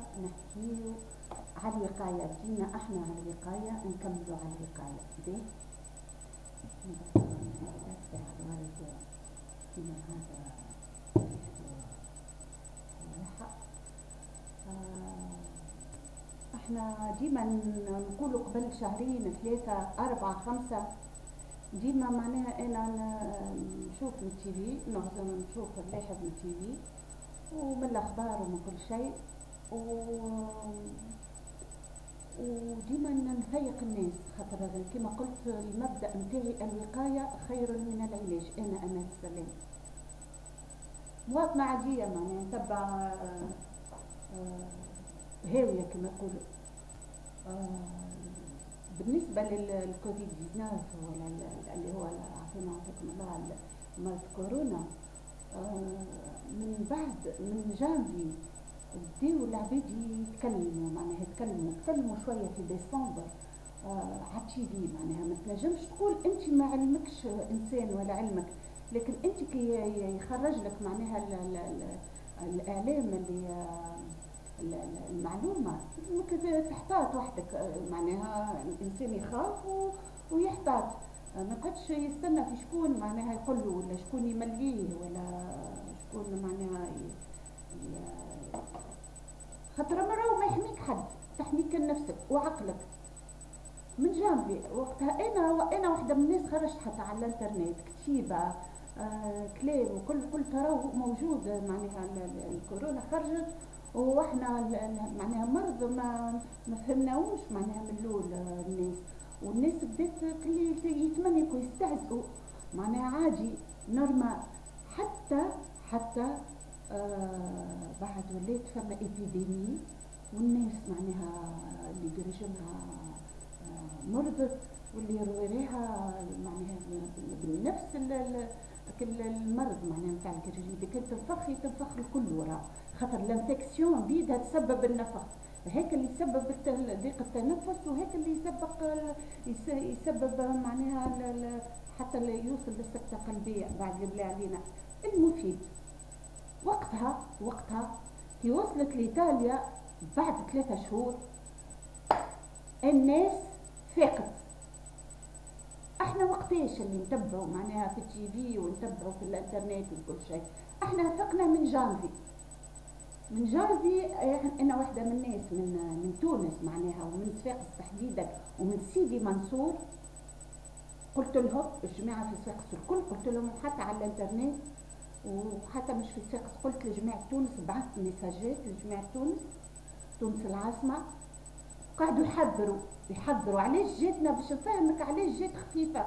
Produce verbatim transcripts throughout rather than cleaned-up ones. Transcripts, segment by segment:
نحكيو على الوقاية. جينا احنا على الوقاية، نكملوا على الوقاية. باهي نتبع الورد كيما هذا ريحة. احنا ديما نقولوا قبل شهرين ثلاثة أربعة خمسة ديما معناها انا نشوف من التيفي، نخدم نشوف نلاحظ من التيفي ومن الاخبار ومن كل شيء، وديما نفيق الناس، خاطر كما قلت المبدا نتاعي الوقايه خير من العلاج. انا امال السلام مواطنه عاديه معناها نتبع هاويه كما يقولوا. بالنسبه للكوفيد تسعة عشر ولا اللي هو عافانا وعافاكم الله مرض كورونا، من بعد من جانفي بداو العباد يتكلموا، معناها يتكلموا يتكلموا شويه في ديسمبر على التيفي. معناها ما تنجمش تقول انت ما علمكش انسان ولا علمك، لكن انت كي يخرج لك معناها ال ال ال الاعلام اللي المعلومه ممكن تحتاط وحدك، معناها الانسان يخاف ويحتاط، ما قدش يستنى في شكون معناها يقول له ولا شكون يمليه ولا شكون معناها خاطر مرة ما يحميك حد، تحميك نفسك وعقلك. من جانبي وقتها انا وانا واحده من الناس خرجت حتى على الانترنت كتيبه آه كلام وكل كل تراه موجود، معناها الكورونا خرجت واحنا معناها مرض ما ما فهمناوش معناها من الاول الناس، والناس بدات كل يتمنيكوا يستهزئوا معناها عادي نورمال. حتى حتى آه بعد وليت فما ايبيديمي والناس معناها اللي برجمها آه مرضت واللي يرويها معناها بنفس المرض معناها نتاع الجرجير، كانت تنفخ تنفخ الكل وراه، خاطر الانفكسيون بيدها تسبب النفخ، هيك اللي يسبب ضيق التنفس، وهيك اللي يسبب يسبب معناها حتى يوصل للسكتة قلبية بعد اللي علينا. المفيد وقتها وقتها كي وصلت لإيطاليا بعد ثلاثة شهور الناس فاقت. احنا وقتاش اللي نتبعوا معناها في التيفي ونتبعوا في الانترنت وكل شيء، احنا فقنا من جانفي. من جانفي انا واحده من الناس من من تونس معناها ومن صفاقس تحديدا ومن سيدي منصور، قلت لهم الجماعه في صفاقس الكل، قلت لهم حتى على الانترنت وحتى مش في صفاقس، قلت لجماعه تونس، بعثت ميساجات لجماعه تونس تونس العاصمه، قاعدوا يحذروا يحذروا علاش جاتنا، باش نفهمك علاش جات خفيفه.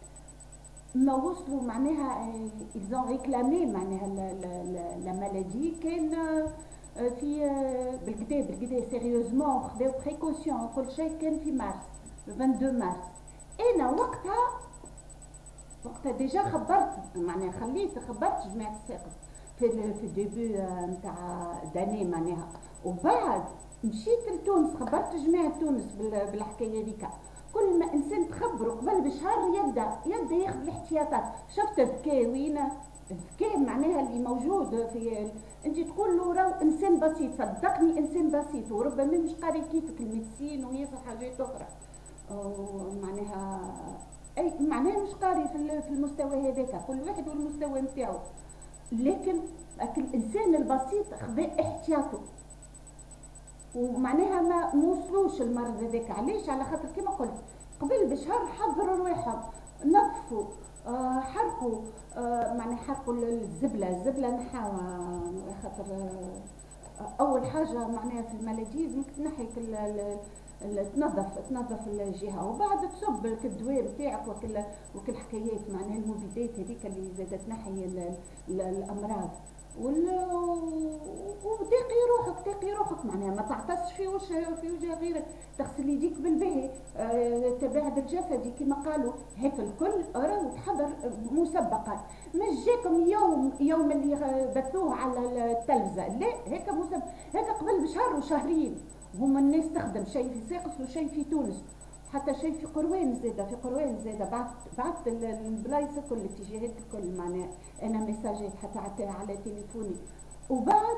ما وصلوا معناها إلزون ريكلامي معناها لا مالادي كان في بالكدا بالكدا سيريوزمون خداو بريكوسيون كل شيء، كان في مارس اثنين وعشرين مارس. انا وقتها وقتها ديجا خبرت معناها خليت خبرت جماعه الساقط في في الديبي نتاع داني معناها، وبعد مشيت لتونس خبرت جماعه تونس بالحكايه هذيك. كل ما انسان تخبره قبل بشهر يبدا يبدا ياخذ الاحتياطات. شفت الذكاء وين الذكاء معناها اللي موجود في انت تقول له راهو انسان بسيط، صدقني انسان بسيط وربما مش قاري كيفك الميديسين وياسر حاجات اخرى معناها اي معناها مش قاري في المستوى هذاك، كل واحد والمستوى نتاعو، لكن الانسان البسيط خذ احتياطه ومعناها ما موصلوش المرض هذاك. علاش؟ على خاطر كما قلت قبل بشهر حضروا رواحهم، نظفوا آه حرقوا آه معناها حرقوا الزبله الزبله نحاوها، خاطر آه اول حاجه معناها في المالاديز ممكن تنحي تنظف تنظف الجهه، وبعد تصب الدواء نتاعك وكل وكل حكايات معناها المبيدات هذيك اللي زادت تنحي الامراض وتقي روحك تقي روحك معناها ما تعطسش في وجه في وجه غيرك، تغسل يديك بالبهي آه، تباعد الجسدي كما قالوا، هيك الكل راهو تحضر مسبقا. مش جاكم يوم يوم اللي بثوه على التلفزه، لا هيك مسبق، هيك قبل بشهر وشهرين هما الناس تخدم شيء في صاقس وشيء في تونس، حتى شيء في قروان زاده في قروان زاده بعثت بعثت البلايص الكل الاتجاهات الكل معناها انا ميساجات حتى على تليفوني. وبعد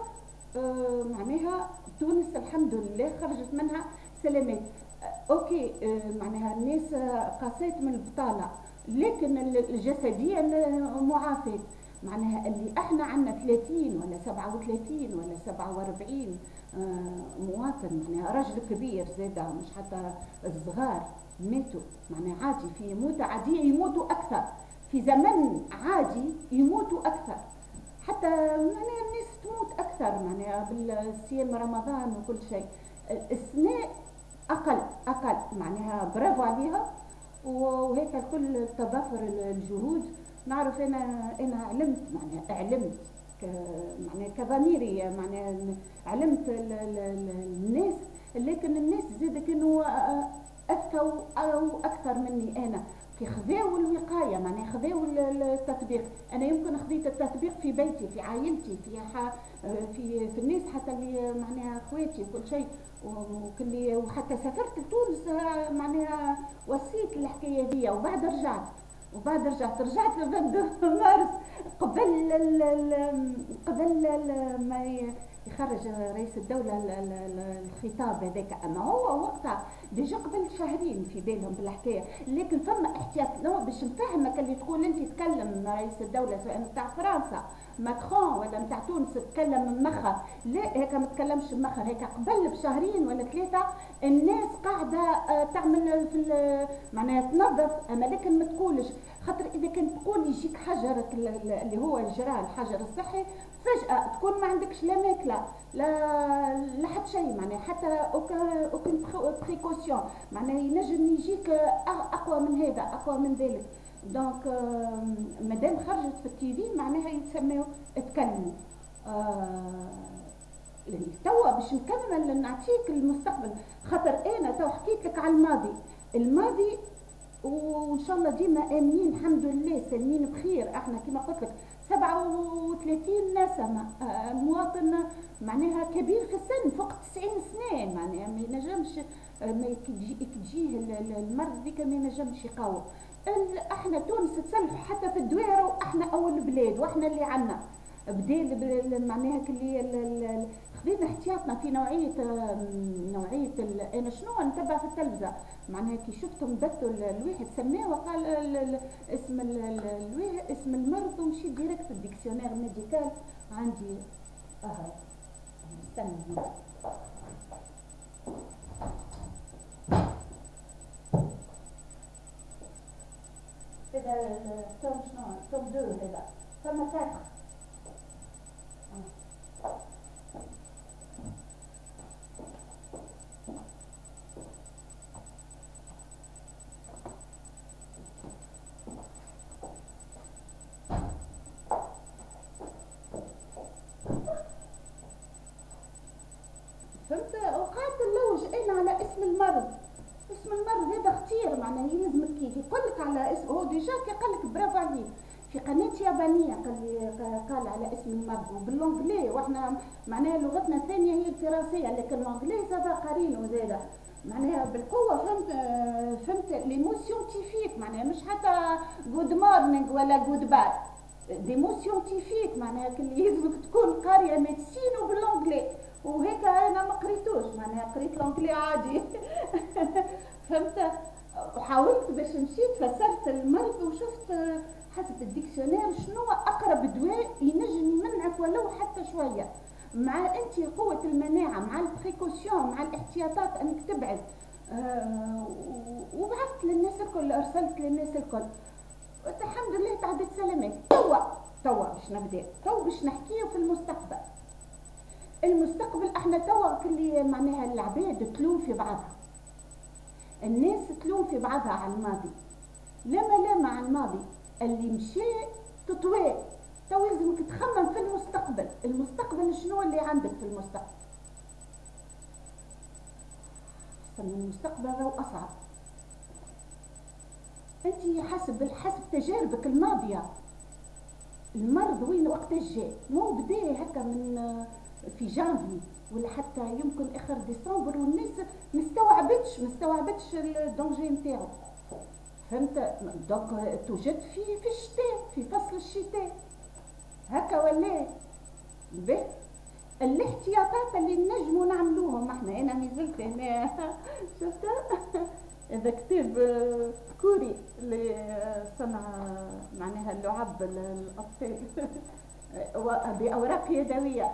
آه معناها تونس الحمد لله خرجت منها سلامات. آه اوكي، آه معناها الناس قاسات من البطاله، لكن الجسديه معافاه. معناها اللي احنا عندنا ثلاثين ولا سبعة وثلاثين ولا سبعة وأربعين آه مواطن، معناها راجل كبير زاده مش حتى الصغار ماتوا. معناها عادي في موتة عادية يموتوا أكثر، في زمن عادي يموتوا أكثر، حتى معناها الناس تموت أكثر معناها بالصيام رمضان وكل شيء. السنة أقل أقل معناها برافو عليها. وهيك كل تضافر الجهود. نعرف أنا أنا علمت معناها علمت معناها كضميري معناها علمت ال ال ال الناس، لكن الناس زاد كانوا اذكوا او اكثر مني انا في خذاو الوقايه، معناها خذاو التطبيق. انا يمكن خذيت التطبيق في بيتي في عائلتي في في في الناس حتى اللي معناها اخواتي وكل شيء، وكلي وحتى سافرت لتونس معناها وصيت الحكايه دي. وبعد رجعت وبعد رجعت رجعت في مارس قبل ال ال قبل ال ما يخرج رئيس الدولة الخطاب هذاك. أما هو وقتها ديجا قبل شهرين في بالهم بالحكاية، لكن ثم احتياط لو باش نفهمك اللي تقول أنت تكلم رئيس الدولة نتاع فرنسا ماكرون ولا نتاع تونس تكلم مخر، لا هيك ما تكلمش مخر. هيك قبل بشهرين ولا ثلاثة الناس قاعدة تعمل في معناها تنظف. أما لكن ما تقولش، خاطر إذا كنت تقول يجيك حجر اللي هو الجرار الحجر الصحي فجأة تكون ما عندكش لا ماكلة لا لا حتى شيء، معناها حتى اوكن بريكوسيون معناها ينجم يجيك اقوى من هذا اقوى من ذلك. دونك مادام خرجت في التيفي معناها يتسموا تكلموا. آه توا باش نكمل نعطيك المستقبل، خاطر انا تو حكيت لك على الماضي. الماضي وان شاء الله ديما امنين الحمد لله سالمين بخير. احنا كما قلت لك سبعة وثلاثين نسمة، مواطن معناها كبير في السن فوق تسعين سنة، معناها ما ينجمش ما تجيه المرض ذيك ما ينجمش يقاوم. احنا تونس تسلف حتى في الدويرة، واحنا اول بلاد واحنا اللي عنا بديل معناها كلي خذينا احتياطنا في نوعيه نوعيه انا شنو نتبع في التلفزه معناها كي شفتهم بثوا الواحد سماه وقال اسم الواحد اسم المرض ومشيت ديريكت في الديكسيونير ميديكال عندي. اه استنى هذا توم شنو توم دو هذا ثم تاخ. فهمت؟ وقعدت نلوج انا على اسم المرض. اسم المرض هذا خطير معناها يلزمك كيف يقول لك على اسم. هو ديجا كي قال لك برافو عليه في قناه يابانيه قال قال على اسم المرض وباللونجلي، واحنا معناها لغتنا الثانيه هي الفرنسيه، لكن اللونجلي زاد قارين وزاده معناها بالقوه. فهمت؟ فهمت لي مو سيونتيفيك معناها مش حتى جود مورنينغ ولا جود باي، دي مو سيونتيفيك معناها اللي يلزمك تكون قاريه ميديسين وباللونجلي. وهيك انا ما قريتوش معناها قريت لونجلي عادي. فهمت؟ وحاولت باش مشيت فسرت المرض وشفت حسب الديكسيونير شنو اقرب دواء ينجم يمنعك ولو حتى شويه، مع انت قوه المناعه مع البريكوسيون مع الاحتياطات انك تبعد. آه وبعثت للناس الكل ارسلت للناس الكل الحمد لله تعدت سلامات. توا توا باش نبدا تو باش نحكيو في المستقبل. المستقبل احنا توا كل معناها العباد تلوم في بعضها، الناس تلوم في بعضها على الماضي. لما لا مع الماضي اللي مشى تطوي، تو لازمك تخمم في المستقبل. المستقبل شنو اللي عندك في المستقبل؟ المستقبل راهو اصعب. انت حسب حسب تجاربك الماضيه المرض وين وقتاش جاء، مو بدا هكا من في جانفي ولا حتى يمكن اخر ديسمبر والناس مستوعبتش مستوعبتش الدونجي نتاعو. فهمت؟ دونك توجد في في الشتاء في فصل الشتاء هكا ولا به. الاحتياطات اللي نجموا نعملوهم احنا. انا مازلت هنا شفت هذا كتاب كوري لصنع معناها اللعب الاطفال باوراق يدويه.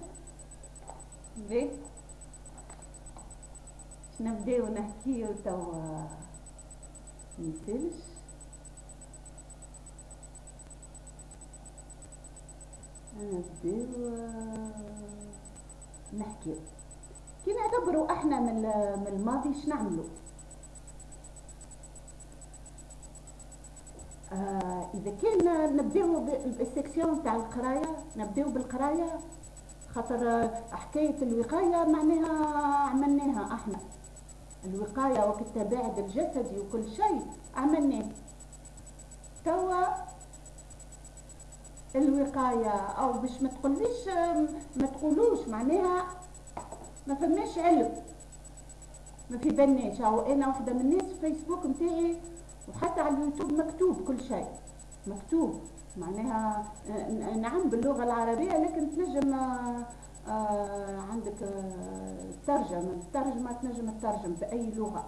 باهي نبداو نحكيو توا نسالش. نبداو نحكيو كي نعتبروا احنا من من الماضي اش نعملوا. آه اذا كان نبداو بالسيكسيون تاع القرايه، نبداو بالقرايه خاطر حكايه الوقايه معناها عملناها احنا. الوقايه وقت التباعد الجسدي وكل شيء عملناه. توا الوقايه او باش ما تقوليش ما تقولوش معناها ما فماش علم، ما في بالناش. او انا واحده من الناس في فيسبوك نتاعي وحتى على اليوتيوب مكتوب كل شيء مكتوب معناها نعم باللغه العربيه، لكن تنجم آه عندك آه ترجم الترجمه تنجم تترجم باي لغه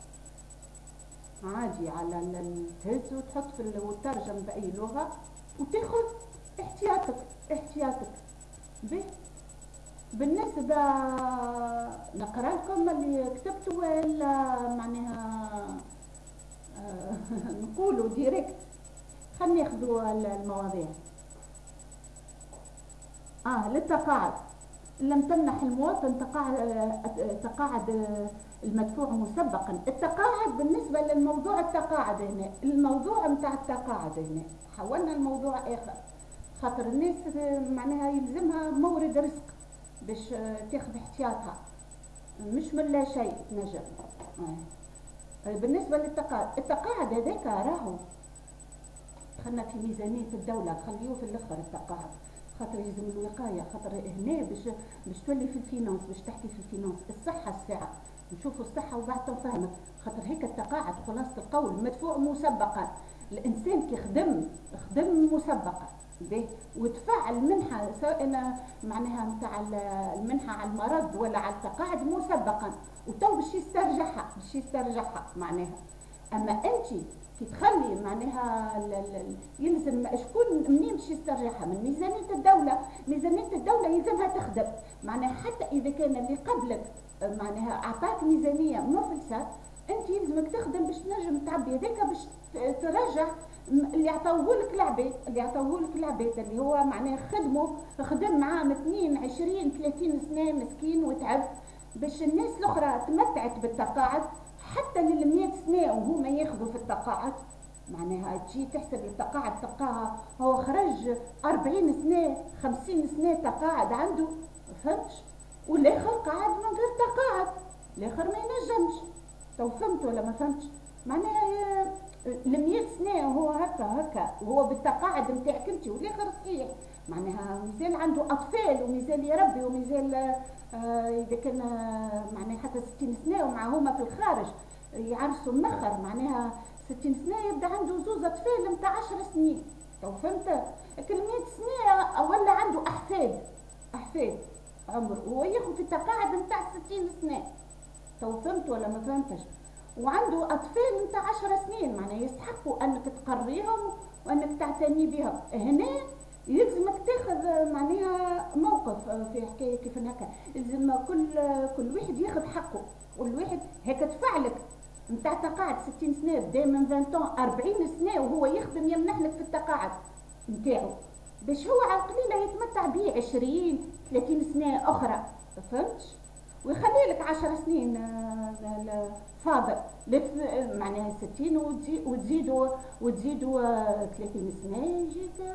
عادي على التهز وتحط في وتترجم باي لغه وتاخذ احتياطك احتياطك به. بالنسبه نقرا لكم اللي كتبته ولا معناها آه نقولوا ديريكت. خلينا ناخذوا المواضيع. اه للتقاعد. لم تمنح المواطن تقاعد تقاعد المدفوع مسبقا. التقاعد بالنسبه للموضوع التقاعد هنا، الموضوع نتاع التقاعد هنا حولنا الموضوع اخر، خاطر الناس معناها يلزمها مورد رزق باش تاخذ احتياطها، مش من لا شيء تنجم. آه. بالنسبه للتقاعد، التقاعد هذاك راهو دخلنا في ميزانيه الدوله، خليوه في الاخر التقاعد خاطر يلزم الوقايه، خاطر هنا باش باش تولي في الفينانس، باش تحكي في الفينانس. الصحه الساعه نشوفوا الصحه وبعد تنفهمك، خاطر هيك التقاعد خلاصه القول مدفوع مسبقا. الانسان كي خدم خدم مسبقا به ودفع المنحه، سواء معناها نتاع المنحه على المرض ولا على التقاعد مسبقا، وتو باش يسترجعها باش يسترجعها معناها. اما انت كي تخلي معناها يلزم شكون منين باش يسترجعها؟ من ميزانيه الدوله. ميزانيه الدوله يلزمها تخدم معناها، حتى اذا كان اللي قبلك معناها اعطاك ميزانيه مفلسه، انت يلزمك تخدم باش تنجم تعبي هذاك باش ترجع اللي عطاوهولك العباد، اللي عطاوهولك العباد اللي هو معناها خدمه خدم عام اثنين عشرين ثلاثين سنه مسكين وتعب باش الناس الاخرى تمتعت بالتقاعد. حتى للمية سنه وهما ياخذوا في التقاعد معناها تجي تحسب التقاعد تلقاها هو خرج أربعين سنه خمسين سنه تقاعد عنده، فهمتش؟ والاخر قاعد من غير تقاعد، الاخر ما ينجمش. تو فهمت ولا ما فهمتش؟ معناها المية سنه وهو هكا هكا وهو بالتقاعد نتاعك انت، والاخر صحيح معناها مازال عنده اطفال ومازال يربي ومازال آه اذا كان معناها حتى ستين سنه ومعهما في الخارج يعرسوا مخر معناها ستين سنه يبدا عنده زوز اطفال نتاع عشر سنين. تو فهمت؟ لكن مية سنه ولا عنده احفاد احفاد عمر وهو ياخذ في التقاعد نتاع ستين سنه. تو فهمت ولا ما فهمتش؟ وعنده اطفال نتاع عشر سنين معناها يستحقوا انك تقريهم وانك تعتني بهم. هنا يلزمك تاخذ معناها موقف في حكايه كيف هكا، يلزم كل كل واحد ياخذ حقه، كل واحد هيك دفع لك نتاع تقاعد ستين سنه بدا من عشرين أربعين سنه وهو يخدم يمنح لك في التقاعد نتاعو باش هو على القليله يتمتع به عشرين ثلاثين سنه اخرى، فهمتش؟ ويخلي لك عشر سنين فاضل معناها ستين وتزيدوا وتزيدوا ثلاثين سنه يجيك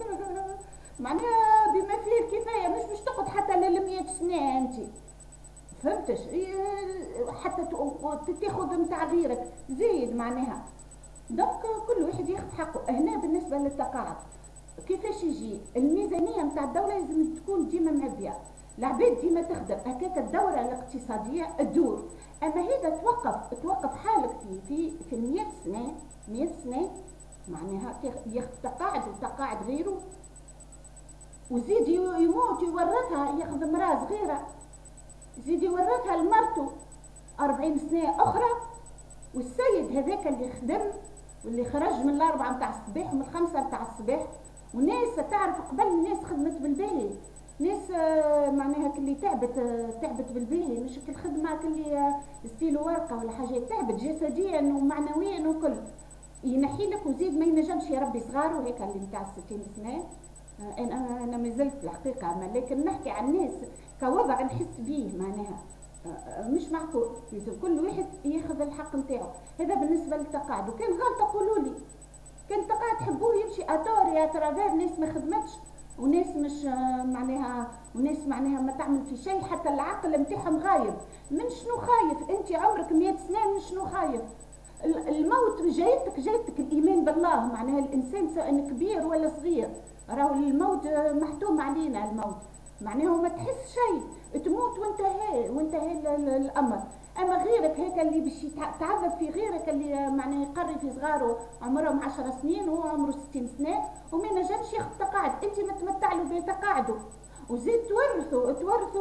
معناها بما فيه الكفايه، مش باش تقعد حتى للمية سنه انت، فهمتش؟ حتى تاخذ من تعبيرك زيد معناها. دونك كل واحد ياخذ حقه. هنا بالنسبه للتقاعد كيفاش يجي؟ الميزانيه نتاع الدوله لازم تكون ديما معبيه، العباد ديما تخدم هكاك الدوره الاقتصاديه تدور. اما هذا توقف توقف حالك في في في مية سنه مية سنه معناها ياخذ تقاعد وتقاعد غيره وزيد يموت يورثها، ياخذ مراه صغيره يزيد يورثها لمرته أربعين سنه اخرى. والسيد هذاك اللي خدم واللي خرج من الاربعه نتاع الصباح ومن الخمسه نتاع الصباح، وناس تعرف قبل الناس خدمت بالباهي، ناس معناها كلي تعبت تعبت بالباهي، مش كل خدمه كلي ستيلو ورقه ولا حاجات، تعبت جسديا ومعنويا وكل. ينحي لك وزيد ما ينجمش يربي صغار وهيك اللي نتاع ستين سنه. انا انا ما زلت الحقيقه، لكن نحكي عن الناس كوضع نحس به معناها مش معقول، لازم كل واحد ياخذ الحق نتاعو. هذا بالنسبه للتقاعد. وكان غلطه قولوا لي، كان التقاعد تحبوه يمشي اتور يا ترافير، ناس ما خدمتش وناس مش معناها وناس معناها ما تعمل في شيء، حتى العقل نتاعهم غايب. من شنو خايف انت عمرك مئة سنه؟ من شنو خايف؟ الموت جايتك جايتك الايمان بالله، معناها الانسان سواء كبير ولا صغير راهو الموت محتوم علينا. الموت معناها ما تحس شيء، تموت وانتهى وانتهى الامر. اما غيرك هيك اللي باش يتعذب في غيرك اللي معناه يقري في صغاره عمرهم عشر سنين وهو عمره ستين سنه وما نجمش ياخذ تقاعد، انت متمتع له بتقاعده. وزيد تورثوا تورثوا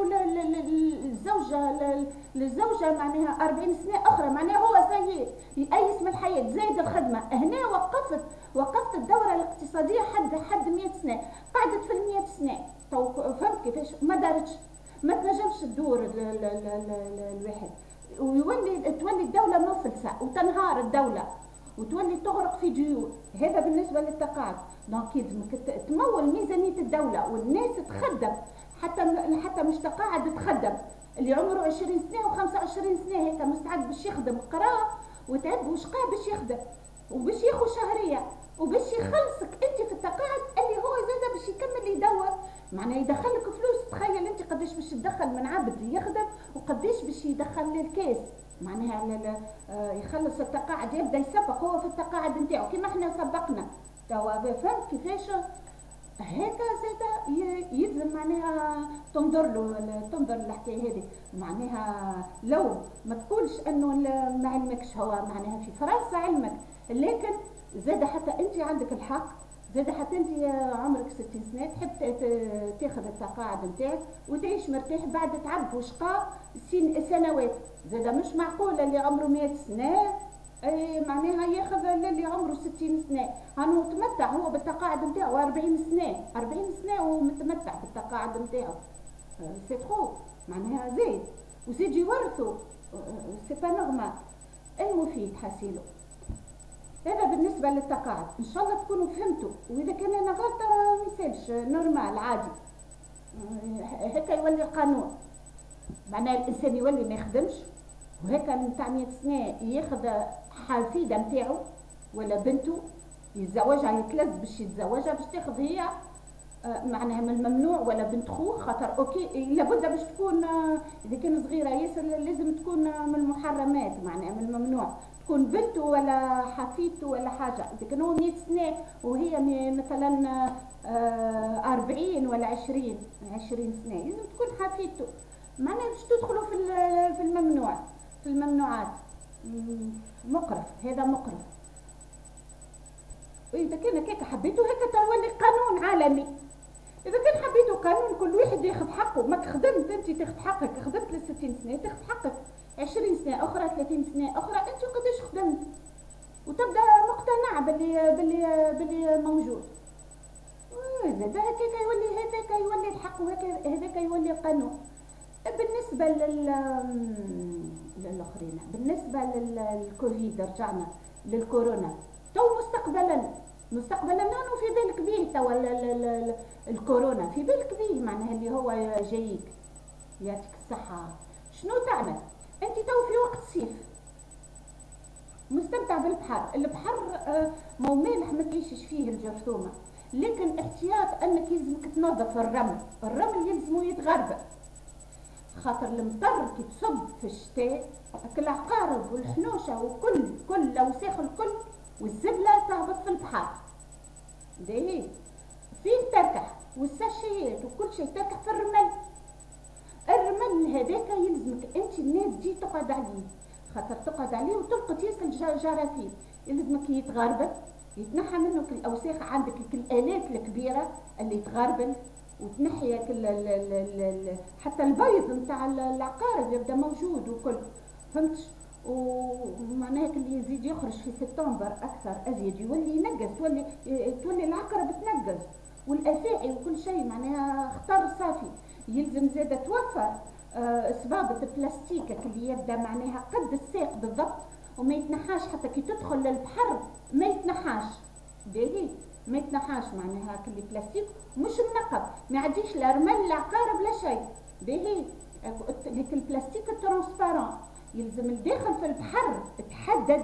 للزوجه للزوجه معناها أربعين سنه اخرى، معناها هو زي يأيس من الحياه، زايد الخدمه. هنا وقفت وقفت الدوره الاقتصاديه حد حد مئة سنه، قعدت في المئة سنه. تو فهمت كيفاش؟ ما دارتش، ما تنجمش تدور الواحد، ويولي تولي الدوله مفلسه وتنهار الدوله وتولي تغرق في ديون. هذا بالنسبه للتقاعد. دونك لازمك تمول ميزانيه الدوله والناس تخدم، حتى حتى مش تقاعد تخدم. اللي عمره عشرين سنه وخمسة وعشرين سنه هيك مستعد باش يخدم، قرا وتعب وشقى باش يخدم وباش ياخذ شهريه وباش يخلصك انت في التقاعد اللي هو زاد باش يكمل يدور، معناه يدخلك فلوس. تخيل انت قداش باش تدخل من عبد يخدم وقداش باش يدخل للكاس، معناها يخلص التقاعد يبدا يسبق هو في التقاعد نتاعو كيما احنا سبقنا. توا فهمت كيفاش؟ هيك زاد يلزم معناها تنظر له تنظر للحكايه هذه. معناها لو ما تقولش انه ما علمكش، هو معناها في فرنسا علمك، لكن زاد حتى انت عندك الحق، زاد حتى انت عمرك ستين سنه تحب تاخذ التقاعد نتاعك وتعيش مرتاح بعد تعب وشقاء سنوات. زاد مش معقول اللي عمره مئة سنه اي معناها ياخذ اللي عمره ستين سنه. هانو تمتع هو بالتقاعد نتاعو أربعين سنه، أربعين سنه ومتمتع بالتقاعد نتاعو. سي ترو معناها زيد. وزيد يورثوا، سي با نورمال. المفيد حاسيلو. هذا بالنسبه للتقاعد، ان شاء الله تكونوا فهمتوا. واذا كان انا غلطه ما يسالش، نورمال عادي، هكا يولي القانون. معناها الانسان يولي ما يخدمش وهيك نتاع مئة سنه ياخذ حفيده نتاعو ولا بنته يتزوجها، يتلز باش يتزوجها باش تاخذ هي معناها من الممنوع، ولا بنت خوه، خاطر اوكي لابد باش تكون اذا كان صغيره ياسر لازم تكون من المحرمات، معناها من الممنوع تكون بنته ولا حفيدته ولا حاجه. اذا كان هو مئة سنه وهي مثلا أربعين ولا عشرين عشرين سنه لازم تكون حفيدته، معناها باش تدخلوا في في الممنوع في الممنوعات. مقرف، هذا مقرف. واذا كان هكاك حبيتوا هكا تولي قانون عالمي. اذا كان حبيتوا قانون كل واحد ياخذ حقه، ما خدمت انت تاخذ حقك، خدمت للستين سنه تاخذ حقك، عشرين سنه اخرى ثلاثين سنه اخرى انت قداش خدمت، وتبدا مقتنع باللي باللي باللي موجود. زاد هكاك يولي هذاك يولي الحق وهكا هذاك يولي القانون. بالنسبه لل للاخرين، بالنسبه للكوفيد رجعنا للكورونا، تو مستقبلا مستقبلا نحن في بالك به توا الكورونا، في بالك به معناها اللي هو جايك يعطيك الصحه. شنو تعمل انت تو في وقت صيف مستمتع بالبحر، البحر مو مالح ما تعيشش فيه الجرثومه، لكن احتياط انك يلزمك تنظف الرمل، الرمل يلزمو يتغربل، خاطر المطر كي تصب في الشتاء العقارب والحنوشه وكل كل الاوساخ الكل والزبله تهبط في البحر. باهي فين تركح، والساشيات وكل شيء تركح في الرمل. الرمل هذاك يلزمك انت الناس دي تقعد عليه، خاطر تقعد عليه وتلقط ياسر جراثيم، يلزمك يتغربل، يتنحى منك الاوساخ. عندك الالات الكبيره اللي تغربل وتنحي ال- ال- ال- ال- حتى البيض نتاع العقارب يبدا موجود وكل، فهمتش؟ ومعناها اللي يزيد يخرج في سبتمبر اكثر ازيد يولي ينقز، تولي تولي العقرب تنقز والافاعي وكل شيء، معناها خطر صافي. يلزم زاده توفر آه، صبابة بلاستيك اللي يبدا معناها قد الساق بالضبط، وما يتنحاش حتى كي تدخل للبحر ما يتنحاش، باهي ما يتنحاش معناها كلي بلاستيك مش منقب، ما يعديش لا رمل لا عقارب لا شيء، باهي. هيك البلاستيك الترانسبارون يلزم الداخل في البحر تحدد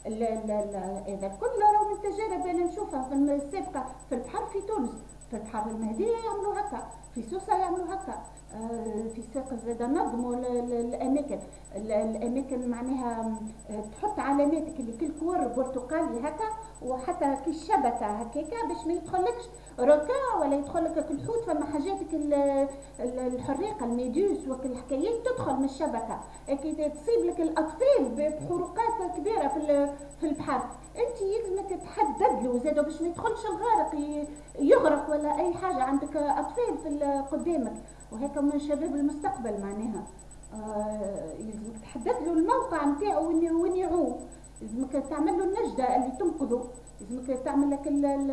هذا كله. راهو من التجارب انا نشوفها في السابقه في البحر في تونس، في البحر المهديه يعملوا هكا، في سوسه يعملوا هكا، آه في ساق زاده نظموا الاماكن، الاماكن معناها تحط علاماتك اللي كل كور برتقالي هكا، وحتى كي الشبكه هكاكا باش ما يدخلكش ركا ولا يدخلك الحوت، فما حاجاتك الحريقه الميدوس وكل الحكايات تدخل من الشبكه، كي تصيب لك الاطفال بحروقات كبيره في في البحر، انت يلزمك تحدد له زاد باش ما يدخلش الغارق يغرق ولا اي حاجه، عندك اطفال في قدامك وهيك من شباب المستقبل معناها. آه يلزمك تحدد له الموقع نتاعو وين وين يعوم، يلزمك تعمل له النجده اللي تنقذه، يلزمك تعمل لك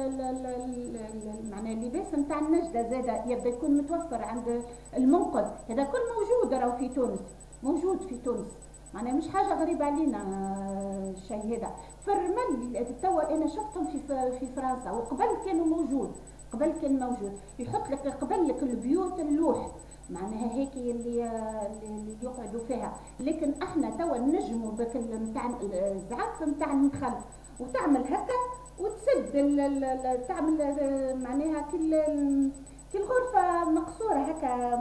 معناها اللباس نتاع النجده زاده يبدا يكون متوفر عند المنقذ، هذا كل موجود راهو في تونس، موجود في تونس، معناها مش حاجه غريبه علينا الشيء هذا. في الرمل توا انا شفتهم في في فرنسا، وقبل كانوا موجود، قبل كان موجود يحط لك قبل لك البيوت اللوح معناها هيك اللي اللي يقعدوا فيها، لكن احنا توا نجموا بك نتاع الزعف نتاع النخل وتعمل هكا وتسد تعمل معناها كل كل غرفه مقصوره هكا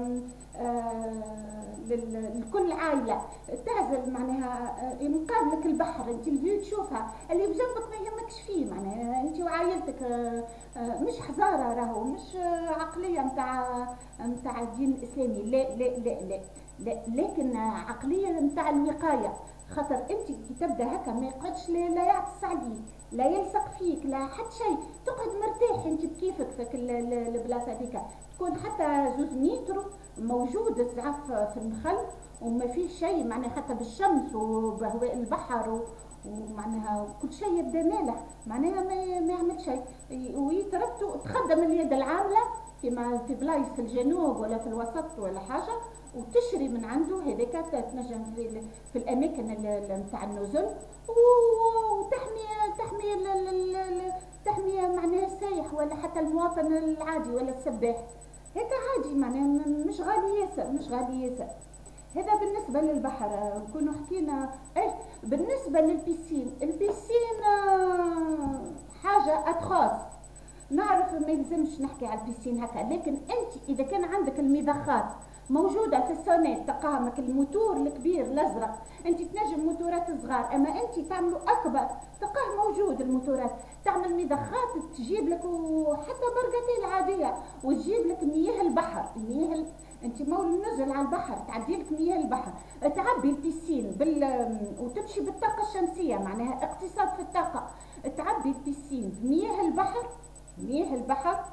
لكل عائله تعزل معناها مقابلك البحر، انت الفيو تشوفها، اللي بجنبك ما يهمكش فيه معناها انت وعائلتك، مش حضاره راهو مش عقليه نتاع نتاع الدين الاسلامي، لا لا لا لا, لا لكن عقليه نتاع الوقايه، خاطر انت كي تبدا هكا ما يقعدش لا يعطس عليك لا يلصق فيك لا حتى شيء، تقعد مرتاح انت بكيفك في البلاصه هذيك، تكون حتى زوز متر موجود الزعف في النخل وما فيه شيء معناها حتى بالشمس وبهواء البحر ومعناها كل شيء يبدا مالح معناها ما, ما يعمل شيء، ويتربطوا تخدم اليد العامله كما في بلايص في الجنوب ولا في الوسط ولا حاجه، وتشري من عنده هذاك تنجم في, في الاماكن نتاع النزل، وتحمي تحمي تحمي معناها السايح ولا حتى المواطن العادي ولا السباح، هيك عادي معناها مش غالي ياسر مش غالي ياسر. هذا بالنسبه للبحر نكونوا حكينا. ايه بالنسبه للبيسين، البيسين حاجه اتخاص، نعرف ما يلزمش نحكي على البيسين هكا، لكن انت اذا كان عندك المضخات موجوده في السونات تقامك الموتور الكبير الازرق، انت تنجم موتورات صغار، اما انت تعملوا اكبر تلقاه موجود الموتورات، تعمل مضخات تجيب لك وحتى برقتين عاديه وتجيب لك مياه البحر، المياه ال... انت مول نزل على البحر تعدي لك مياه البحر، تعبي البيسين بال وتمشي بالطاقه الشمسيه معناها اقتصاد في الطاقه، تعبي البيسين بمياه البحر مياه البحر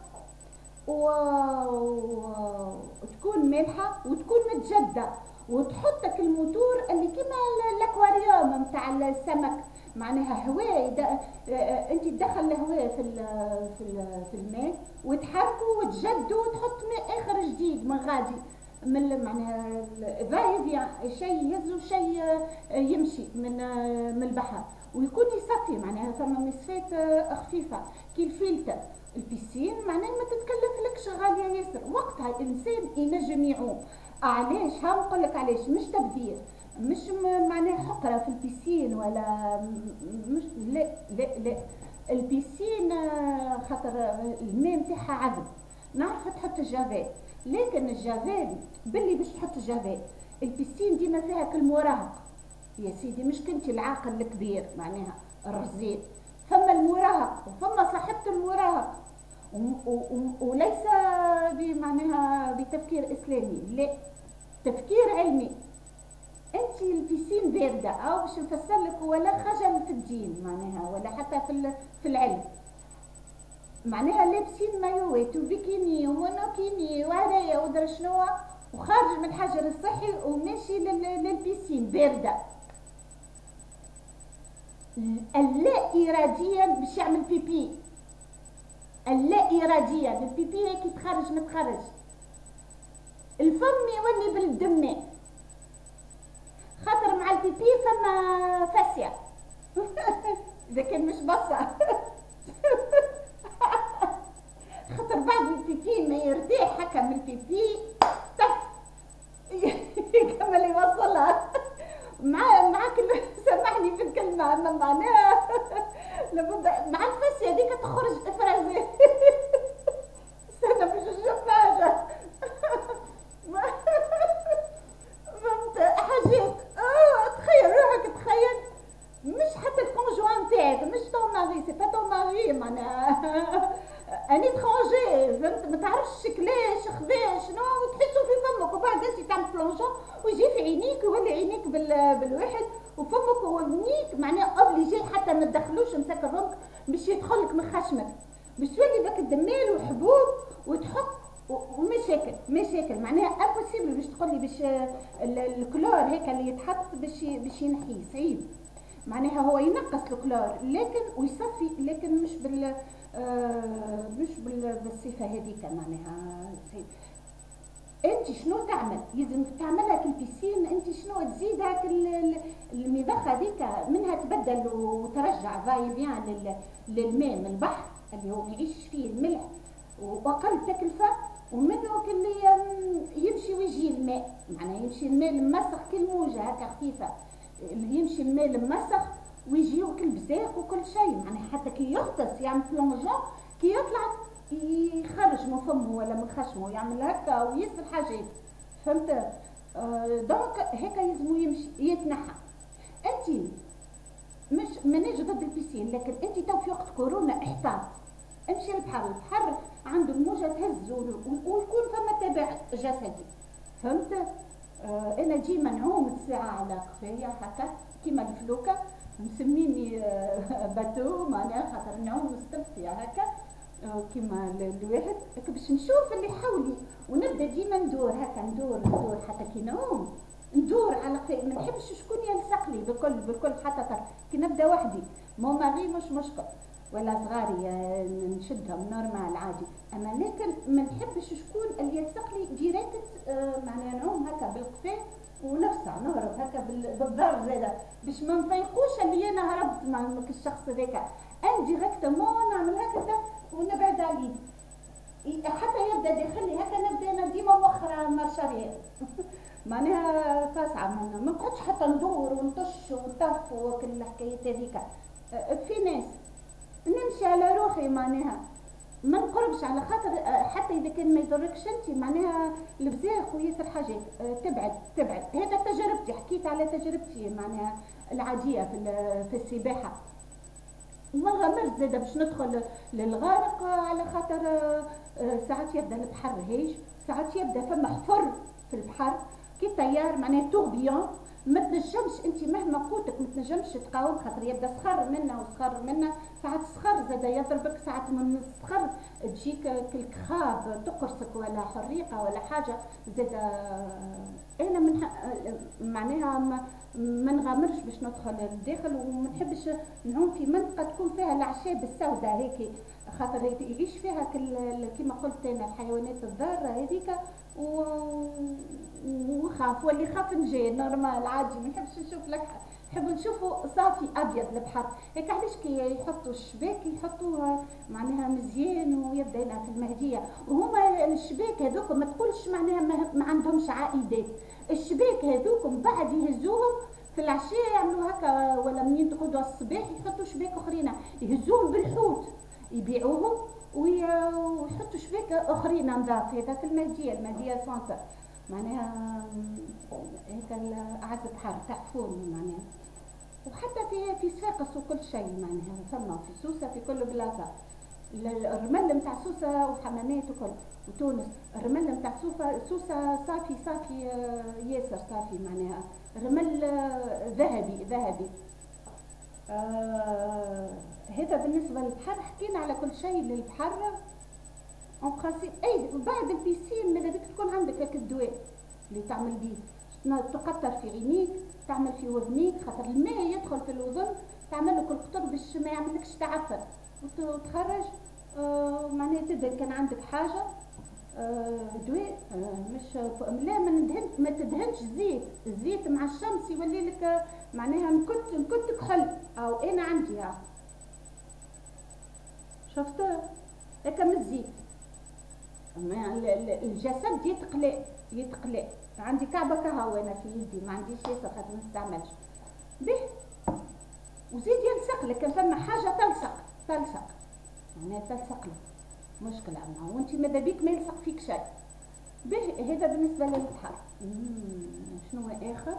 وتكون مالحه وتكون متجدة، وتحطك الموتور اللي كيما الاكواريوم نتاع السمك معناها هواء، انت تدخل الهواء في في في الماء وتحركه وتجدو وتحط ماء اخر جديد من غادي من معناها ضايف شيء يهز وشيء يمشي من من البحر ويكون يصفي معناها ثم مصفات خفيفه كي الفلتر. البيسين معناها ما تتكلفلكش غاليه ياسر، وقتها الانسان ينجم يعوم. علاش؟ ها نقول لك علاش، مش تبذير، مش معناها حقره في البيسين ولا مش لا لا لا البيسين خاطر الماء نتاعها عذب، نعرف تحط الجافيل، لكن الجافيل باللي باش تحط الجافيل، البيسين ديما فيها كالمراهق يا سيدي، مش كنت العاقل الكبير معناها الرزين، فما المراهق وفما صاحبة المراهق، وليس بمعناها بتفكير اسلامي، لا تفكير علمي. انت البيسين بارده او باش نفسر لك ولا خجل في الدين معناها ولا حتى في في العلم، معناها لابسين مايوات وبيكيني ومونوكيني وهذايا ودرا شنو، وخارج من الحجر الصحي وماشي للبيسين بارده، اللا اراديا باش يعمل بيبي، اللا اراديا البيبي هيك يتخرج متخرج، الفم يولي بالدم، خاطر مع البيبي فما فاسيه اذا كان مش بصه خاطر بعد البيبي ما يرتاح هكا من البيبي طف يكمل يوصلها مع مع كل سامحني في الكلمه اما معناها لابد مع الفاسيه هذيك تخرج افرازات استنى باش نشوف حاجه فهمت حاجات. اه تخيل روحك، تخيل مش حتى الكونجوان تاعك، مش طون ماري، سي با طون ماري، معناها ان اترونجي، فهمت، ما تعرفش كلاش خذاه شنو وتحسه في فمك، وبعد انت تعمل بلونجون ويجي في عينيك ويولي عينيك بال... بالواحد وفمك وونيك، معناها اوبليجي حتى ما تدخلوش مسكر فمك باش يدخلك من خشمك، باش تولي بك الدمال وحبوب وتحط ومشاكل مشاكل، معناها امبوسيبل باش تقولي باش الكلور هيك اللي يتحط باش باش ينحي صعيب، معناها هو ينقص الكلور لكن ويصفي لكن مش بال آه مش بال بالصفه هذيك، معناها صعيب. انت شنو تعمل؟ لازم تعملها في البيسين، انت شنو تزيد هاك المضخه هذيك منها تبدل وترجع فاي بيان للماء من البحر اللي هو يعيش فيه الملح واقل تكلفه، ومنه اللي يمشي ويجي الماء، معناها يمشي الماء المسخ كالموجه هكا خفيفه، اللي يمشي الماء المسخ ويجيو كل بزاق وكل شيء، معناها حتى كي يغطس يعمل بلونجون كي يطلع يخرج من فمه ولا من خشمه يعمل هكا ويسر حاجات، فهمت؟ آه دونك هكا يلزمو يمشي يتنحى. انت مش مانيش ضد البيسين، لكن انت تو في وقت كورونا احتاط، امشي للبحر، البحر عنده الموجه تهز ويكون فما تبع جسدي، فهمت؟ آه انا ديما نعوم ساعه على قفايا هكا كيما الفلوكه مسميني آه باتو، معناها خاطر نعوم مستمتعه هكا آه كيما الواحد باش نشوف اللي حولي، ونبدا ديما ندور هكا ندور ندور حتى كي نعوم ندور على قفايا، ما نحبش شكون يلصق لي بالكل بالكل، حتى كي نبدا وحدي مو ماغي مش مشكل ولا صغاري نشدهم نورمال عادي، اما لكن ما نحبش شكون اللي يلصق لي ديريكت، آه معناها نعوم هكا بالقفا ونفسع نهرب هكا بالضر زاده باش ما نفيقوش اللي انا هربت مع الشخص هذاك، ان ديريكتومون نعمل هكذا ونبعد عليه حتى يبدا داخلي هكا، نبدا انا ديما موخره مارشاريال معناها فاسعه منه، ما نقعدش حتى ندور ونطش ونطف وكل الحكايات هذيك. في ناس نمشي على روحي، معناها ما نقربش على خاطر حتى اذا كان ما يضركش انت، معناها البزاق وياسر حاجات تبعد تبعد، هذا تجربتي، حكيت على تجربتي معناها العاديه في في السباحه، ما غامرت زاده باش ندخل للغارق على خاطر ساعات يبدا البحر هيج، ساعات يبدا فما حفر في البحر كي طيار، معناها توربيون ما تنجمش انت مهما قوتك ما تنجمش تقاوم، خاطر يبدا صخر منا وصخر منا، ساعات صخر زاده يضربك، ساعات من الصخر تجيك كالكخاب تقرصك ولا حريقه ولا حاجه زاده. انا من معناها ما, ما نغامرش باش ندخل للداخل، وما نحبش نعوم في منطقه تكون فيها الاعشاب السوداء هيك، خاطر يعيش فيها كما قلت انا الحيوانات الضاره هذيك، وخاف واللي خاف نجي نورمال عادي، ما نحبش نشوف لك، نحب نشوفه صافي ابيض البحر هيك، علاش كي يحطوا الشباك يحطوها معناها مزيان ويبدا يلعب في المهديه، وهما الشباك هذوك ما تقولش معناها ما عندهمش عائدات، الشباك هذوك من بعد يهزوهم في العشيه يعملوا هكا، ولا منين تقعدوا الصباح يحطوا شباك اخرين يهزوهم بالحوت يبيعوهم ويحطوا شباك اخرين نظاف، هذا في المهديه، المهديه سانتر معناها هيك اعز بحر تعرفون معناها، وحتى في في صفاقس وكل شيء معناها ثم في سوسه في كل بلاصه، الرمل نتاع سوسه وحمامات وكل، وتونس الرمل نتاع سوسه سوسه صافي صافي ياسر صافي، معناها رمل ذهبي ذهبي آه هذا بالنسبة للبحر، حكينا على كل شيء للبحر. اون برانسيب اي بعد البيسين ماذا بك تكون عندك هيك الدواء اللي تعمل بيه، تقطر في عينيك، تعمل في وذنيك، خاطر الماء يدخل في الوذن، تعمل لك القطر باش ما يعملكش تعفن وتخرج. آه معناها تبدا كان عندك حاجه آه دواء آه مش لا ما ندهن ما تدهنش زيت، الزيت مع الشمس يولي لك معناها نكت نكت كحل. او انا عندي ها شفت هكا من الزيت الجسد يتقلق يتقلق. عندي كعبه كهو انا في يدي، ما عنديش ياسر خاطر ما نستعملش به، وزيد يلصق لك كان فما حاجه تلصق تلصق معناها تلصق لك مشكله معها، وانت ماذا بيك ما يلصق فيك شيء به. هذا بالنسبه للبحر. شنو اخر؟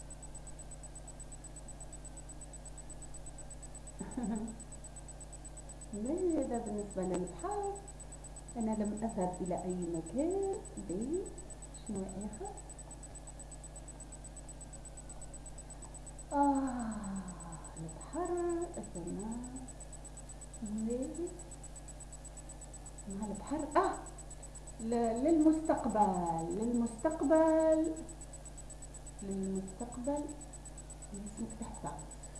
هذا بالنسبه للبحر. انا لم اذهب الى اي مكان. به شنو اخر؟ آه البحر السماء مع البحر. آه للمستقبل للمستقبل للمستقبل لازمك تحفظ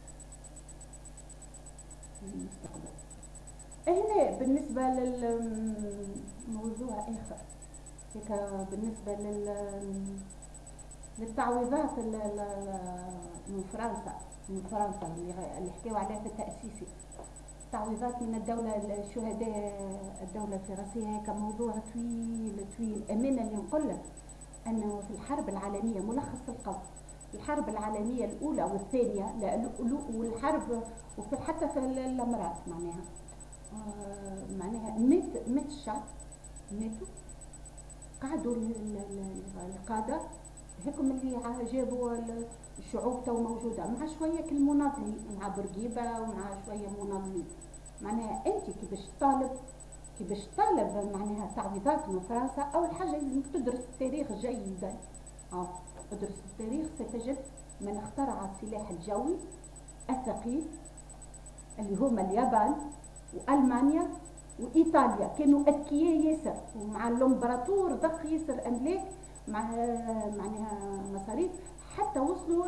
للمستقبل. هنا بالنسبة للموضوع آخر هيك بالنسبة لل للتعويضات من فرنسا من فرنسا اللي حكيوا عليها في التأسيسي، تعويضات من الدولة الشهداء الدولة الفرنسية. هيك موضوع طويل طويل. أمانة اللي نقول لك أنه في الحرب العالمية ملخص القول، الحرب العالمية الأولى والثانية والحرب وفي حتى في الأمراض معناها آه معناها مات مات الشعب، ماتوا قعدوا القادة هيكم اللي جابوا الشعوب تو موجودة مع شوية كالمناضلين مع بورقيبة ومع شوية مناضلين. معناها أنت كي باش تطالب كي باش تطالب معناها تعويضات من فرنسا، أول حاجة لازمك تدرس التاريخ جيدا. أه تدرس التاريخ ستجد من اخترع السلاح الجوي الثقيل اللي هما اليابان وألمانيا وإيطاليا، كانوا أذكياء ياسر، ومع الإمبراطور ضخ ياسر أملاك مع معناها مصاريف حتى وصلوا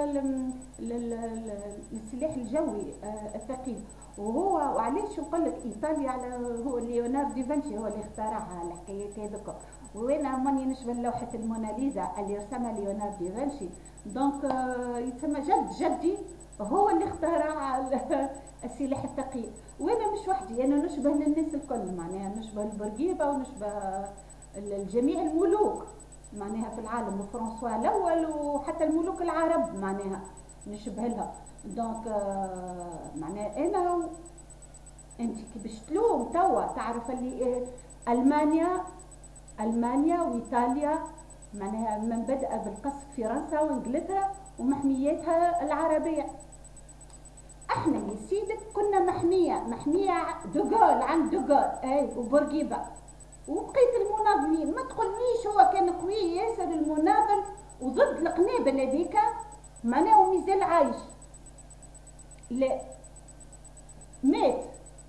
للسلاح الجوي الثقيل. وهو وعليش نقول لك ايطاليا على هو ليوناردو دافنشي هو اللي اخترعها الحكايات هذوك، وانا ماني نشبه لوحه الموناليزا اللي رسمها ليوناردو دافنشي، دونك يسمى جد جدي هو اللي اخترع السلاح الثقيل. وانا مش وحدي، انا نشبه للناس الكل معناها، نشبه البورقيبه ونشبه الجميع الملوك معناها في العالم، وفرنسوا الاول وحتى الملوك العرب معناها نشبه لها. دونك معناها انا انت كي باش تلوم توا تعرف اللي المانيا المانيا وايطاليا معناها من بدأ بالقصف فرنسا وانجلترا ومحمياتها العربيه. احنا يا سيدك كنا محميه محميه دوغول عند دوغول اي وبورقيبه وبقيت المناضلين. ما تقولنيش هو كان قوي ياسر المناضل وضد القنابل هذيك معناه ومازال عايش، لا مات.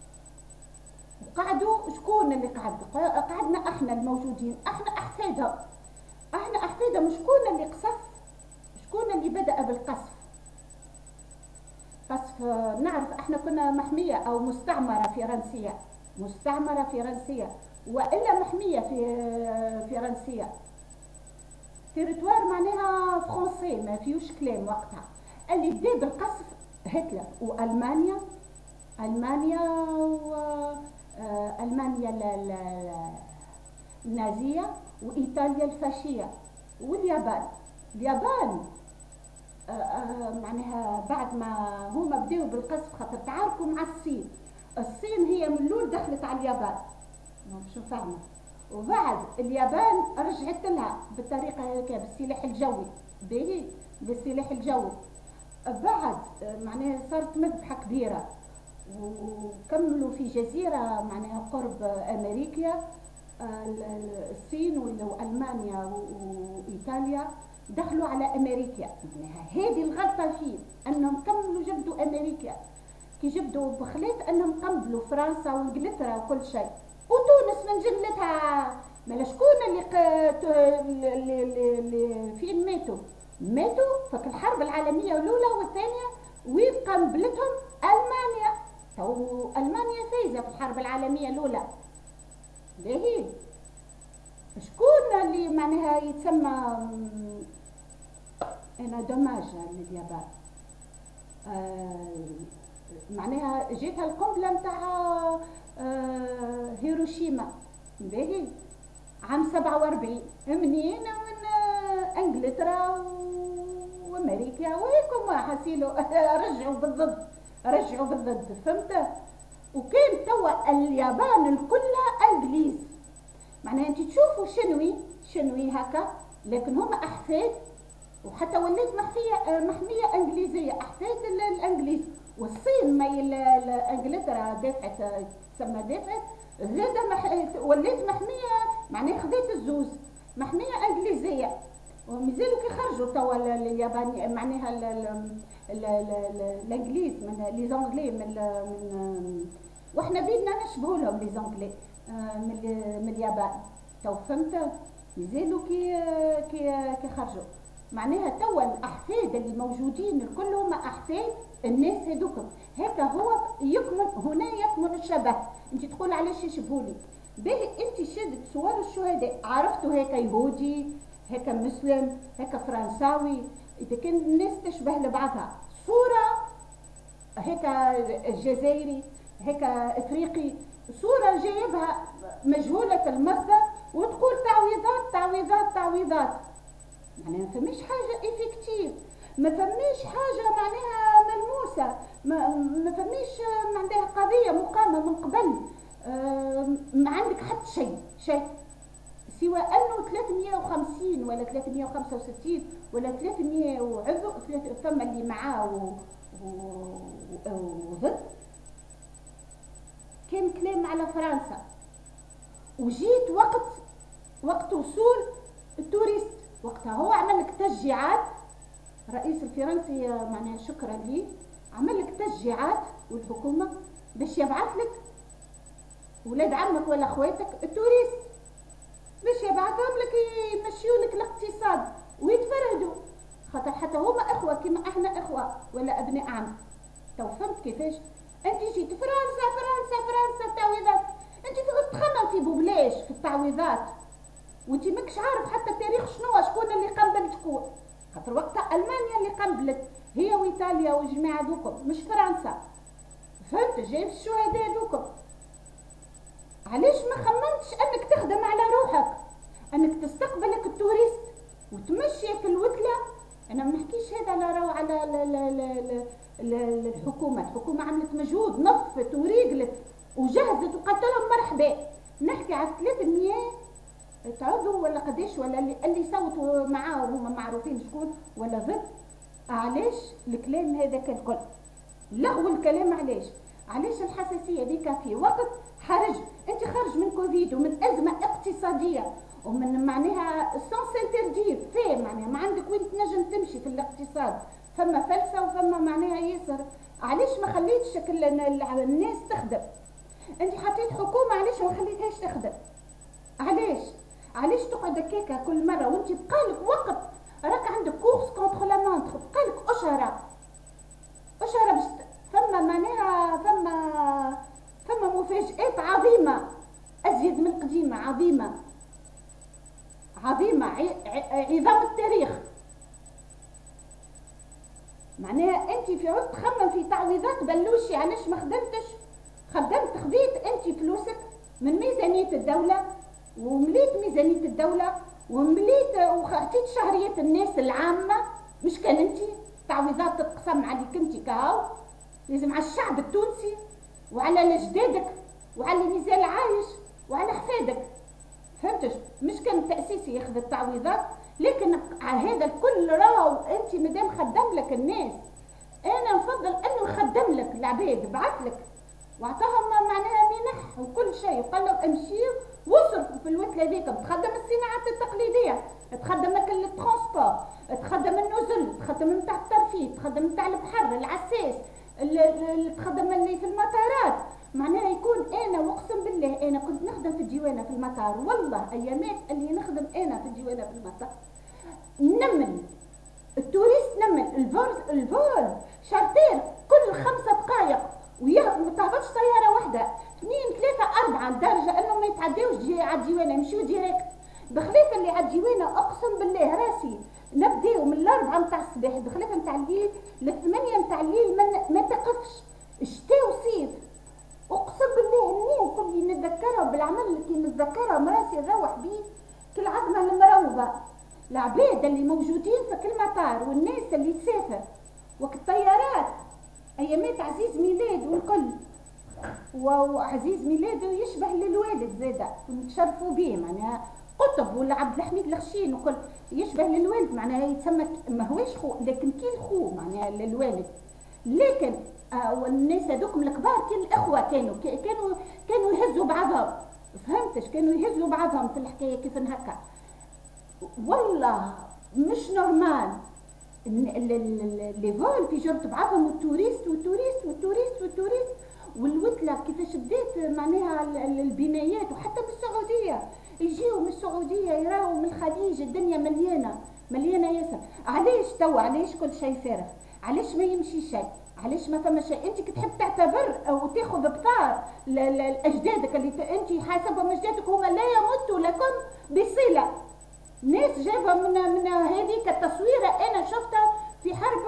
وقعدوا شكون اللي قعد؟ قعدنا احنا الموجودين، احنا احفادها احنا احفادها. مش شكون اللي قصف؟ شكون اللي بدأ بالقصف؟ قصف نعرف احنا كنا محميه او مستعمره فرنسيه، مستعمره فرنسيه والا محميه في فرنسيه، تيريتوار معناها فرنسي ما فيهوش كلام وقتها. اللي بدا بالقصف هتلر والمانيا، المانيا والمانيا النازيه وايطاليا الفاشيه واليابان. اليابان آه آه معناها بعد ما هما بداوا بالقصف خاطر تعاركوا مع الصين، الصين هي من الاول دخلت على اليابان مش فاهمه، وبعد اليابان رجعت لها بالطريقه هيك بالسلاح الجوي باهي بالسلاح الجوي. بعد معناها صارت مذبحه كبيره وكملوا في جزيره معناها قرب امريكا الصين والمانيا وايطاليا دخلوا على امريكا. معناها هذه الغلطه فيه انهم كملوا جبدوا امريكا كي جبدوا بخليت انهم قبلوا فرنسا وانجلترا وكل شيء، وتونس من جملتها مالا شكون اللي, ق... اللي, اللي, اللي فين ماتوا ماتوا في الحرب العالميه الاولى والثانيه، وين قنبلتهم المانيا. تو المانيا فايزه في الحرب العالميه الاولى. باهي شكون اللي معناها يتسمى انا دوماج لليابان، آه معناها جيتها القنبله نتاع آه هيروشيما. باهي عام سبعة وأربعين منين؟ من آه انجلترا وامريكا وهيكم حسيلو رجعوا بالضد رجعوا بالضد فهمت. وكان توا اليابان الكلها انجليز. معناها انت تشوفوا شنوي شنوي هكا، لكن هم احفاد، وحتى وليت محميه محميه انجليزيه احفاد الانجليز. والصين ما انجلترا دافعت تسمى دافعت زاد مح... وليت محميه، معناها خذيت الزوز محميه انجليزيه. ومازالوا كي خرجوا توا اليابان معناها الانجليز من لي زونغلي من من واحنا بيدنا نشبهوا لهم لي زونغلي من من اليابان. تو فهمت مازالوا كي كي كي خرجوا. معناها توا الاحفاد اللي موجودين الكل هما احفاد الناس هذوك. هكا هو يكمن هنا يكمن الشبه. انت تقول علاش يشبهولي؟ باهي انت شادت صور الشهداء عرفتوا هكا يهودي هكا مسلم هكا فرنساوي، اذا كان الناس تشبه لبعضها. صوره هكا جزائري هكا افريقي، صوره جايبها مجهوله المصدر وتقول تعويضات تعويضات تعويضات. معناها ما فماش حاجه افكتيف، ما فماش حاجه معناها ملموسه، ما, ما فماش معناها قضيه مقامه من قبل. آه ما عندك حتى شيء شيء سوى انه ثلاثمية وخمسين ولا ثلاثمية وخمسة وستين ولا ثلاثمية وعذر ثم اللي معاه وضد كان كلام على فرنسا. وجيت وقت وقت وصول التوريست، وقتها هو عمل لك تشجيعات، الرئيس الفرنسي معناها شكرا ليه عمل لك تشجيعات والحكومه باش يبعث لك ولاد عمك ولا اخواتك التوريست باش يبعثهم لك يمشيو لك الاقتصاد ويتفرهدوا، خاطر حتى هما اخوه كيما احنا اخوه ولا ابناء عم. تو فهمت كيفاش؟ انت جيت فرنسا فرنسا فرنسا التعويضات، انت تخمم في بوبلاش في التعويضات وانت ماكش عارف حتى التاريخ شنو شكون اللي قنبل شكون، خاطر وقتها المانيا اللي قنبلت هي وايطاليا والجماعه دوكم مش فرنسا. فهمت؟ جايب الشهداء دوكم. علاش ما خممتش انك تخدم على روحك، انك تستقبلك التوريست وتمشيك الوكله؟ انا ما نحكيش هذا على رو على لا لا لا لا الحكومه، الحكومه عملت مجهود نظفت وريقلت وجهزت وقالت لهم مرحبا. نحكي على ثلاثمية تعودوا ولا قداش ولا اللي, اللي صوتوا معاه وهما معروفين شكون ولا ضد. علاش الكلام هذاك الكل لغوا الكلام؟ علاش؟ علاش الحساسيه ديك في وقت حرج؟ انت خارج من كوفيد ومن ازمه اقتصاديه ومن معناها سون انتردير في معناها ما عندك وين تنجم تمشي في الاقتصاد، فما فلسه وفما معناها ياسر. علاش ما خليتش الناس تخدم؟ انت حطيت حكومه علاش ما خليتهاش تخدم؟ علاش؟ علاش تقعد هكاكا كل مره وانت بقالك وقت راك عندك كورس كونتر لا مونتر بقالك اشهر اشهر باش فما معناها فما فما مفاجآت عظيمه ازيد من القديمه، عظيمه عظيمه عظام التاريخ. معناها انت في عود تخمم في تعويضات بلوشي. علاش ما خدمتش؟ خدمت خذيت انت فلوسك من ميزانيه الدوله ومليت ميزانيه الدوله ومليت وعطيت شهريه الناس العامه، مش كان انت تعويضات تتقسم عليك انت كهو، لازم على الشعب التونسي وعلى جدادك وعلى اللي مازال عايش وعلى حفادك. فهمتش؟ مش كان التاسيسي ياخذ التعويضات، لكن هذا الكل راهو انت مادام خدم لك الناس. انا نفضل انه يخدم لك العباد، بعث لك واعطاهم معناها منح وكل شيء وقال لهم امشيو واصرفوا في الوتله هذيك، تخدم الصناعات التقليديه، تخدم اكل الترونسبور، تخدم النزل، تخدم نتاع الترفيه، تخدم نتاع البحر العساس، تخدم اللي في المطارات. معناها يكون انا واقسم بالله انا كنت نخدم في الديوانه في المطار، والله ايامات اللي نخدم انا في الديوانه في المطار نمل التوريست، نمل الفول الفول شارتير كل خمسة دقائق، ويا ما تهبطش طياره واحده، اثنين ثلاثه اربعه، لدرجه انهم ما يتعداوش على الديوانه، يمشيو ديريكت. بخلاف اللي على الديوانه اقسم بالله راسي نبداو من الاربعه نتاع الصباح بخلاف نتاع الليل للثمانيه نتاع الليل، ما تقفش شتاء وصيف. اقسم بالله الناس اللي نتذكرها بالعمل اللي نتذكرها مراسي نروح بيه كالعظمه المروضه، العباد اللي موجودين في كل مطار والناس اللي تسافر وقت الطيارات ايامات عزيز ميلاد والكل، وعزيز ميلاد يشبه للوالد زاده نتشرفوا به، معناها قطب ولا عبد الحميد الخشين وكل يشبه للوالد، معناها يتسمى ما هوش خو لكن كي الخو معناها للوالد. لكن آه الناس هذوكم الكبار كي الاخوه كانوا كانوا كانوا يهزوا بعضهم، فهمتش؟ كانوا يهزوا بعضهم في الحكايه كيف هكا، والله مش نورمال. لي فول في جرة بعضهم والتوريست والتوريست والتوريست والتوريست والوتله كيفاش بدات معناها البنايات، وحتى من السعوديه يجيو من السعوديه يراو من الخليج الدنيا مليانه مليانه ياسر. علاش توا علاش كل شيء فارغ؟ علاش ما يمشي شيء؟ علاش ما فما شيء؟ انت كي تحب تعتبر وتاخذ بطار لاجدادك اللي انت حاسبهم اجدادك هما لا يمتوا لكم بصله، ناس جابها من من هذيك التصويره انا شفتها في حرب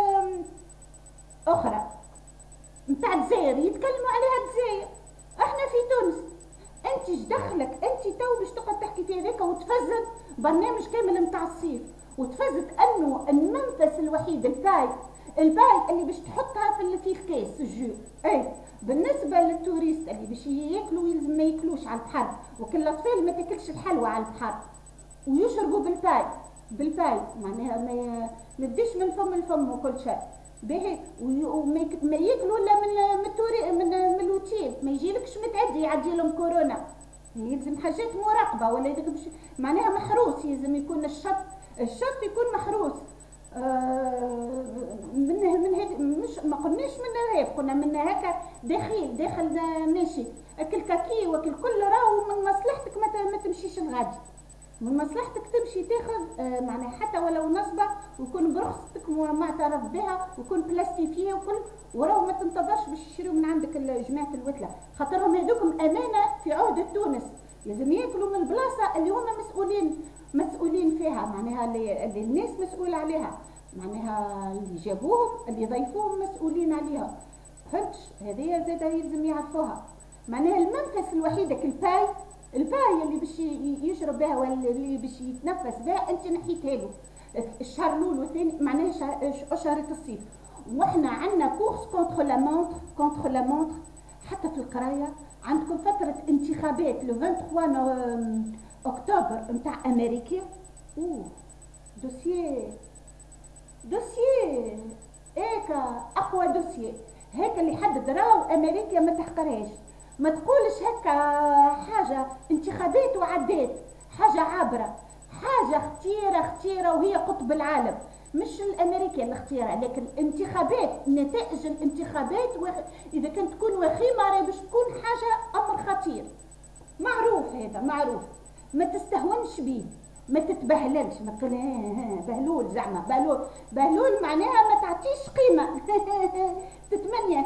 اخرى نتاع الجزائر يتكلموا عليها الجزائر، احنا في تونس. انت ايش دخلك؟ انت تو باش تقعد تحكي في هذاك وتفزت برنامج كامل نتاع الصيف، وتفزت انه المنفس الوحيد الباي الباي اللي باش تحطها في في الكاس الجو. اي بالنسبه للتوريست اللي باش ياكلوا يلزم ما ياكلوش على البحر، وكل الاطفال ما تاكلش الحلوى على البحر، ويشربوا بالباي بالباي معناها ما يبديش من فم لفم وكل شيء باهي، وما ياكلوا الا من من التوري من من الوتيل، ما يجيلكش متعدي يعدي لهم كورونا، يلزم حاجات مراقبه ولا معناها محروس، يلزم يكون الشط الشط يكون محروس. آه من من هذه مش ما قلناش من الريف، قلنا من هكا داخل داخل ماشي اكل كاكي واكل كل راهو من مصلحتك ما تمشيش الغادي، من مصلحتك تمشي تاخذ آه معناها حتى ولو نصبه ويكون برخصتك معترف بها ويكون بلاستيكيه وكل، وراو ما تنتظرش باش يشريو من عندك جماعه الوتله، خاطرهم هذوكم امانه في عهده تونس، لازم ياكلوا من البلاصه اللي هما مسؤولين مسؤولين فيها، معناها اللي, اللي الناس مسؤول عليها، معناها اللي جابوهم اللي ضيفوهم مسؤولين عليها، فهمتش؟ هذه زاده يلزم يعرفوها، معناها المنفس الوحيد الباي الباي اللي باش يشرب بها ولا اللي باش يتنفس بها انت نحيتها له الشهر الاول والثاني معناها شهر الصيف. واحنا عندنا كورس كونتر لا مونتر كونتر لا مونتر حتى في القرايه، عندكم فتره انتخابات لو ثلاثة وعشرين اكتوبر نتاع امريكا، اوه دوسيي دوسيي هيك اقوى دوسيي هيك اللي حدد راهو امريكا ما تحقرهاش، ما تقولش هكا حاجه انتخابات وعدات، حاجه عابره، حاجه اختيره اختيره وهي قطب العالم، مش الامريكا اللي اختيرها، لكن الانتخابات نتائج الانتخابات وخ... اذا كانت تكون وخيمه راهي باش تكون حاجه امر خطير، معروف هذا معروف، ما تستهونش بيه، ما تتبهللش، ما تقول بهلول زعما بهلول بهلول معناها ما تعطيش قيمه تتمنيك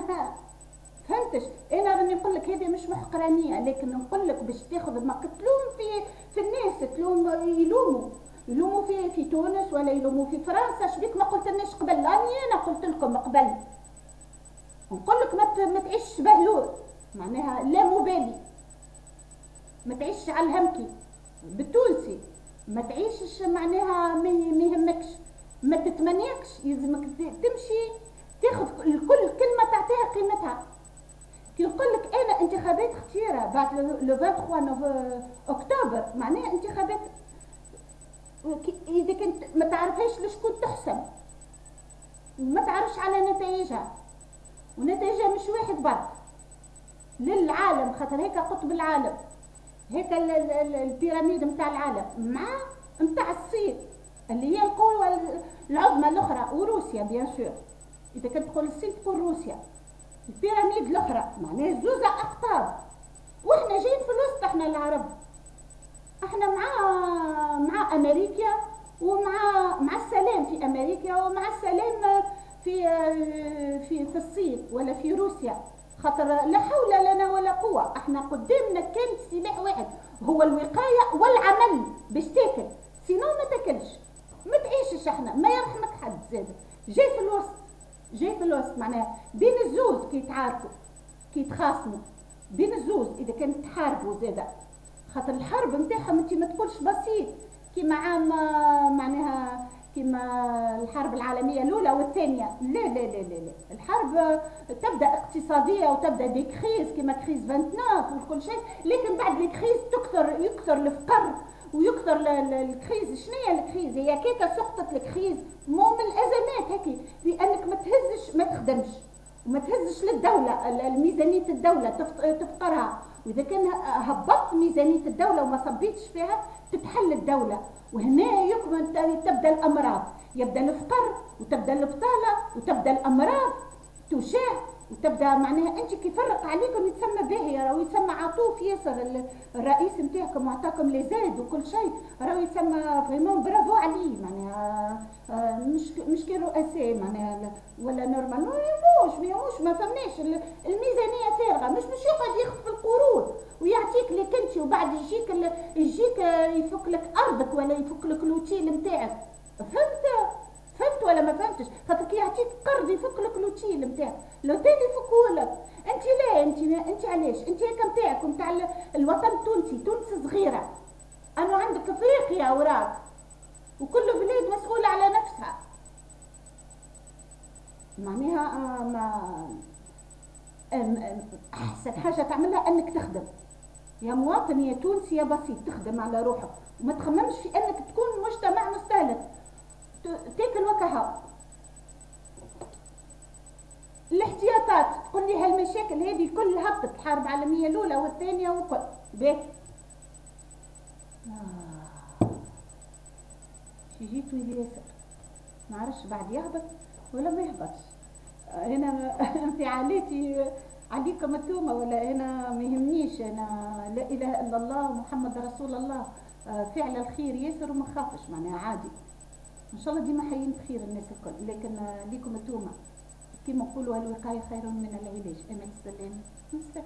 فهمتش؟ انا راني نقول لك هذه مش محقرانيه، لكن نقول لك باش تاخذ ما تلوم في في الناس، تلوم يلوموا يلوموا في في تونس ولا يلوموا في فرنسا، شبيك ما قلت لناش قبل؟ راني انا قلت لكم قبل، نقول لك ما ما تعيش بهلول، معناها لا مبالي، ما تعيش على الهمكي بالتونسي، ما تعيشش معناها ما يهمكش، ما تتمنيكش، يلزمك تمشي تاخذ الكل كلمه تعطيها قيمتها. كي نقول لك انا انتخابات اختياره بعد لو ثلاثة وعشرين اكتوبر، معناها انتخابات اذا كنت ما تعرفهاش لشكون تحسم، ما تعرفش على نتائجها، ونتائجها مش واحد برك للعالم، خاطر هيك قطب العالم، هيك البيراميد نتاع العالم مع نتاع الصين اللي هي القوة العظمى الأخرى، وروسيا بيان سور. إذا كنت تقول الصين تقول روسيا. البيراميد الأخرى معناها زوزة أقطاب، وإحنا جايين في الوسط. إحنا العرب إحنا مع مع أمريكا، ومع مع السلام في أمريكا، ومع السلام في في في الصين ولا في روسيا. خاطر لا حول لنا ولا قوة. احنا قدامنا كان سلاح واحد هو الوقاية والعمل باش تاكل، سينو ما تاكلش ما تعيشش. احنا ما يرحمك حد زاد. جاي في الوسط، جاي في الوسط معناها بين الزوز كي يتعاركوا كي يتخاصموا بين الزوز. اذا كانت تحاربوا زاده، خاطر الحرب نتاعهم انت ما تقولش بسيط كيما عام معناها كيما الحرب العالميه الاولى والثانيه. لا لا لا لا لا، الحرب تبدا اقتصاديه وتبدا بكريز كيما كريز تسعة وعشرين وكل شيء، لكن بعد الكريز تكثر يكثر الفقر ويكثر الكريز. شنو هي الكريز؟ هي كيكه سقطت الكريز مو من الازمات هيك، لانك ما تهزش ما تخدمش وما تهزش للدوله الميزانيه الدوله تفقرها. واذا كان هبطت ميزانيه الدوله وما صبيتش فيها تتحل الدوله. وهنا يكمن تبدا الامراض، يبدا الفقر وتبدا البطاله وتبدا الامراض تشاع، وتبدا معناها انت كي يفرق عليكم يتسمى باهي، راهو يتسمى عطوف ياسر الرئيس نتاعكم وعطاكم لي زاد وكل شيء، راهو يتسمى فريمون برافو عليه. معناها مش مش كي رؤساء معناها ولا نورمال ما يهموش ما يهموش ما فهمناش الميزانيه فارغه. مش مش يقعد يخطف القروض ويعطيك لك انت وبعد يجيك يجيك يفك لك ارضك ولا يفك لك لوتيل نتاعك. فهمت فهمت ولا ما فهمتش؟ خاطر كي يعطيك قرض يفك لك لوتيل نتاعك، لوتيل يفكوا لك انت. لا انت انت علاش انت هيك نتاعك نتاع الوطن التونسي. تونس صغيره، انا عندك افريقيا وراك وكل بلاد مسؤوله على نفسها. معناها ما احسن حاجه تعملها انك تخدم يا مواطن يا تونسي يا بسيط، تخدم على روحك وما تخممش في انك تكون مجتمع مستهلك تاكل وكها. الاحتياطات تقول لي هالمشاكل هذه كلها هبطت، الحرب العالميه الاولى والثانيه وكل باهي. آه. جيتوا ياسر ما عرفش بعد يهبط ولا ما يهبطش. هنا انفعالاتي عليكم انتوما ولا انا ما يهمنيش. انا لا اله الا الله محمد رسول الله، فعل الخير ياسر وما خافش معناها عادي ان شاء الله ديما حيين بخير الناس الكل. لكن ليكم انتوما كيما نقولوا الوقايه خير من العلاج. انا تسلم نسلم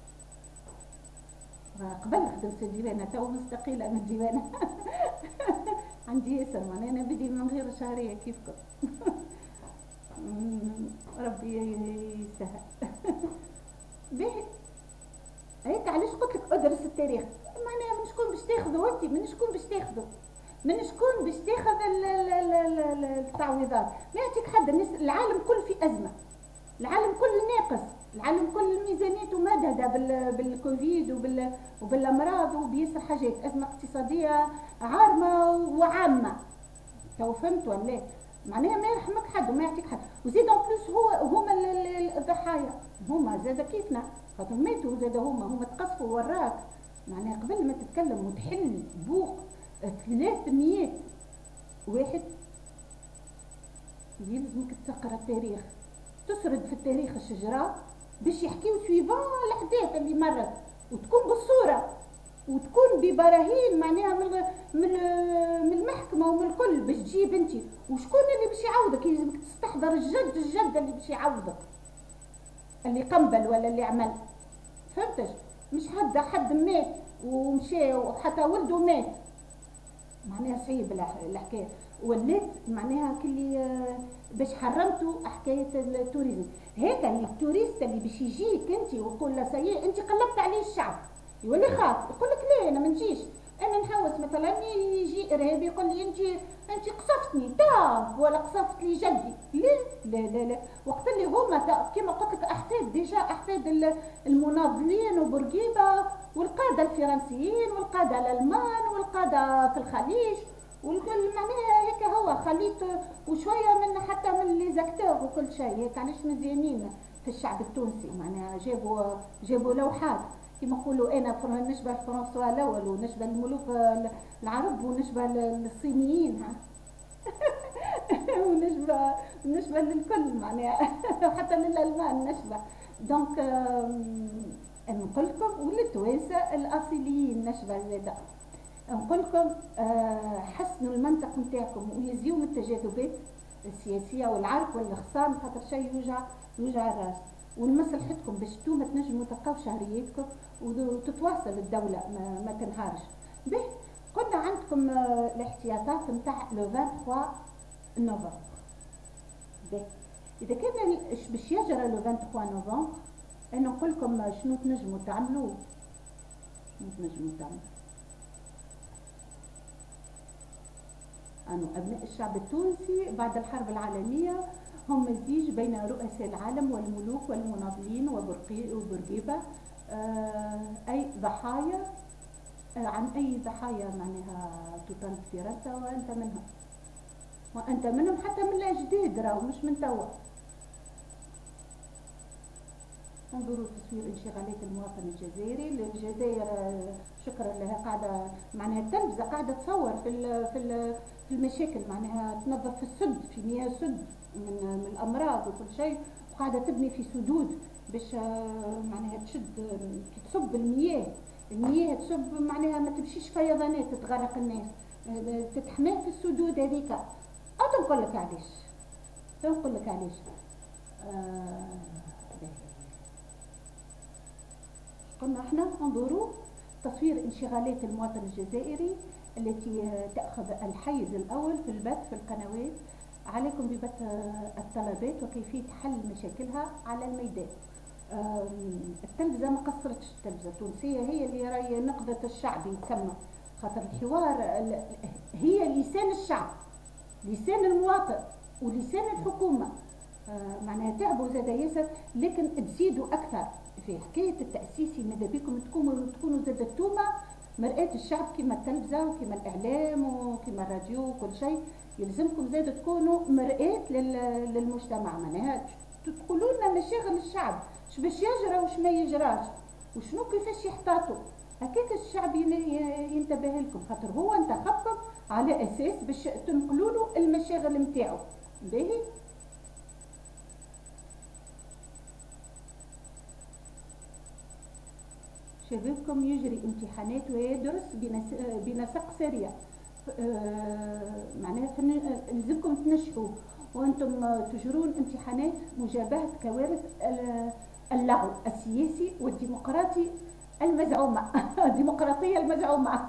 قبل خدمت الديوانه تو مستقيله من الديوانه عندي ياسر معناها انا بدي من غير شهريه كيفكم ربي يسهل باهي. هيك علاش قلت لك ادرس التاريخ. معناها من شكون باش تاخذوا انت؟ من شكون باش تاخذوا؟ من شكون باش تاخذ التعويضات؟ ما يعطيك حد. الناس العالم كل في ازمه، العالم كل ناقص، العالم كل ميزانيته مهدده بالكوفيد وبال وبالامراض وبياسر حاجات. ازمه اقتصاديه عارمه وعامه. تو فهمت ولا؟ معناها ما يرحمك حد وما يعطيك حد. وزيد اون بلوس هو هما الضحايا، هما زاد كيفنا خاطر ماتوا زاد هما هما تقصفوا وراك. معناها قبل ما تتكلم وتحل بوق ثلاثمية واحد يلزمك تقرا التاريخ، تسرد في التاريخ الشجرة باش يحكيو سويفون الاحداث اللي مرت، وتكون بالصورة وتكون ببراهين معناها من من من المحكمه ومن الكل باش تجيب انت. وشكون اللي باش يعوضك؟ يلزمك تستحضر الجد الجد اللي باش يعوضك، اللي قنبل ولا اللي عمل. فهمتش؟ مش حد حد مات ومشى وحتى ولده مات. معناها صعيب الحكايه. ولات معناها كلي باش حرمتوا حكايه التوريزم. هيك اللي التوريست اللي باش يجيك انت ويقول له سيء انت قلبت عليه الشعب يولي خاف يقول لك لا انا ما نجيش. انا نحوس مثلا يجي ارهابي يقول لي انت انت قصفتني تاف ولا قصفت لي جدي. لا لا لا لا. وقت اللي هما كما قلت لك احفاد ديجا احفاد المناضلين وبورقيبه والقاده الفرنسيين والقاده الالمان والقاده في الخليج والكل. معناها هيك هو خليط وشويه من حتى من لي زاكتور وكل شيء. هيك علاش مزيانين في الشعب التونسي. معناها جابوا جابوا لوحات كما نقولوا انا نشبه فرنسوا الاول ونشبه الملوك العرب ونشبه الصينيين ها ونشبه نشبه للكل معناها حتى للالمان نشبه. دونك نقول لكم وللتوانسه الاصيليين نشبه زاده. نقول لكم حسنوا المنطق نتاعكم ويزيوا من التجاذبات السياسيه والعرق والخصام، خاطر شيء يوجع يوجع الراس. ولمصلحتكم باش نتوما تنجموا تلقاو شهرياتكم وتتواصل الدوله ما, ما تنهارش به. قلنا عندكم الاحتياطات نتاع لو ثلاثة وعشرين نوفمبر. اذا كان باش يجرى لو ثلاثة وعشرين نوفمبر انا نقول لكم شنو تنجموا تعملوا. شنو تنجموا تعملوا أنو أبناء الشعب التونسي بعد الحرب العالمية هم مزيج بين رؤساء العالم والملوك والمناضلين وبورقيبة. آه أي ضحايا آه عن أي ضحايا معناها تطالب فرنسا وأنت منهم، وأنت منهم حتى من الأجداد راهو مش من توا. انظروا تصوير انشغالات المواطن الجزائري. الجزائر شكرا لها قاعده معناها التلفزه قاعده تصور في في في المشاكل، معناها تنظف في السد في مياه سد من, من الامراض وكل شيء، وقاعده تبني في سدود باش معناها تشد تصب المياه المياه تصب معناها ما تمشيش فيضانات تغرق الناس، تتحمى في السدود هذيك. او نقول لك علاش نقول لك علاش آه قلنا احنا انظروا تصوير انشغالات المواطن الجزائري التي تأخذ الحيز الأول في البث في القنوات. عليكم ببث الطلبات وكيفية حل مشاكلها على الميدان. التلفزة ما قصرتش، التلفزة التونسية هي اللي راهي نقدة الشعب يتسمى، خاطر الحوار هي لسان الشعب، لسان المواطن ولسان الحكومة. معناها تعبوا زاد ياسر، لكن تزيدوا أكثر في حكاية التأسيسي. ماذا بكم تكونوا تكونوا زاد التومة مرآة الشعب كما التلفزة وكما الإعلام وكما الراديو وكل شيء. يلزمكم زاد تكونوا مرآة للمجتمع، معناها تقولوا لنا مشاغل الشعب، اش باش يجرى وش ما يجراش وشنو كيفاش يحتاطوا. هكاك الشعب ينتبه لكم، خاطر هو انتخبكم على أساس باش تنقلوا له المشاغل نتاعو. باهي شبابكم يجري امتحانات ويدرس بنسق سريع. معناها لازمكم تنجحوا وانتم تجرون امتحانات مجابهة كوارث اللغو السياسي والديمقراطي المزعومة الديمقراطية المزعومة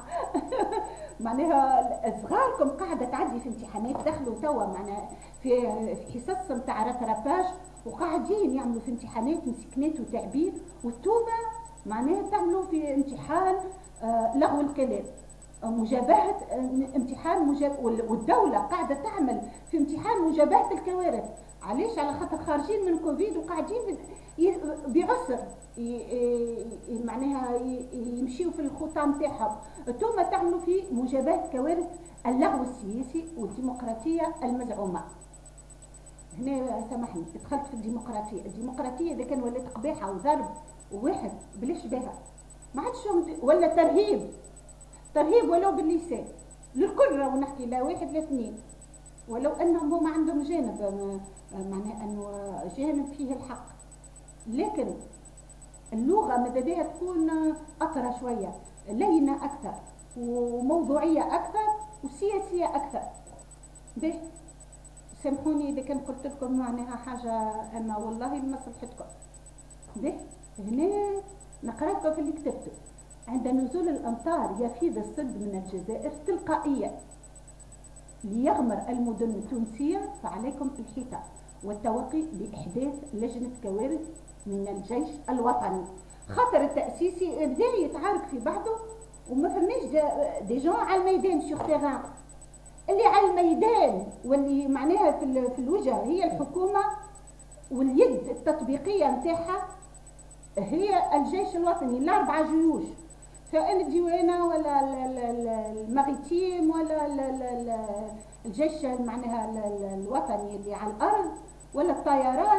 معناها صغاركم قاعدة تعدي في امتحانات، دخلوا توا معناها في حصص نتاع رتراباج وقاعدين يعملوا في امتحانات مسكنات وتعبير، والتوبة معناها تعملوا في امتحان آه لغو الكلام مجابهة امتحان مجاب والدولة قاعدة تعمل في امتحان مجابهة الكوارث. علاش؟ على خاطر خارجين من كوفيد وقاعدين بعسر معناها يمشيوا في الخطى نتاعهم. انتوما تعملوا في مجابهة كوارث اللغو السياسي والديمقراطية المزعومة. هنا سامحني دخلت في الديمقراطية. الديمقراطية إذا كان ولات قباحة وضرب وواحد بلاش بها ما عادش، ولا ترهيب ترهيب ولو باللسان للكل. راهو نحكي لا واحد لا اثنين، ولو انهم هما عندهم جانب معناها انه جانب فيه الحق، لكن اللغه ماذا بها تكون اطرى شويه، لينه اكثر وموضوعيه اكثر وسياسيه اكثر. به سامحوني اذا كان قلت لكم معناها حاجه اما والله لمصلحتكم. به هنا نقرا لكم في اللي كتبته. عند نزول الأمطار يفيض السد من الجزائر تلقائيا ليغمر المدن التونسية، فعليكم الحيطة والتوقي بإحداث لجنة كوارث من الجيش الوطني. خاطر التأسيسي بدا يتعارك في بعضه وما فماش دي جون على الميدان سيغ تيغان. اللي على الميدان واللي معناها في, في الوجه هي الحكومة، واليد التطبيقية نتاعها هي الجيش الوطني. الأربعة جيوش، سواء الديوانة ولا الماريتيم ولا الجيش معناها الوطني اللي على الأرض ولا الطيران،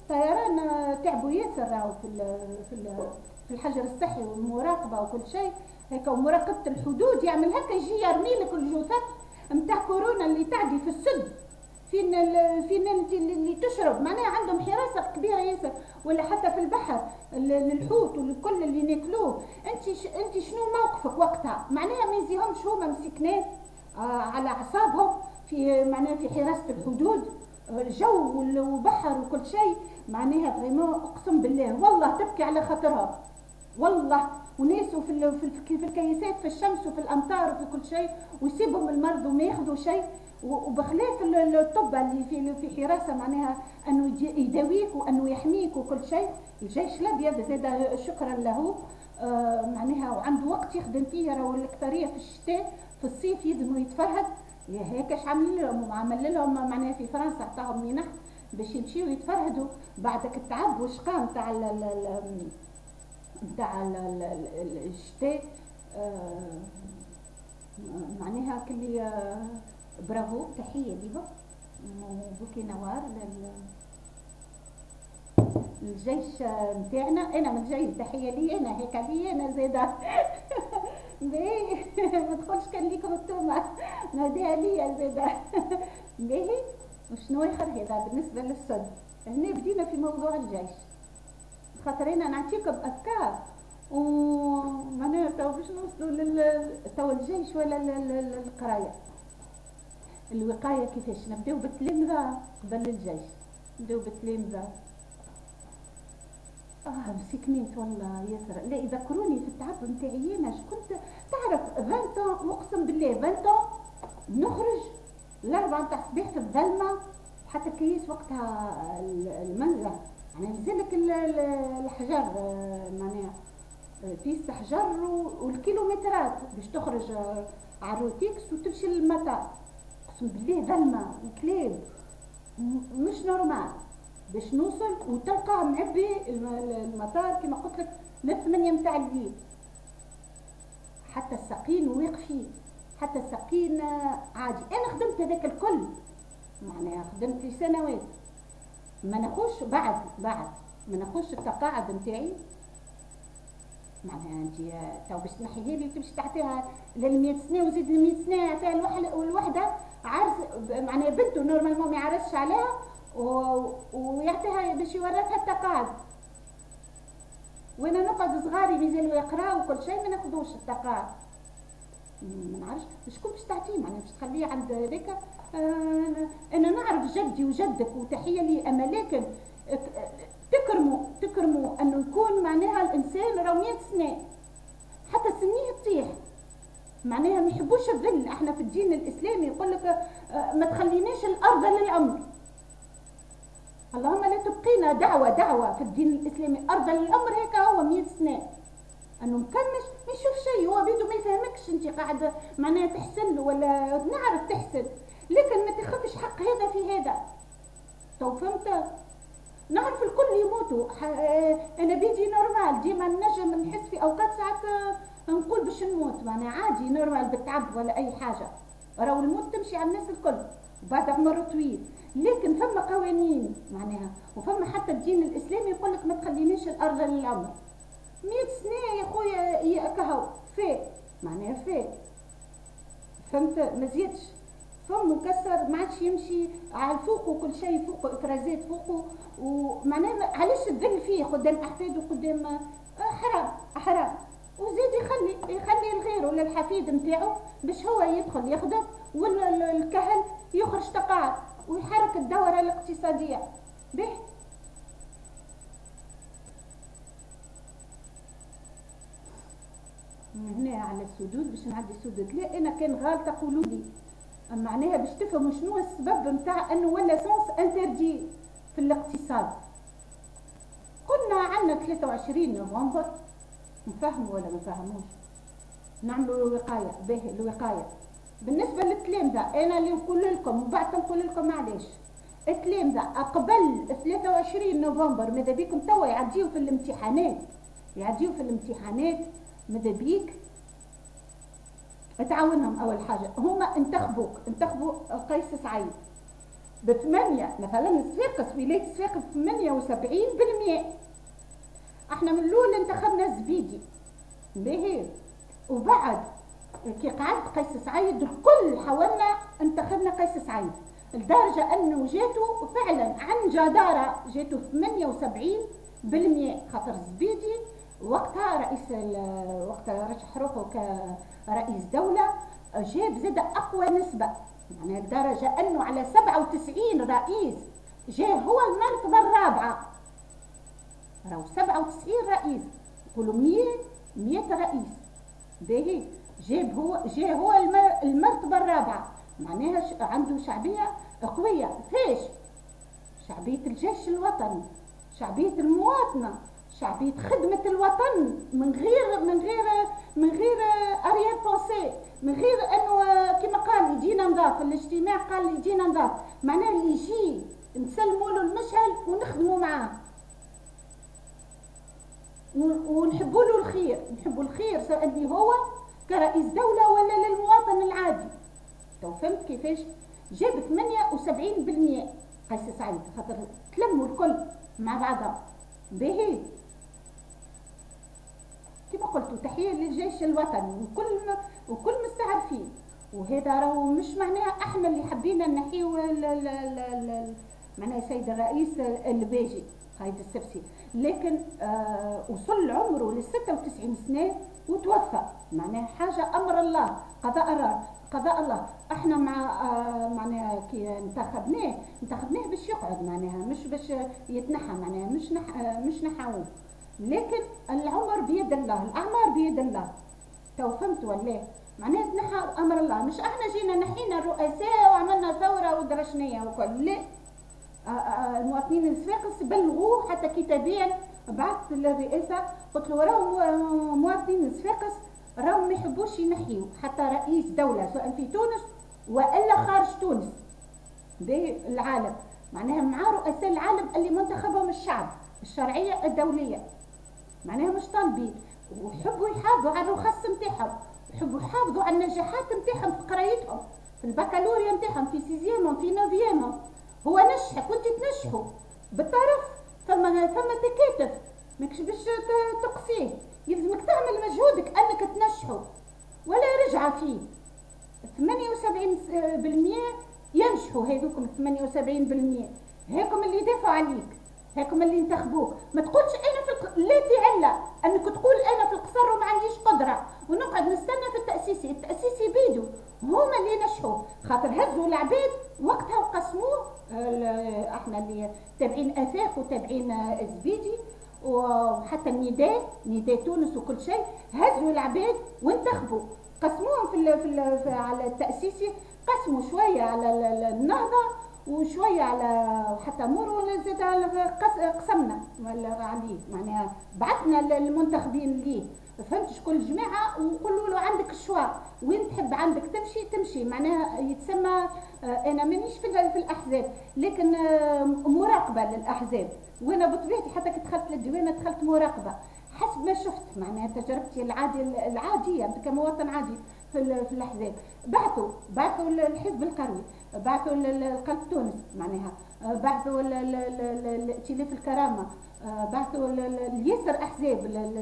الطيران تعبوا ياسر راهو في ال في ال في الحجر الصحي والمراقبه وكل شيء هيك، ومراقبه الحدود يعمل هكا يجي يرمي لك الجثث نتاع كورونا اللي تعدي في السد، فين فين انت اللي تشرب، معناها عندهم حراسه كبيره ياسر. ولا حتى في البحر الحوت والكل اللي ناكلوه، انت انت شنو موقفك وقتها؟ معناها ما يزيهمش هما مسكنات آه على اعصابهم في معناها في حراسه الحدود، الجو والبحر وكل شيء، معناها فريمون اقسم بالله والله تبكي على خاطرها والله. وناس في في الكيسات في الشمس وفي الامطار وفي كل شيء، ويسيبهم المرض وما ياخذوا شيء، وبخلاف الطب اللي في في حراسه معناها انه يداويك وانه يحميك وكل شيء. الجيش الابيض زاد شكرا له آه معناها وعنده وقت يخدم فيه، راهو الاكثريه في الشتاء، في الصيف يلزموا يتفرهد. يا هيك اش عمل لهم؟ عمل لهم معناها في فرنسا عطاهم منح باش يمشيو يتفرهدوا بعدك التعب والشقاء نتاع نتاع الشتاء. آه معناها كلي آه برافو، تحيه ليهم وبوكي نوار للجيش نتاعنا. انا من الجيش تحيه لي انا هيك لي انا زاده باهي ما تقولش كان ليكم انتوما ناديها ليا زاده باهي. وشنو اخر هذا بالنسبه للسد. هنا بدينا في موضوع الجيش، خاطر انا نعطيكم افكار ومعناها تو باش نوصلوا لل تو الجيش ولا القرايه. الوقايه كيفاش؟ نبداو بالتلامذه قبل الجيش، نبداو بالتلامذه. اه مسكنيت والله ياسر، لا يذكروني في التعب نتاعي انا. كنت تعرف عشرين اقسم بالله عشرين نخرج الاربعه نتاع الصباح في الظلمه، حتى كيس وقتها المنزل يعني نزلك الحجر معناها بيست حجر والكيلومترات باش تخرج على الروتيكس وتمشي للمطار. اقسم بالله ظلمه وكلاب مش نورمال باش نوصل، وتلقى معبي المطار كما قلت لك من ثمانية متاع الليل، حتى الساقين واقفين، حتى الساقين عادي. انا خدمت هذاك الكل معناها خدمت لي سنوات ما نخش بعد بعد ما نخش التقاعد نتاعي معناها انت تو باش تنحيها لي تمشي تعطيها لل مية سنه وزيد ل مية سنه يعطيها الوحده عارس معناها بنته نورمالمون ما يعرسش عليها ويعطيها باش يورثها التقاعد. وانا نقعد صغاري مازالوا يقراو وكل شيء ما ناخذوش التقاعد. ما نعرفش شكون باش تعطيه معناها باش تخليه عند هذاك. آه انا نعرف جدي وجدك وتحيه لي، اما لكن تكرموا تكرموا انه يكون معناها الانسان راه مية سنه حتى سنيه تطيح، معناها ما يحبوش الذل. احنا في الدين الاسلامي يقول لك آه ما تخليناش الارض للامر، اللهم لا تبقينا دعوه دعوه في الدين الاسلامي ارض للامر. هيك هو مية سنه انه مكمش ما يشوف شيء، هو بيدو ما يفهمكش انت قاعده معناها تحسن له ولا نعرف تحسن، لكن ما تاخذش حق هذا في هذا. تو فهمت؟ نعرف الكل يموتوا. انا بيدي نورمال ديما نجم نحس في اوقات ساعات نقول باش نموت معناها عادي نورمال بالتعب ولا اي حاجه، راهو الموت تمشي على الناس الكل بعد عمر طويل. لكن فما قوانين معناها وفما حتى الدين الاسلامي يقول لك ما تخلينيش الارض للامر. مية سنه يا خويا كهو فيه معناها فيه، فهمت؟ ما زيدش فم مكسر ما عادش يمشي على فوق وكل شيء فوق افرازات فوقه، ومعناها علاش الذل فيه قدام احفاده قدام حرام حرام. وزيد يخلي يخلي الغير ولا الحفيد نتاعو باش هو يدخل يخدم والكهل يخرج تقاعد ويحرك الدوره الاقتصاديه به. هنا على السدود باش نعدي السدود، لا انا كان غالطه قولوا لي معناها باش تفهموا شنو السبب نتاع انه ولا سونس انتردي في الاقتصاد. قلنا عندنا ثلاثة وعشرين نوفمبر نفهموا ولا ما نفهموش نعملوا الوقايه به. الوقايه بالنسبه للتلامذه انا اللي نقول لكم وبعد نقول لكم علاش التلامذه قبل ثلاثة وعشرين نوفمبر ماذا بيكم توا يعديوا في الامتحانات يعديوا في الامتحانات ماذا بيك تعاونهم. اول حاجه هما انتخبوك انتخبوا قيس سعيد بثمانية، مثلا صفاقس ولاية صفاقس ثمانية وسبعين بالمية. احنا من الاول انتخبنا الزبيدي باهي، وبعد كي قعد قيس سعيد الكل حاولنا انتخبنا قيس سعيد، لدرجة انه جاتو فعلا عن جدارة جاتو ثمانية وسبعين بالمية، خاطر الزبيدي وقتها رئيس وقتها رشح روحه كرئيس دولة جاب زاد اقوى نسبة، يعني لدرجة انه على سبعة وتسعين رئيس جاء هو المرتبة الرابعة، راهو سبعة وتسعين رئيس يقولوا مية مية رئيس باهي، جاب هو جاء هو المرتبة الرابعة، معناها عنده شعبية قوية. فاش؟ شعبية الجيش الوطني، شعبية المواطنة، شعبية خدمة الوطن، من غير من غير من غير اريان بونسي، من غير انه كما قال يجينا نضاف الاجتماع، قال يجينا نضاف، معناها اللي يجي نسلموا له المشعل ونخدموا معاه ونحبوا له الخير، نحبوا الخير سواء اللي هو كرئيس دولة ولا للمواطن العادي. تو فهمت كيفاش؟ جاب ثمانية وسبعين بالمية قيس سعيد، خاطر تلموا الكل مع بعضهم باهي. كما قلت تحية للجيش الوطني وكل وكل مستعرفين، وهذا راهو مش معناها احنا اللي حبينا نحيو معناها السيد الرئيس الباجي قايد السبسي، لكن آه وصل عمره ل ستة وتسعين سنة وتوفى، معناها حاجة امر الله، قضاء قضاء الله. احنا مع آه معناها كي انتخبناه انتخبناه باش يقعد، معناها مش باش يتنحى، معناها مش نح آه مش نحاوه، لكن العمر بيد الله، الاعمار بيد الله. تو فهمت ولا؟ معناها تنحى امر الله، مش احنا جينا نحينا الرؤساء وعملنا ثوره ودرشنيه وكل، لا، المواطنين الصفاقس بلغوه حتى كتابيا، بعثت للرئاسه قلت له راهو مواطنين الصفاقس راهم ما يحبوش ينحيوا حتى رئيس دوله سواء في تونس والا خارج تونس بالعالم، معناها مع رؤساء العالم اللي منتخبهم الشعب، الشرعيه الدوليه، معناها مش طالبين، ويحبوا يحافظوا على الرخص نتاعهم، يحبوا يحافظوا على النجاحات نتاعهم في قرايتهم، في البكالوريا نتاعهم، في سيزيامهم، في نوفيامهم. هو نجحك وانت تنجحوا بالطرف، ثم ثم تكاتف ماكش باش تقصيه، يلزمك تعمل مجهودك انك تنجحوا ولا رجعه فيه. ثمانية وسبعين بالمية ينجحوا، هذوكم ثمانية وسبعين بالمية هاكم اللي يدافعوا عليك، هاكم اللي ينتخبوك. ما تقولش انا في الق... لا تعلى انك تقول انا في القصر وما عنديش قدره ونقعد نستنى في التاسيسي، التاسيسي بيدو هما اللي نجحوا، خاطر هزوا العباد وقتها وقسموه. احنا اللي تابعين اثاث وتابعين زبيدي وحتى النداء نداء تونس وكل شيء، هزوا العباد وانتخبوا، قسموهم في, ال... في, ال... في على التاسيسي، قسموا شويه على النهضه وشويه على حتى مرو زاد قسمنا ولا عليه، معناها بعثنا المنتخبين ليه، فهمت شكون الجماعه وقولوا له عندك الشوا وين تحب عندك تمشي تمشي، معناها يتسمى انا مانيش في الاحزاب لكن مراقبه للاحزاب، وانا بطبيعتي حتى كي دخلت للديوانه دخلت مراقبه حسب ما شفت، معناها تجربتي العاديه العاديه كمواطن عادي في, في الاحزاب. بعثوا بعثوا الحزب القروي، بعثوا قلب تونس، معناها بعثوا ائتلاف الكرامه، بعثوا اليسر احزاب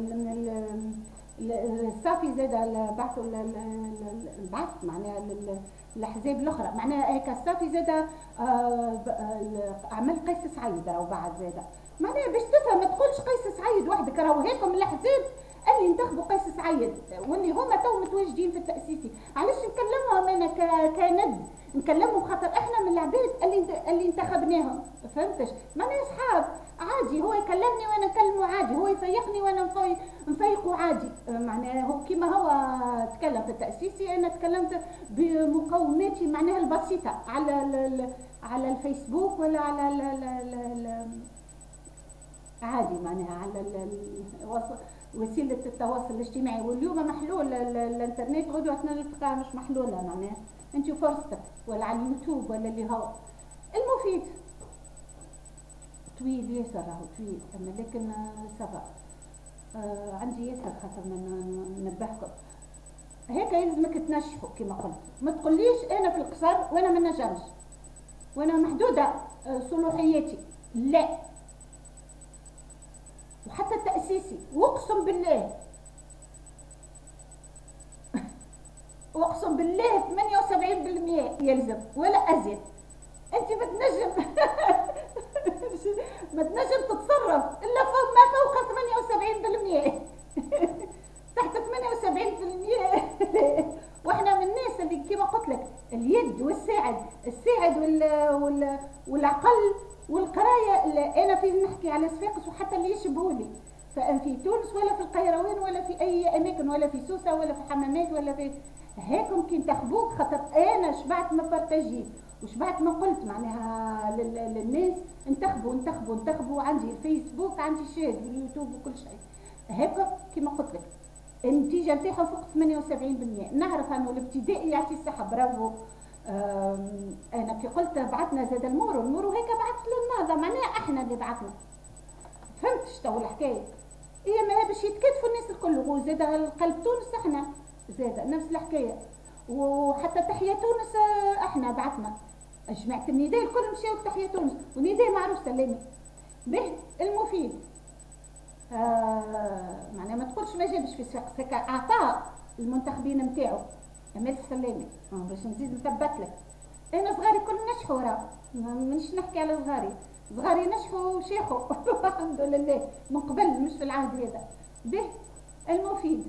الصافي زاد بعثوا البعث، معناها الاحزاب الاخرى، معناها هيك الصافي زاد عمل قيس سعيد راهو بعد زاد، معناها باش تفهم ما تقولش قيس سعيد وحدك، راهو هيكم الاحزاب اللي انتخبوا قيس سعيد واللي هما تو متواجدين في التاسيسي. علاش نكلمهم انا كند نكلمهم؟ خاطر احنا من العباد اللي اللي انتخبناهم، فهمتش؟ معناها اصحاب عادي، هو يكلمني وانا نكلمه عادي، هو يفيقني وانا نفيقه عادي، معناها هو كيما هو تكلم في التاسيسي انا تكلمت بمقوماتي معناها البسيطه على على الفيسبوك ولا على ال ال عادي، معناها على وسيله التواصل الاجتماعي. واليوم محلول الانترنت، غدوه نلقاها مش محلوله، معناها انت فرصتك ولا على اليوتيوب ولا اللي هو المفيد. طويل ياسر راهو طويل، اما لكن سافا آه عندي ياسر خاطر ننبهكم هيك يلزمك تنجحوا كما قلت، ما تقوليش انا في القصر وانا ما نجمش، وانا محدوده صلاحياتي، لا. وحتى تأسيسي، واقسم بالله واقسم بالله ثمانية وسبعين بالمئة يلزم ولا ازيد. انت ما تنجم ما تنجم تتصرف الا فوق ما فوق ثمانية وسبعين بالمئة تحت ثمانية وسبعين بالمئة واحنا من الناس اللي كما قلت لك اليد والساعد، الساعد وال وال والعقل والقرايه. انا في نحكي على صفاقس وحتى اللي يشبهوا لي، فان في تونس ولا في القيروان ولا في اي اماكن ولا في سوسه ولا في حمامات ولا في هيكم كي انتخبوك، خاطر انا شبعت ما بارتاجيت وشبعت ما قلت معناها للناس انتخبوا انتخبوا انتخبوا. عندي الفيسبوك، عندي شات واليوتيوب وكل شيء. هيك كما قلت لك النتيجه نتاعها فوق ثمانية وسبعين بالمئة. نعرف انه الابتدائي يعطي الصحه، برافو. انا كي قلت بعثنا زاد المورو، المورو هيك بعث للنهضه، معناها احنا اللي بعثنا. فهمتش تو الحكايه؟ هي ما باش يتكتفوا الناس الكل، وزاد قلب تونس احنا زاد نفس الحكايه، وحتى تحيا تونس احنا بعثنا. جماعه النداء الكل مشاو تحيا تونس، والنداء معروف سلامي به المفيد. آه معناها ما تقولش ما جابش في صفاقس، هكا اعطاه المنتخبين نتاعو امال السلامي. آه باش نزيد نثبت لك، انا صغاري كل نجحوا، راه مانيش نحكي على صغاري، صغاري نجحوا وشيخوا الحمد لله من قبل، مش في العهد هذا. به المفيد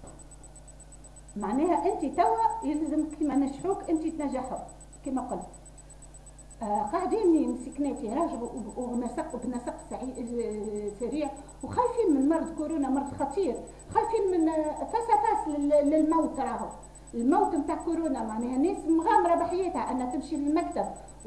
معناها انت توا يلزم كيما نجحوك انت تنجحوا كيما قلت. آه قاعدين مسكناتي راجعوا وبنسق بنسق سريع، وخايفين من مرض كورونا، مرض خطير، خايفين من فاس للموت. راهو الموت نتاع كورونا معناها ناس مغامره بحياتها انها تمشي للمكتب،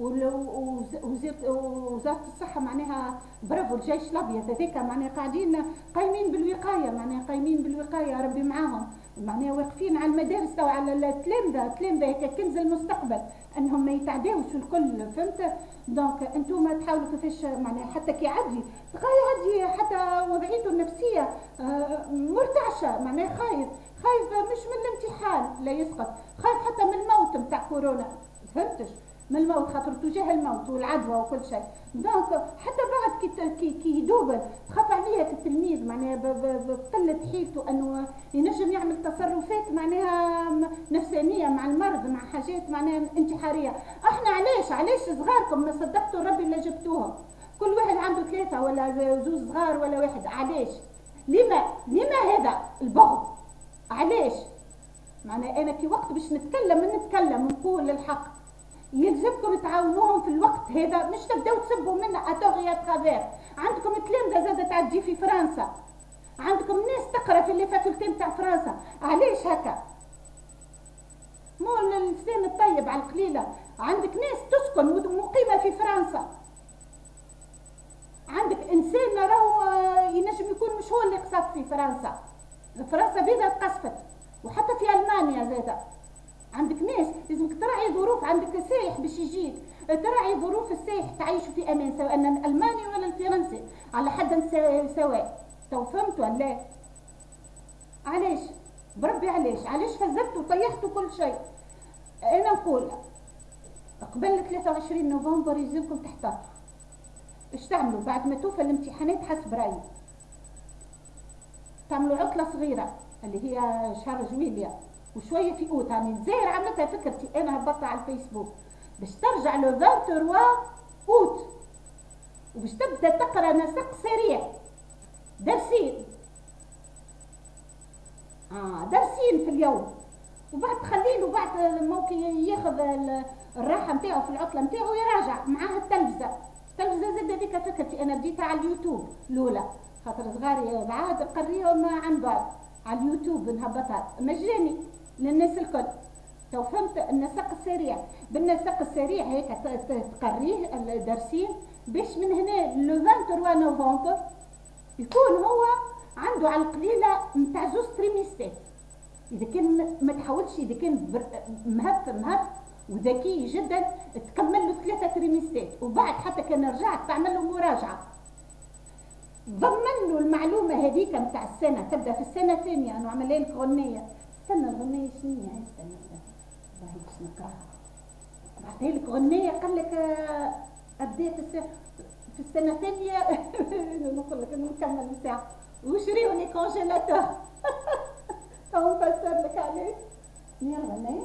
ووزاره الصحه معناها برافو الجيش الابيض هذاك معناها قاعدين قايمين بالوقايه، معناها قايمين بالوقايه ربي معاهم، معناها واقفين على المدارس وعلى التلامذه، التلامذه هيك كنز المستقبل انهم ما يتعداوش الكل. فهمت؟ دونك انتم تحاولوا كيفاش معناها حتى كي يعدي يعدي حتى وضعيته النفسيه آه مرتعشه، معناها خايف خايف مش من الامتحان لا يسقط، خايف حتى من الموت نتاع كورونا. فهمتش؟ من الموت، خاطر تجاه الموت والعدوى وكل شيء. دونك حتى بعد كي كي كي يدوب تخاف عليه التلميذ معناها بقله حيلته انه ينجم يعمل تصرفات معناها نفسانيه مع المرض، مع حاجات معناها انتحاريه. احنا علاش علاش صغاركم ما صدقتوا ربي اللي جبتوهم؟ كل واحد عنده ثلاثه ولا زوج صغار ولا واحد، علاش؟ لما لما هذا البغض؟ علاش؟ معناها انا كي وقت باش نتكلم نتكلم نقول الحق، يلزمكم تعاونوهم في الوقت هذا، مش تبداو تسبوا منا اتوغيا ترافير. عندكم تلامذه زاده تعدي في فرنسا، عندكم ناس تقرا في لي فاكولتي نتاع فرنسا، علاش هكا؟ مو اللسان الطيب على القليله، عندك ناس تسكن مقيمه في فرنسا، عندك انسان راهو ينجم يكون مش هو اللي قصف في فرنسا، فرنسا بيضا تقصفت، وحتى في المانيا زاده عندك ناس لازمك تراعي ظروف. عندك سايح باش يجيك تراعي ظروف السايح تعيشوا في امان، سواء الالماني ولا الفرنسي على حد سواء. تو فهمتوا ولا؟ علاش بربي علاش علاش فزرتوا وطيحتوا كل شيء؟ انا نقول قبل ثلاثة وعشرين نوفمبر يلزمكم تحتاطوا. ايش تعملوا بعد ما توفى الامتحانات؟ حسب رايي تعملوا عطله صغيره اللي هي شهر جويليا وشويه في اوت. يعني الجزائر عملتها فكرتي، انا هبطتها على الفيسبوك باش ترجع لو ثلاثة وعشرين اوت، وباش تبدا تقرا نسق سريع درسين اه درسين في اليوم، وبعد تخليه له بعد ممكن ياخذ الراحه نتاعو في العطله نتاعو ويراجع معاه التلفزه. التلفزه زاد هذيك فكرتي، انا بديتها على اليوتيوب الاولى خاطر صغاري العاد نقريهم عن بعد على اليوتيوب، نهبطها مجاني للناس الكل. تو فهمت النسق السريع، بالنسق السريع هيك تقريه الدرسين باش من هنا لو ثلاثة وعشرين نوفمبر يكون هو عنده على القليله نتاع زوج تريميستات. اذا كان ما تحاولش، اذا كان مهف مهف وذكي جدا تكمل له ثلاثه تريميستات، وبعد حتى كان رجعت تعمل له مراجعه، ضمن له المعلومه هذيك نتاع السنه، تبدا في السنه الثانيه. انا عمل لك غنيه، استنى الغنيه شنو هي؟ استنى والله باش نقراها. بعثها لك غنية قال لك أديت في السنة الثانية نقول لك نكمل الساعة وشريوني كونجيلاتور تو نفسر لك عليه. يلا نايم.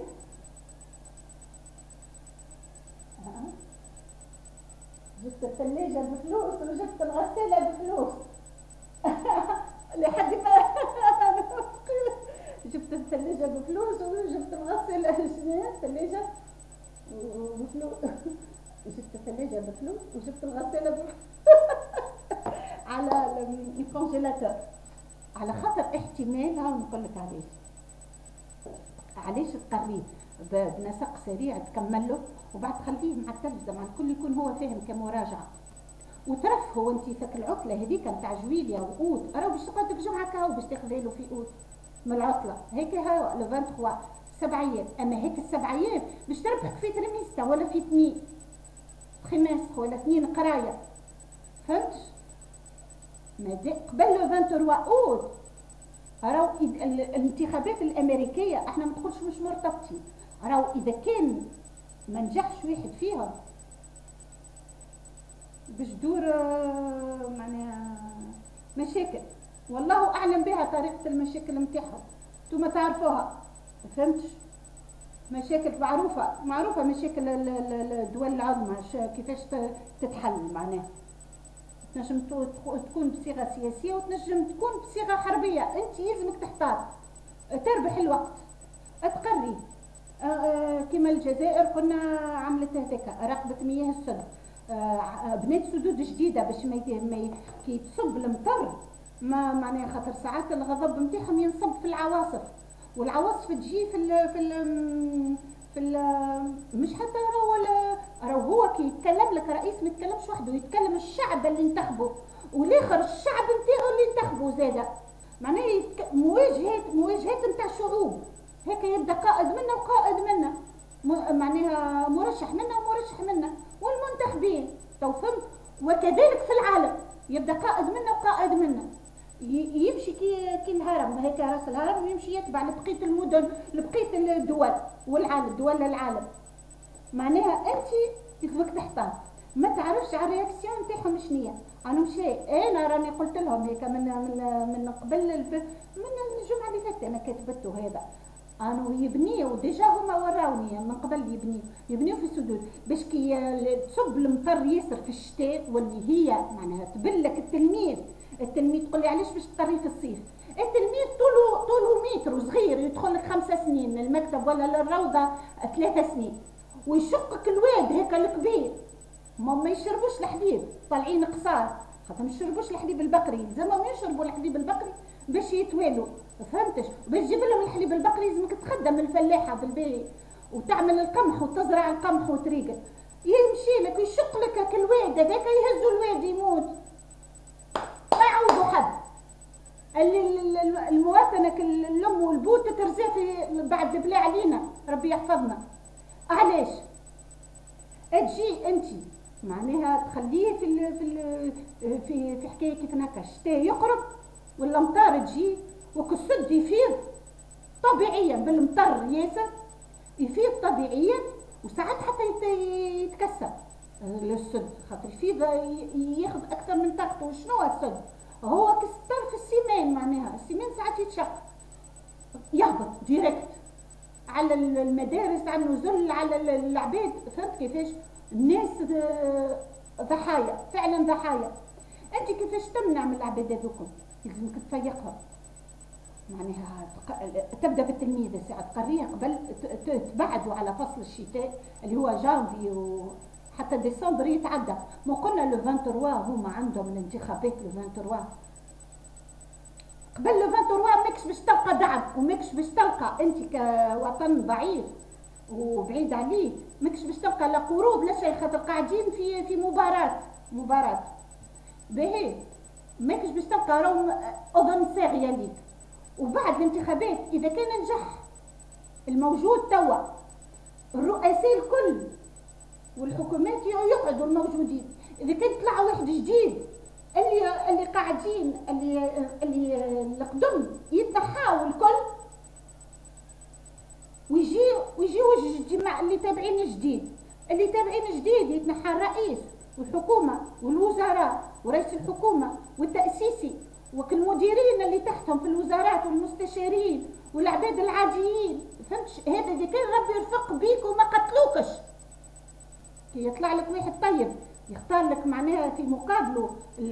جبت الثلاجة بفلوس وجبت الغسالة بفلوس لحد ما جبت الثلاجة بفلوس وجبت الغسالة الثلاجة بفلوس جبت الثلاجة بفلوس وجبت الغسالة بفلوس على الكونجيلاتور على خاطر احتمال. ها نقول لك علاش علاش تقريه بنسق سريع تكمل له وبعد تخليه مع التلفزه مع الكل يكون هو فاهم كمراجعه وترفهوا انت فك العطله هذيك نتاع جويليا واوت راهو باش تقعدك جمعه كاو باش تاخذي له في اوت من العطله هيك ها لو ثلاثة وعشرين سبع ايام. اما هيك السبع ايام باش تربحك في تريميستا ولا في اثنين خماس ولا اثنين قرايه فهمت. قبل لو ثلاثة وعشرين اوت راهو الانتخابات الامريكيه احنا ما تقولش مش مرتبطين راهو اذا كان ما نجحش واحد فيها باش دور معناها مشاكل والله اعلم بها طريقه المشاكل نتاعهم انتوما تعرفوها فهمتش. مشاكل معروفه معروفه مشاكل الدول العظمى كيفاش تتحل معناها تنجم تكون بصيغه سياسيه وتنجم تكون بصيغه حربيه. انت يلزمك تحتار تربح الوقت تقري آه كما الجزائر قلنا عملت هذاك راقبت مياه السد آه بنات سدود جديده باش ما كي تصب المطر ما معناها خاطر ساعات الغضب نتاعهم ينصب في العواصف والعواصف تجي في ال في ال في ال مش حتى راهو راهو هو كي يتكلم لك رئيس ما يتكلمش وحده يتكلم الشعب اللي انتخبه والاخر الشعب نتاعو اللي انتخبه زاده معناها مواجهات مواجهات نتاع شعوب هيك يبدا قائد منا وقائد منا معناها مرشح منا ومرشح منا والمنتخبين تو فهمت. وكذلك في العالم يبدا قائد منا وقائد منا يمشي كي كي الهرم هيك راس الهرم يمشي يتبع لبقيه المدن لبقيه الدول والعالم دول العالم معناها انت يلزمك تحتار ما تعرفش على الرياكسيون نتاعهم شنيا. انا مشي انا راني قلت لهم هيك من من من قبل من الجمعه اللي فاتت انا كتبته هذا انا يبنيو ديجا هما وراوني من قبل يبنيو يبنيو في السدود باش كي تصب المطر ياسر في الشتاء واللي هي معناها تبلك التلميذ التلميذ تقول لي علاش باش تقري في الصيف التلميذ طوله طوله متر وصغير يدخل لك خمسة سنين المكتب ولا للروضه ثلاثة سنين ويشقك الواد هيك الكبير ما ما يشربوش الحليب طالعين قصار خاطر ما يشربوش الحليب البقري يلزمهم يشربوا الحليب البقري باش يتوالوا فهمتش. باش تجيب لهم الحليب البقري لازمك تخدم الفلاحه بالباهي وتعمل القمح وتزرع القمح وتريقل يمشي لك ويشق لك هاك الواد هذاك يهزوا الواد يموت ما يعوضوا حد. اللي المواطنه الام والبوت ترزي في بعد بلا علينا ربي يحفظنا. علاش تجي انت معناها تخليه في ال في ال في في حكايه كيف هكا الشتاء يقرب والامطار تجي وكالسد يفيض طبيعيا بالمطر ياسر يفيض طبيعيا وساعات حتى يتكسر للسد خاطر يفيض ياخذ اكثر من طاقته. شنو السد هو كستر في السيمان معناها السيمان ساعات يتشق يهبط ديريكت على المدارس على النزل على العباد فهمت كيفاش الناس ضحايا فعلا ضحايا. انت كيفاش تمنع من العباد هذوكم لازمك تفيقهم معناها تبدا بالتلميذ ساعه تقريه قبل تبعدوا على فصل الشتاء اللي هو جانفي وحتى ديسمبر يتعدى. ما قلنا لو ثلاثة وعشرين هما عندهم الانتخابات لو ثلاثة وعشرين قبل لو ثلاثة وعشرين ماكش باش تلقى دعم وماكش باش تلقى انت كوطن ضعيف وبعيد عليه ماكش باش تلقى لا قروض لا شيء خاطر قاعدين في في مباراه مباراه باهي ماكش باش تلقى راهم اذن صاغيه ليك. وبعد الانتخابات اذا كان نجح الموجود توا الرؤساء الكل والحكومات يقعدوا الموجودين اذا كان طلع واحد جديد اللي اللي قاعدين اللي اللي القدم يتنحاو الكل ويجي ويجيو الجماعه اللي تابعين جديد اللي تابعين جديد يتنحى الرئيس والحكومه والوزراء ورئيس الحكومه والتاسيسي والمديرين اللي تحتهم في الوزارات والمستشارين والعباد العاديين. فهمتش؟ هذا اللي كان ربي يرفق بيك وما قتلوكش. كي يطلع لك واحد طيب يختار لك معناها في مقابله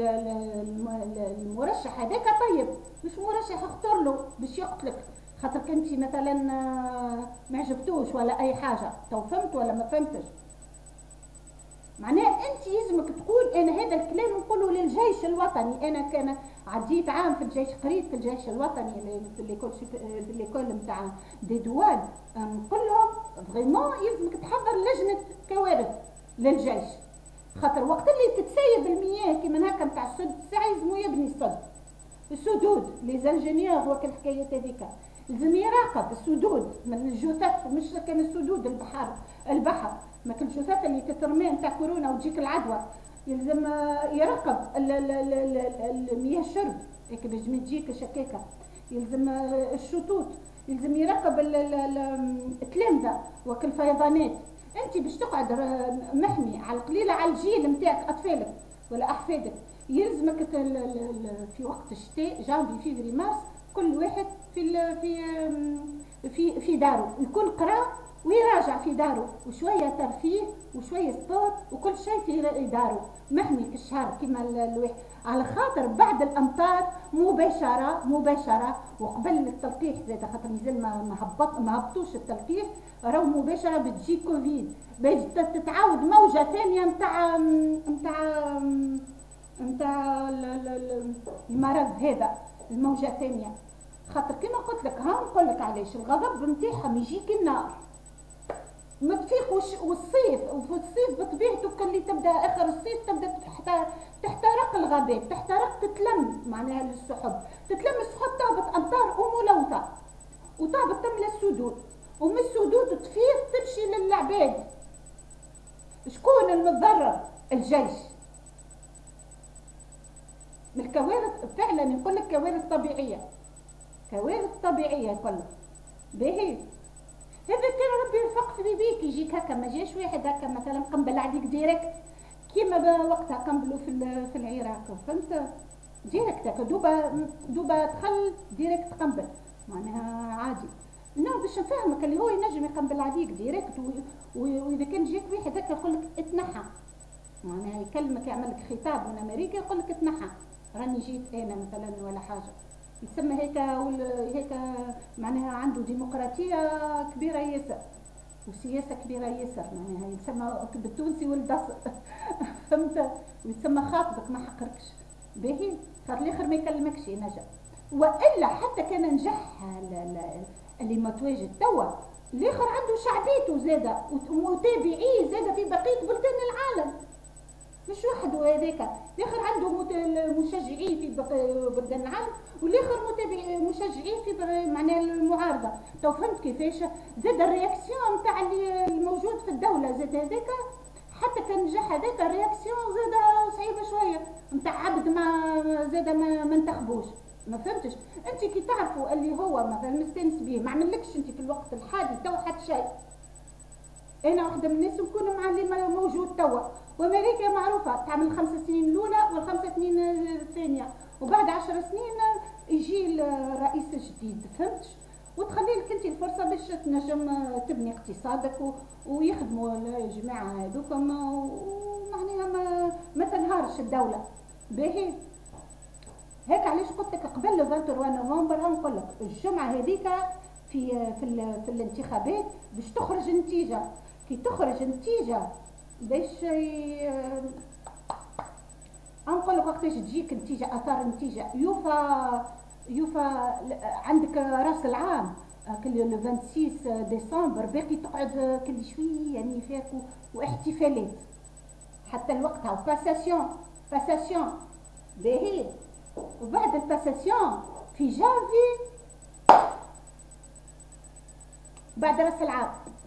المرشح هذاك طيب، مش مرشح اختار له باش يقتلك خاطرك انت مثلا ما عجبتوش ولا اي حاجه. تو فهمت ولا ما فهمتش؟ معناها انت يلزمك تقول انا هذا الكلام نقوله للجيش الوطني. انا كان عديت عام في الجيش، قريت في الجيش الوطني في ليكول في ليكول نتاع دي دوان، نقول لهم فريمون يلزمك تحضر لجنه كوارث للجيش، خاطر وقت اللي تتسيب المياه كيما هكا نتاع السد ساعه يلزمو يبني السد السدود لي زانجينيور وكل الحكايات هذيك، لازم يراقب السدود من الجثث، مش كان السدود البحر البحر ما كان الجثث اللي تترمي نتاع كورونا وتجيك العدوى، يلزم يراقب المياه الشرب هيك باش ما تجيك هكاكا، يلزم الشطوط، يلزم يراقب التلامذه وكل الفيضانات. انت باش تقعد محمي على القليله على الجيل نتاعك اطفالك ولا احفادك، يلزمك في وقت الشتاء جانفي فيفري مارس كل واحد في في في في داره يكون قرا ويراجع في داره، وشويه ترفيه وشويه سبورت وكل شيء في داره محمي في الشهر كيما الواحد، على خاطر بعد الامطار مباشره مباشره وقبل التلقيح زاد خاطر مازال ما هبط ما هبطوش التلقيح، راهو مباشره بتجي كوفيد، تتعاود موجه ثانيه نتاع نتاع نتاع المرض هذا، الموجه الثانيه. خاطر كيما قلت لك ها نقول لك علاش الغضب نتاعهم يجيك النار ما تفيقوش، والصيف وفي الصيف بطبيعته كان اللي تبدا اخر الصيف تبدا تحترق الغابات، تحترق تتلم معناها السحب، تتلم السحب تهبط امطار وملوثه وتهبط تملى السدود، ومن السدود تفيق تمشي للعباد. شكون المتضرر؟ الجيش. من الكوارث فعلا يقول لك كوارث طبيعيه، كوارث طبيعيه يقول لك باهي. هذا كان ربي يرفق في بيك يجيك هكا، ما جاش واحد هكا مثلا قنبل عليك ديريكت كيما وقتها قنبلوا في في العراق، فهمت؟ ديريكت هكا دوبا دوبا دخل ديريكت قنبل معناها عادي. لا باش نفهمك اللي هو ينجم يقنبل عليك ديريكت، واذا كان جاك واحد هكا يقول لك اتنحى معناها يكلمك يعمل لك خطاب من امريكا يقول لك اتنحى راني جيت انا مثلا ولا حاجه، يسمى هيك هيك معناها عنده ديمقراطيه كبيره ياسر وسياسه كبيره ياسر، معناها يسمى بالتونسي والدص فهمت؟ ويسمى خاطبك ما حقركش باهي، خاطر الاخر ما يكلمكش ينجم. والا حتى كان نجح اللي ما تواجد توا الاخر عنده شعبيته زاده ومتابعيه زاده في بقيه بلدان العالم، مش وحده هذاك، الاخر عنده مشجعين في بلدان العالم والاخر متابع مشجعين في معناها المعارضه. تو فهمت كيفاش زاد الرياكسيون نتاع اللي الموجود في الدوله زاد هذاك، حتى كان نجح هذاك الرياكسيون زاد صعيبه شويه نتاع عبد ما زاد ما, ما انتخبوش. ما فهمتش انت كي تعرفوا اللي هو مثلا مستانس بيه ما عملكش انت في الوقت الحالي تو حتى شيء. انا واحده من الناس نكون مع اللي موجود توا، وامريكا معروفه تعمل الخمس سنين الاولى والخمس سنين الثانيه، وبعد عشر سنين يجي الرئيس الجديد، فهمتش؟ وتخلي لك انت الفرصه باش تنجم تبني اقتصادك ويخدموا الجماعه هذوكم ومعناها ما, ما تنهارش الدوله باهي. هيك علاش قلت لك قبل ثلاثة وعشرين نوفمبر نقول لك الجمعه هذيك في في في الانتخابات باش تخرج نتيجه، كي تخرج نتيجه باش نقول لك وقتاش تجيك نتيجه اثار نتيجه يوفى يوفى عندك راس العام كل ستة وعشرين ديسمبر باقي تقعد كل شويه يعني فيك واحتفالات حتى الوقت هاو باساسيون باساسيون باهي. وبعد الباساسيون في جانفي بعد راس العام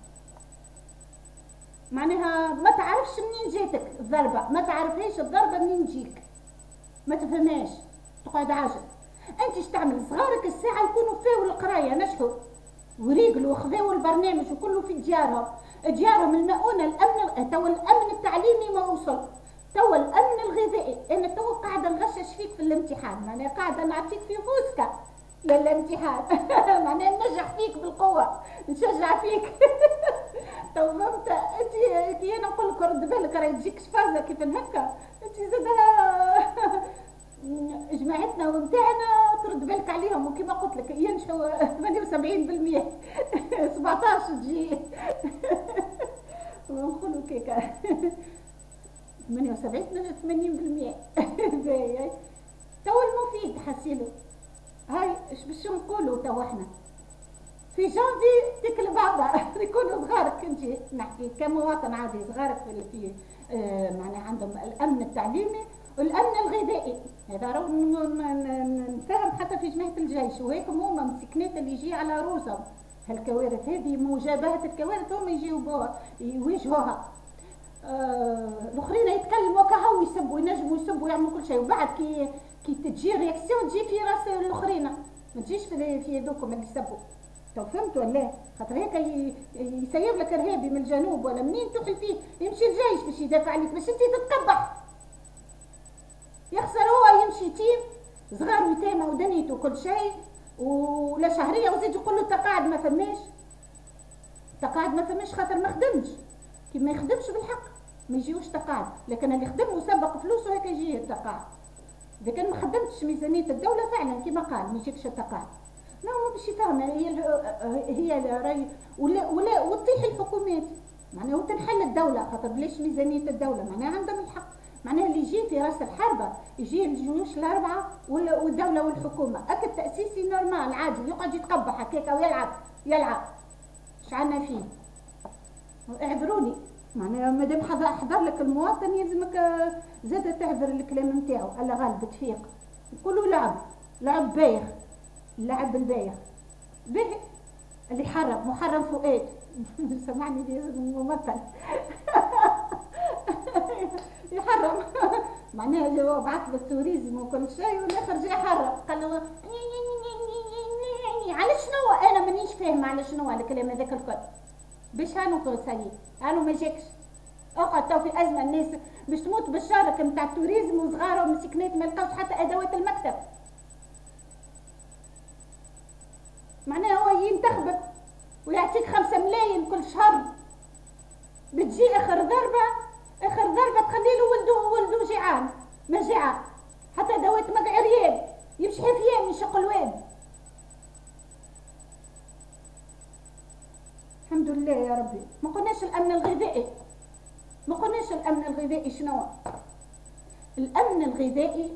معناها ما تعرفش منين جاتك الضربه، ما تعرفهاش الضربه منين تجيك، ما تفهمهاش تقعد عاجز. انت اش تعمل؟ صغارك الساعه يكونوا فيو القرايه نجحوا وريقلوا وخذوا البرنامج وكله في ديارهم، ديارهم المؤونه. الامن تو الامن التعليمي ما وصل، تو الامن الغذائي. انا تو قاعده نغشش فيك في الامتحان، معناها قاعده نعطيك في فوسكه للامتحان معناها ننجح فيك بالقوه، نشجع فيك تو فهمت انت كي انا نقول لك رد بالك راهي تجيك فازه كيف هكا، انت زادها جماعتنا ونتاعنا ترد بالك عليهم، وكما قلت لك ينشوا ثمانية وسبعين بالمئة سبعطاش تجي ونقولوا كيكا ثمانية وسبعين ثمانين بالمئة باهي. تو المفيد حسيلو هاي اش باش نقولوا تو احنا في جانفي تكل بعضها يكونوا صغارك انت نحكي كمواطن عادي صغارك في في آه معناها عندهم الامن التعليمي والامن الغذائي. هذا راهو نفهم حتى في جماعه الجيش، وهيك هما مسكنات اللي يجي على روسهم هالكوارث هذه، مجابهه الكوارث هم يجيوها يواجهوها. آه الاخرين يتكلموا كهو يسبوا ينجموا يسبوا يعملوا كل شيء، وبعد كي كي تجي رياكسيون تجي في راس الاخرين، ما تجيش في في يدوكم اللي يسبوا. تو فهمتوا ولا؟ خاطر هيك يسيب لك ارهابي من الجنوب ولا منين تروحي فيه يمشي الجيش باش يدافع عليك باش انت تتقبح. يخسر هو يمشي تيم صغار ويتامى ودنيته وكل شيء ولا شهريه وزيد يقول له تقاعد ما فماش، تقاعد ما فماش خاطر ما خدمش. كي ما يخدمش بالحق ما يجيوش تقاعد، لكن اللي خدم وسبق فلوسه هيك يجيه التقاعد. اذا كان ما خدمتش ميزانيه الدوله فعلا كما قال ما يجيكش التقاعد. لا هو باش يفهم هي هي راي ولا ولا وتطيح الحكومات معناها وتنحل الدوله، خاطر بلاش ميزانيه الدوله معناها عندهم الحق. معناها اللي يجي في راس الحربه يجي الجيوش الاربعه والدوله والحكومه، اكد تاسيسي نورمال عادي يقعد يتقبح هكاك ويلعب يلعب اش عنا فيه. اعذروني معناها مادام حضر لك المواطن يلزمك زاد تعذر الكلام نتاعو. الا غالب تفيق نقولوا لعب لعب بايخ، اللعب البايخ به اللي حرم محرم فؤاد سمعني دي ممثل يحرم معناها اللي هو بعث بالتوريزم وكل شيء والاخر جاي حرم قال له على شنو انا مانيش فاهمه على شنو الكلام هذاك الكل. باش هانو سيد هانو ما جاكش اقعد تو في ازمه الناس باش تموت بالشارك نتاع التوريزم وصغارهم مسكنات ما لقاوش حتى ادوات المكتب. معناها هو ينتخبك ويعطيك خمسة ملايين كل شهر، بتجي اخر ضربه اخر ضربه تخلي له ولده ولده جيعان ما جاع حتى ادوات مقع عريان يمشي حفيان يشق الواد. الحمد لله يا ربي. ما قلناش الامن الغذائي، ما قلناش الامن الغذائي شنو الامن الغذائي.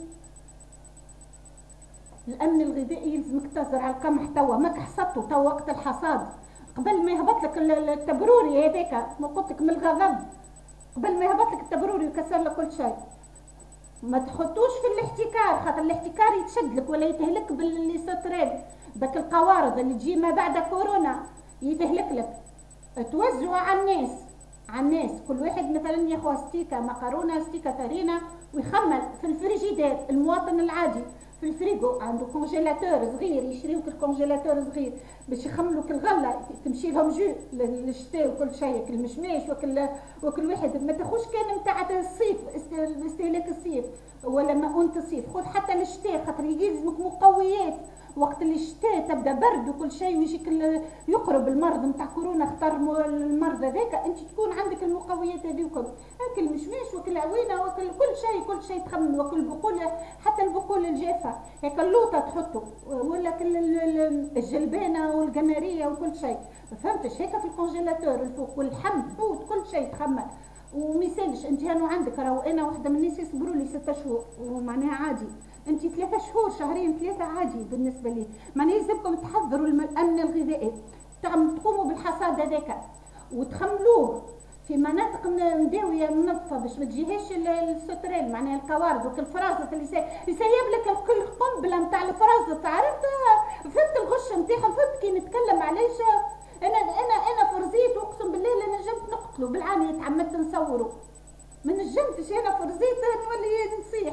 الامن الغذائي يلزمك تزرع القمح توا ماك حصدته تو وقت الحصاد قبل ما يهبط لك التبروري هذاك ما قلت لك من الغضب قبل ما يهبط لك التبروري ويكسر لك كل شيء. ما تحطوش في الاحتكار خاطر الاحتكار يتشد لك ولا يتهلك بالليسترين داك القوارض اللي تجي ما بعد كورونا يتهلك لك. توزعوا على الناس على الناس كل واحد مثلا ياخذ ستيكه مقرونه ستيكه فرينه ويخمل في الفريجيدير. المواطن العادي في الفريغو عنده كونجيلاتور صغير يشريوك الكونجيلاتور صغير باش يخملوك الغله تمشي لهم جو للشتاء وكل شيء كل مشماش وكل وكل واحد ما تاخوش كان نتاع الصيف استهلاك الصيف ولا مؤونه الصيف، خذ حتى للشتاء خاطر يلزمك مقويات وقت الشتاء تبدا برد وكل شيء ويجيك يقرب المرض نتاع كورونا اختار المرض هذاك انت تكون عندك المقويات هذوكم اكل مشماش وكل عوينه وكل كل شيء كل شيء تخمم وكل بقول حتى البقول الجافه هيك اللوطه تحطه ولا الجلبانه والقمريه وكل شيء فهمتش هيك في الكونجيلاتور الفوق والحم فوت كل شيء تخمم وميسالش انت هانو عندك راهو انا واحده من الناس يصبروا لي ستة شهور ومعناها عادي انت ثلاثة شهور شهرين ثلاثة عادي بالنسبة لي. معناها يلزمكم تحضروا الامن الغذائي تقوموا بالحصاد هذاك وتخملوه في مناطق مداوية منظفة باش ما تجيهاش السترين معناها القوارض وكل فرازة اللي يسيب لك الكل قنبلة نتاع الفرازة عرفتها فهمت الغش نتاعهم فهمت كي نتكلم علاش انا انا انا فرزيت واقسم بالله لا نجمت نقتلو بالعانية تعمدت نصورو ما نجمتش انا فرزيت نولي نصيح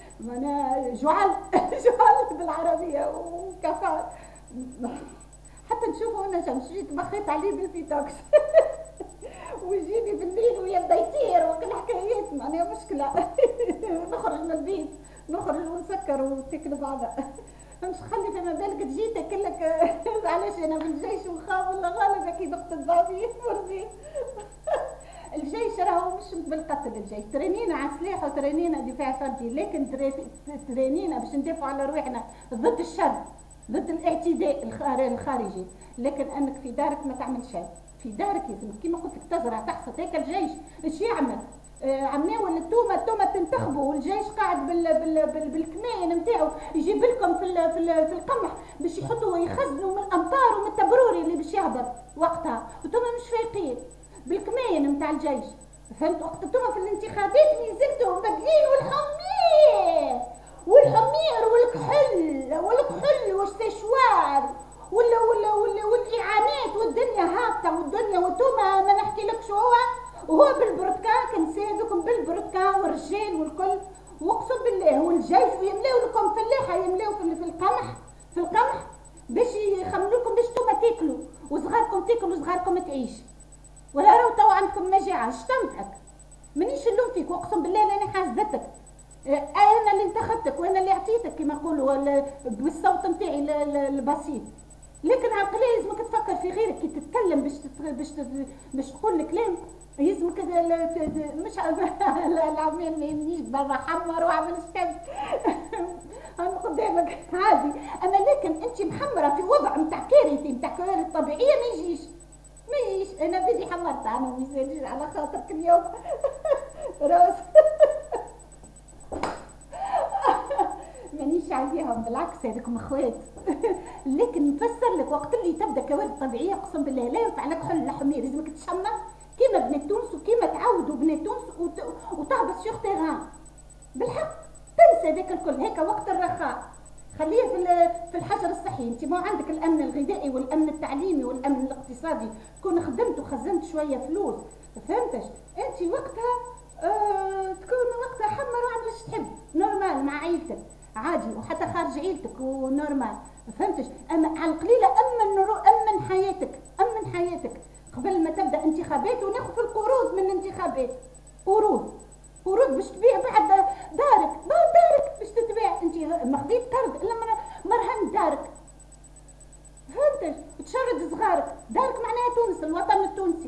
انا جعل جعل بالعربيه وكفار حتى نشوفه انا شمس جيت بخيت عليه بالفيتوكس ويجيني بالليل ويبدا يطير وكل حكايات معناها مشكله. نخرج من البيت نخرج ونسكر وتاكل بعضها. مش خلي فما بالك تجي تاكلك علاش انا في الجيش ونخاف ولا غالب اكيد نقتل بعضي فرضي. الجيش راهو مش بالقتل، الجيش ترينينا على سلاح وترينينا دفاع فردي، لكن ترينينا باش ندافعوا على روحنا ضد الشر ضد الاعتداء الخارجي، لكن انك في دارك ما تعمل شيء. في دارك لازمك كيما قلت لك تزرع تحصد. هيك الجيش ايش يعمل؟ آه عمناو التومه التومه تنتخبوا والجيش قاعد بال بال بال بالكماين نتاعو يجيب لكم في ال في, ال في القمح باش يحطوا يخزنوا من الامطار ومن التبروري اللي باش يهبط وقتها، وتوما مش فايقين بالكماين نتاع الجيش. فهمت؟ وقت انتوما في الانتخابات مين زلتوا مبدلين والحمير والحمير والكحل والكحل والسشوار ولا ولا ولا والاعانات والدنيا هابطه والدنيا وانتوما ما نحكي لكش. هو وهو بالبرتكان كان ساعدكم بالبرتكان والرجال والكل، واقسم بالله والجيش ويملاو لكم فلاحه يملاو في القمح في القمح باش يخملوا لكم باش انتوما تاكلوا وصغاركم تاكلوا وصغاركم تعيش. ولا راهو تو عندكم مجاعه شتمتك مانيش نلوم فيك، واقسم بالله راني حاسدتك. انا اللي انتخبتك وانا اللي اعطيتك كما نقولوا بالصوت نتاعي البسيط، لكن عقليه لازمك تفكر في غيرك كي تتكلم باش باش باش تقول الكلام يلزمك مش العمال ما يمنيش برا حمر واعمل الشمس. انا قدامك عادي انا، لكن انت محمره في وضع نتاع كارثه نتاع كوارث طبيعيه ما يجيش ما يجيش. انا بدي حمرت انا وما يساليش على خاطرك اليوم راس مانيش عليهم بالعكس هذوكم اخوات. لكن نفسر لك وقت اللي تبدا كوارث طبيعيه اقسم بالله لا ينفع لك حل حمير، لازمك تشمر كيما بنات تونس وكيما تعودوا بنات تونس وت... وتهبط سيغ تيغان بالحق. تنسى ذاك الكل هيك وقت الرخاء خليه في في الحجر الصحي. انت ما عندك الامن الغذائي والامن التعليمي والامن الاقتصادي، تكون خدمت وخزنت شويه فلوس فهمتش انت وقتها آه تكون وقتها حمر واعمل ايش تحب نورمال مع عيلتك عادي وحتى خارج عيلتك ونورمال فهمتش. اما على القليله امن امن حياتك امن حياتك قبل ما تبدا انتخابات وناخذ القروض من الانتخابات. قروض قروض باش تبيع بعد دارك دارك باش تتباع. انت ما خديت قرض الا مرهن دارك فهمتش تشرد صغارك. دارك معناها تونس الوطن التونسي.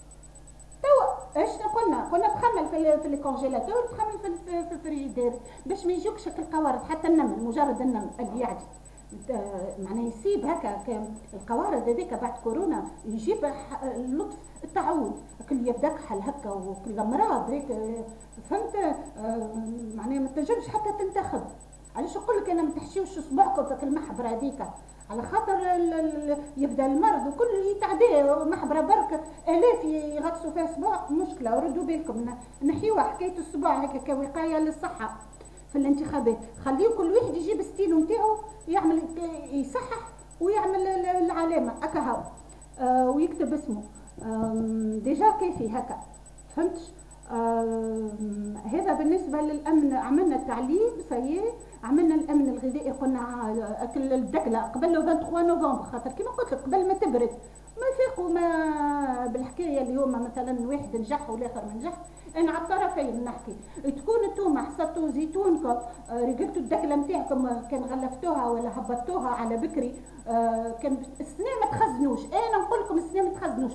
توا ايش قلنا؟ كنا تخمل في في الكونجيلاتور تخمل في في الفريجيدير باش ما يجوكش القوارض. حتى النمل مجرد النمل اللي يعدي معناه يصيب هكا القوارض هذيك بعد كورونا يجيب اللطف التعود كل يبدا كحل هكا وكل امراض هيك فهمت. معناه ما تنجمش حتى تنتخب. علاش نقول لك انا ما تحشيوش صباعكم في المحبره هذيك على خاطر يبدا المرض وكل يتعدى محبره برك الاف يغطسوا فيها صباع مشكله. وردوا بالكم نحيوها حكايه الصباع هيك كوقايه للصحه في الانتخابات. خليه كل واحد يجيب ستيلو نتاعو يعمل يصحح ويعمل العلامه هكا هاو آه ويكتب اسمه آه ديجا كافي هكا فهمتش. آه هذا بالنسبه للامن. عملنا التعليم سيء، عملنا الامن الغذائي قلنا اكل الدكله قبل ثلاثة وعشرين نوفمبر خاطر كيما قلت لك قبل ما تبرد ما فيقوا ما بالحكايه اليوم مثلا واحد نجح والاخر ما نجح. انا على الطرفين نحكي تكون انتوما حصدتوا زيتونكم رقلتوا الدكله نتاعكم كان غلفتوها ولا هبطتوها على بكري كان السنه ما تخزنوش. انا نقول لكم السنه ما تخزنوش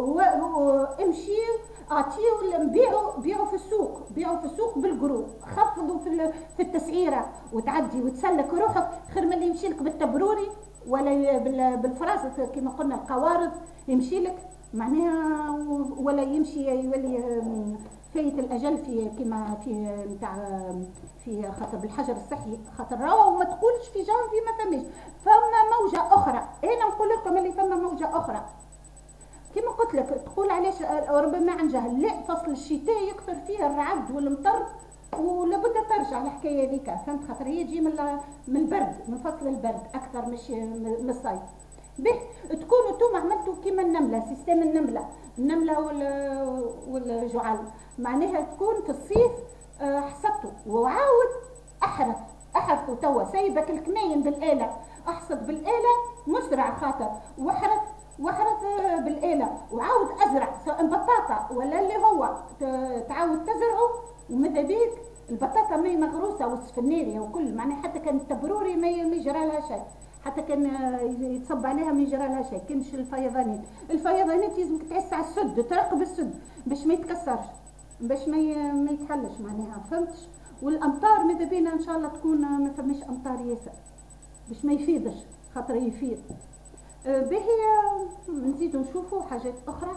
امشيو اعطيو بيعوا بيعوا في السوق بيعوا في السوق بالقروض خفضوا في في التسعيره وتعدي وتسلك روحك خير من اللي يمشي لك بالتبروري ولا بالفراس كما قلنا القوارض يمشي لك معناها ولا يمشي يولي فايت الاجل في كما في نتاع في خاطر بالحجر الصحي خاطر راهو وما تقولش في جانفي ما فماش فما موجه اخرى. انا نقول لكم اللي فما موجه اخرى كما قلت لك تقول علاش ربما عن جهل. لا فصل الشتاء يكثر فيه الرعد والمطر ولابد ترجع الحكايه هذيك فهمت خاطر هي تجي من من البرد من فصل البرد اكثر مش من الصيف. به تكونوا انتم عملتوا كيما النمله سيستم النمله النمله والجعل معناها تكون في الصيف حصدتوا وعاود احرث احرثوا توا سايبك الكماين بالاله احصد بالاله مسرع خاطر وحرث وحرث بالاله وعاود ازرع سواء بطاطا ولا اللي هو تعاود تزرعه وماذا بيك البطاطا مي مغروسه والسفنيريه وكل معناها حتى كان التبروري ما يجرى لها شيء، حتى كان يتصب عليها ما يجرى لها شيء. كانش الفيضانات الفيضانات لازمك تعس على السد تراقب السد باش ما يتكسرش باش ما ما يتحلش معناها فهمتش. والامطار ماذا بينا ان شاء الله تكون ما فماش امطار ياسر باش ما يفيضش خاطر يفيض. أه باهي نزيدو نشوفو حاجات اخرى.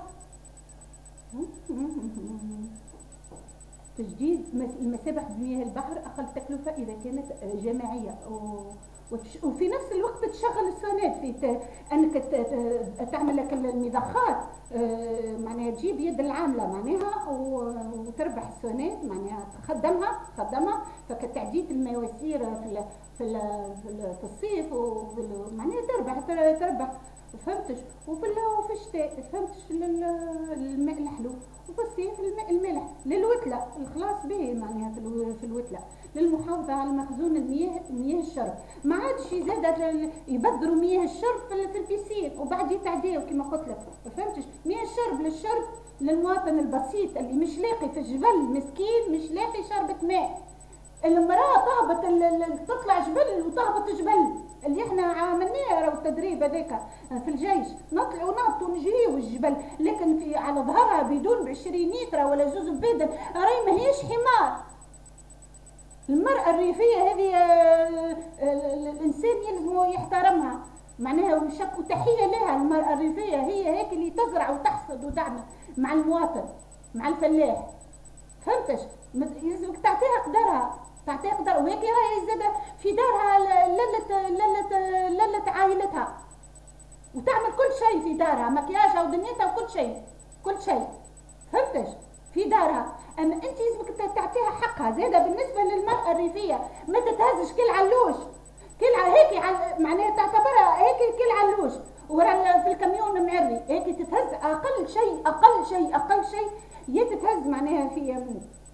تجديد المسابح بمياه البحر اقل تكلفه اذا كانت جماعيه وفي نفس الوقت تشغل السونات في انك تعمل لك المضخات معناها تجيب يد العامله معناها وتربح السونات معناها تخدمها تخدمها فكتعديد المواسير في في في الصيف معناها تربح تربح فهمتش. وفي وفي الشتاء فهمتش الماء الحلو وفي الصيف الماء المالح للوتله الخلاص به معناها في الوتله للمحافظه على مخزون المياه مياه الشرب. ما عادش يزاد يبذروا مياه الشرب في البيسين وبعد يتعداو كما قلت لك فهمتش. مياه الشرب للشرب للمواطن البسيط اللي مش لاقي في الجبل مسكين مش لاقي شربة ماء. المراه تهبط تطلع جبل وتهبط جبل اللي احنا عملناه راهو التدريب هذاك في الجيش نطلعوا نهبطوا نجريوا الجبل لكن في على ظهرها بدون بعشرين متر ولا زوز بيدن راهي ماهيش حمار. المرأة الريفية هذه الإنسان يلزم يحترمها معناها وشك وتحية لها. المرأة الريفية هي هيك اللي تزرع وتحصد وتعمل مع المواطن مع الفلاح فهمتش. يلزمك تعطيها قدرها تعطيها قدر وهيك راهي زاده في دارها للة للة للة عائلتها وتعمل كل شيء في دارها مكياجها ودنيتها وكل شيء كل شيء فهمتش في دارها. اما انت لازمك تعطيها حقها زاده. بالنسبه للمراه الريفيه ما تتهزش كل علوش كل هيك معناها تعتبرها هيك كل علوش ورا في الكاميون معري هيك تتهز اقل شيء اقل شيء اقل شيء هي تتهز معناها في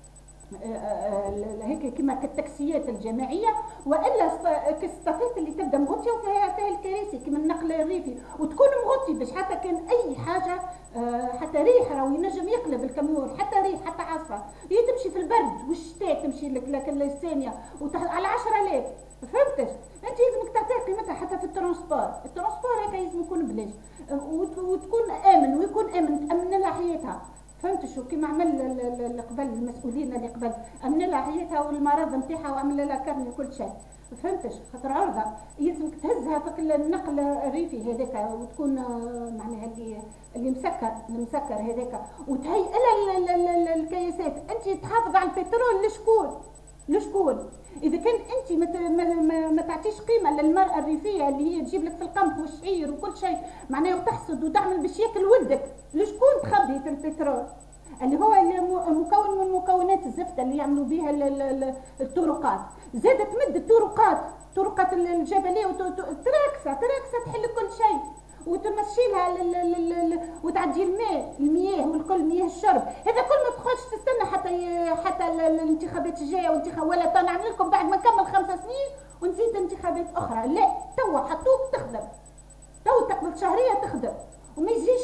هيك كما كالتاكسيات الجماعيه والا كالصفات اللي تبدا مغطيه وفيها فيها الكراسي كما النقل الريفي وتكون مغطي باش حتى كان اي حاجه حتى ريح راهو ينجم يقلب الكاميون حتى ريح حتى عاصفه هي تمشي في البرد والشتاء تمشي لك الثانيه على عشرة آلاف فهمتش. انت لازمك تعطيها قيمتها حتى في الترونسبور الترونسبور هكا لازم يكون بلاش وتكون امن ويكون امن تامن لها حياتها فهمت شو كيما عمل اللي قبل المسؤولين اللي قبل امن لها حياتها والمرض نتاعها وعمل لها كرني وكل شيء فهمتش. خاطر عرضه يلزمك تهزها في النقل الريفي هذاك وتكون معناها اللي اللي مسكر المسكر هذاك وتهيئ لها الكياسات. انت تحافظ على البترول لشكون لشكون اذا كان انت ما, ما, ما تعطيش قيمه للمراه الريفيه اللي هي تجيب لك في القمح والشعير وكل شيء معناه وتحصد وتعمل باش ياكل ولدك لشكون تخبي في البترول اللي هو مكون من مكونات الزفته اللي يعملوا بها الطرقات. زادت تمد الطرقات الطرقات الجبليه تراكسه تراكسه تحل كل شيء وتمشي لها وتعدي الماء المياه والكل مياه الشرب. هذا كل ما تخرجش تستنى حتى حتى الانتخابات الجايه وانتخاب ولا نعمل لكم بعد ما نكمل خمس سنين ونزيد انتخابات اخرى. لا توا حطوك تخدم تو تقبل شهريه تخدم وما يجيش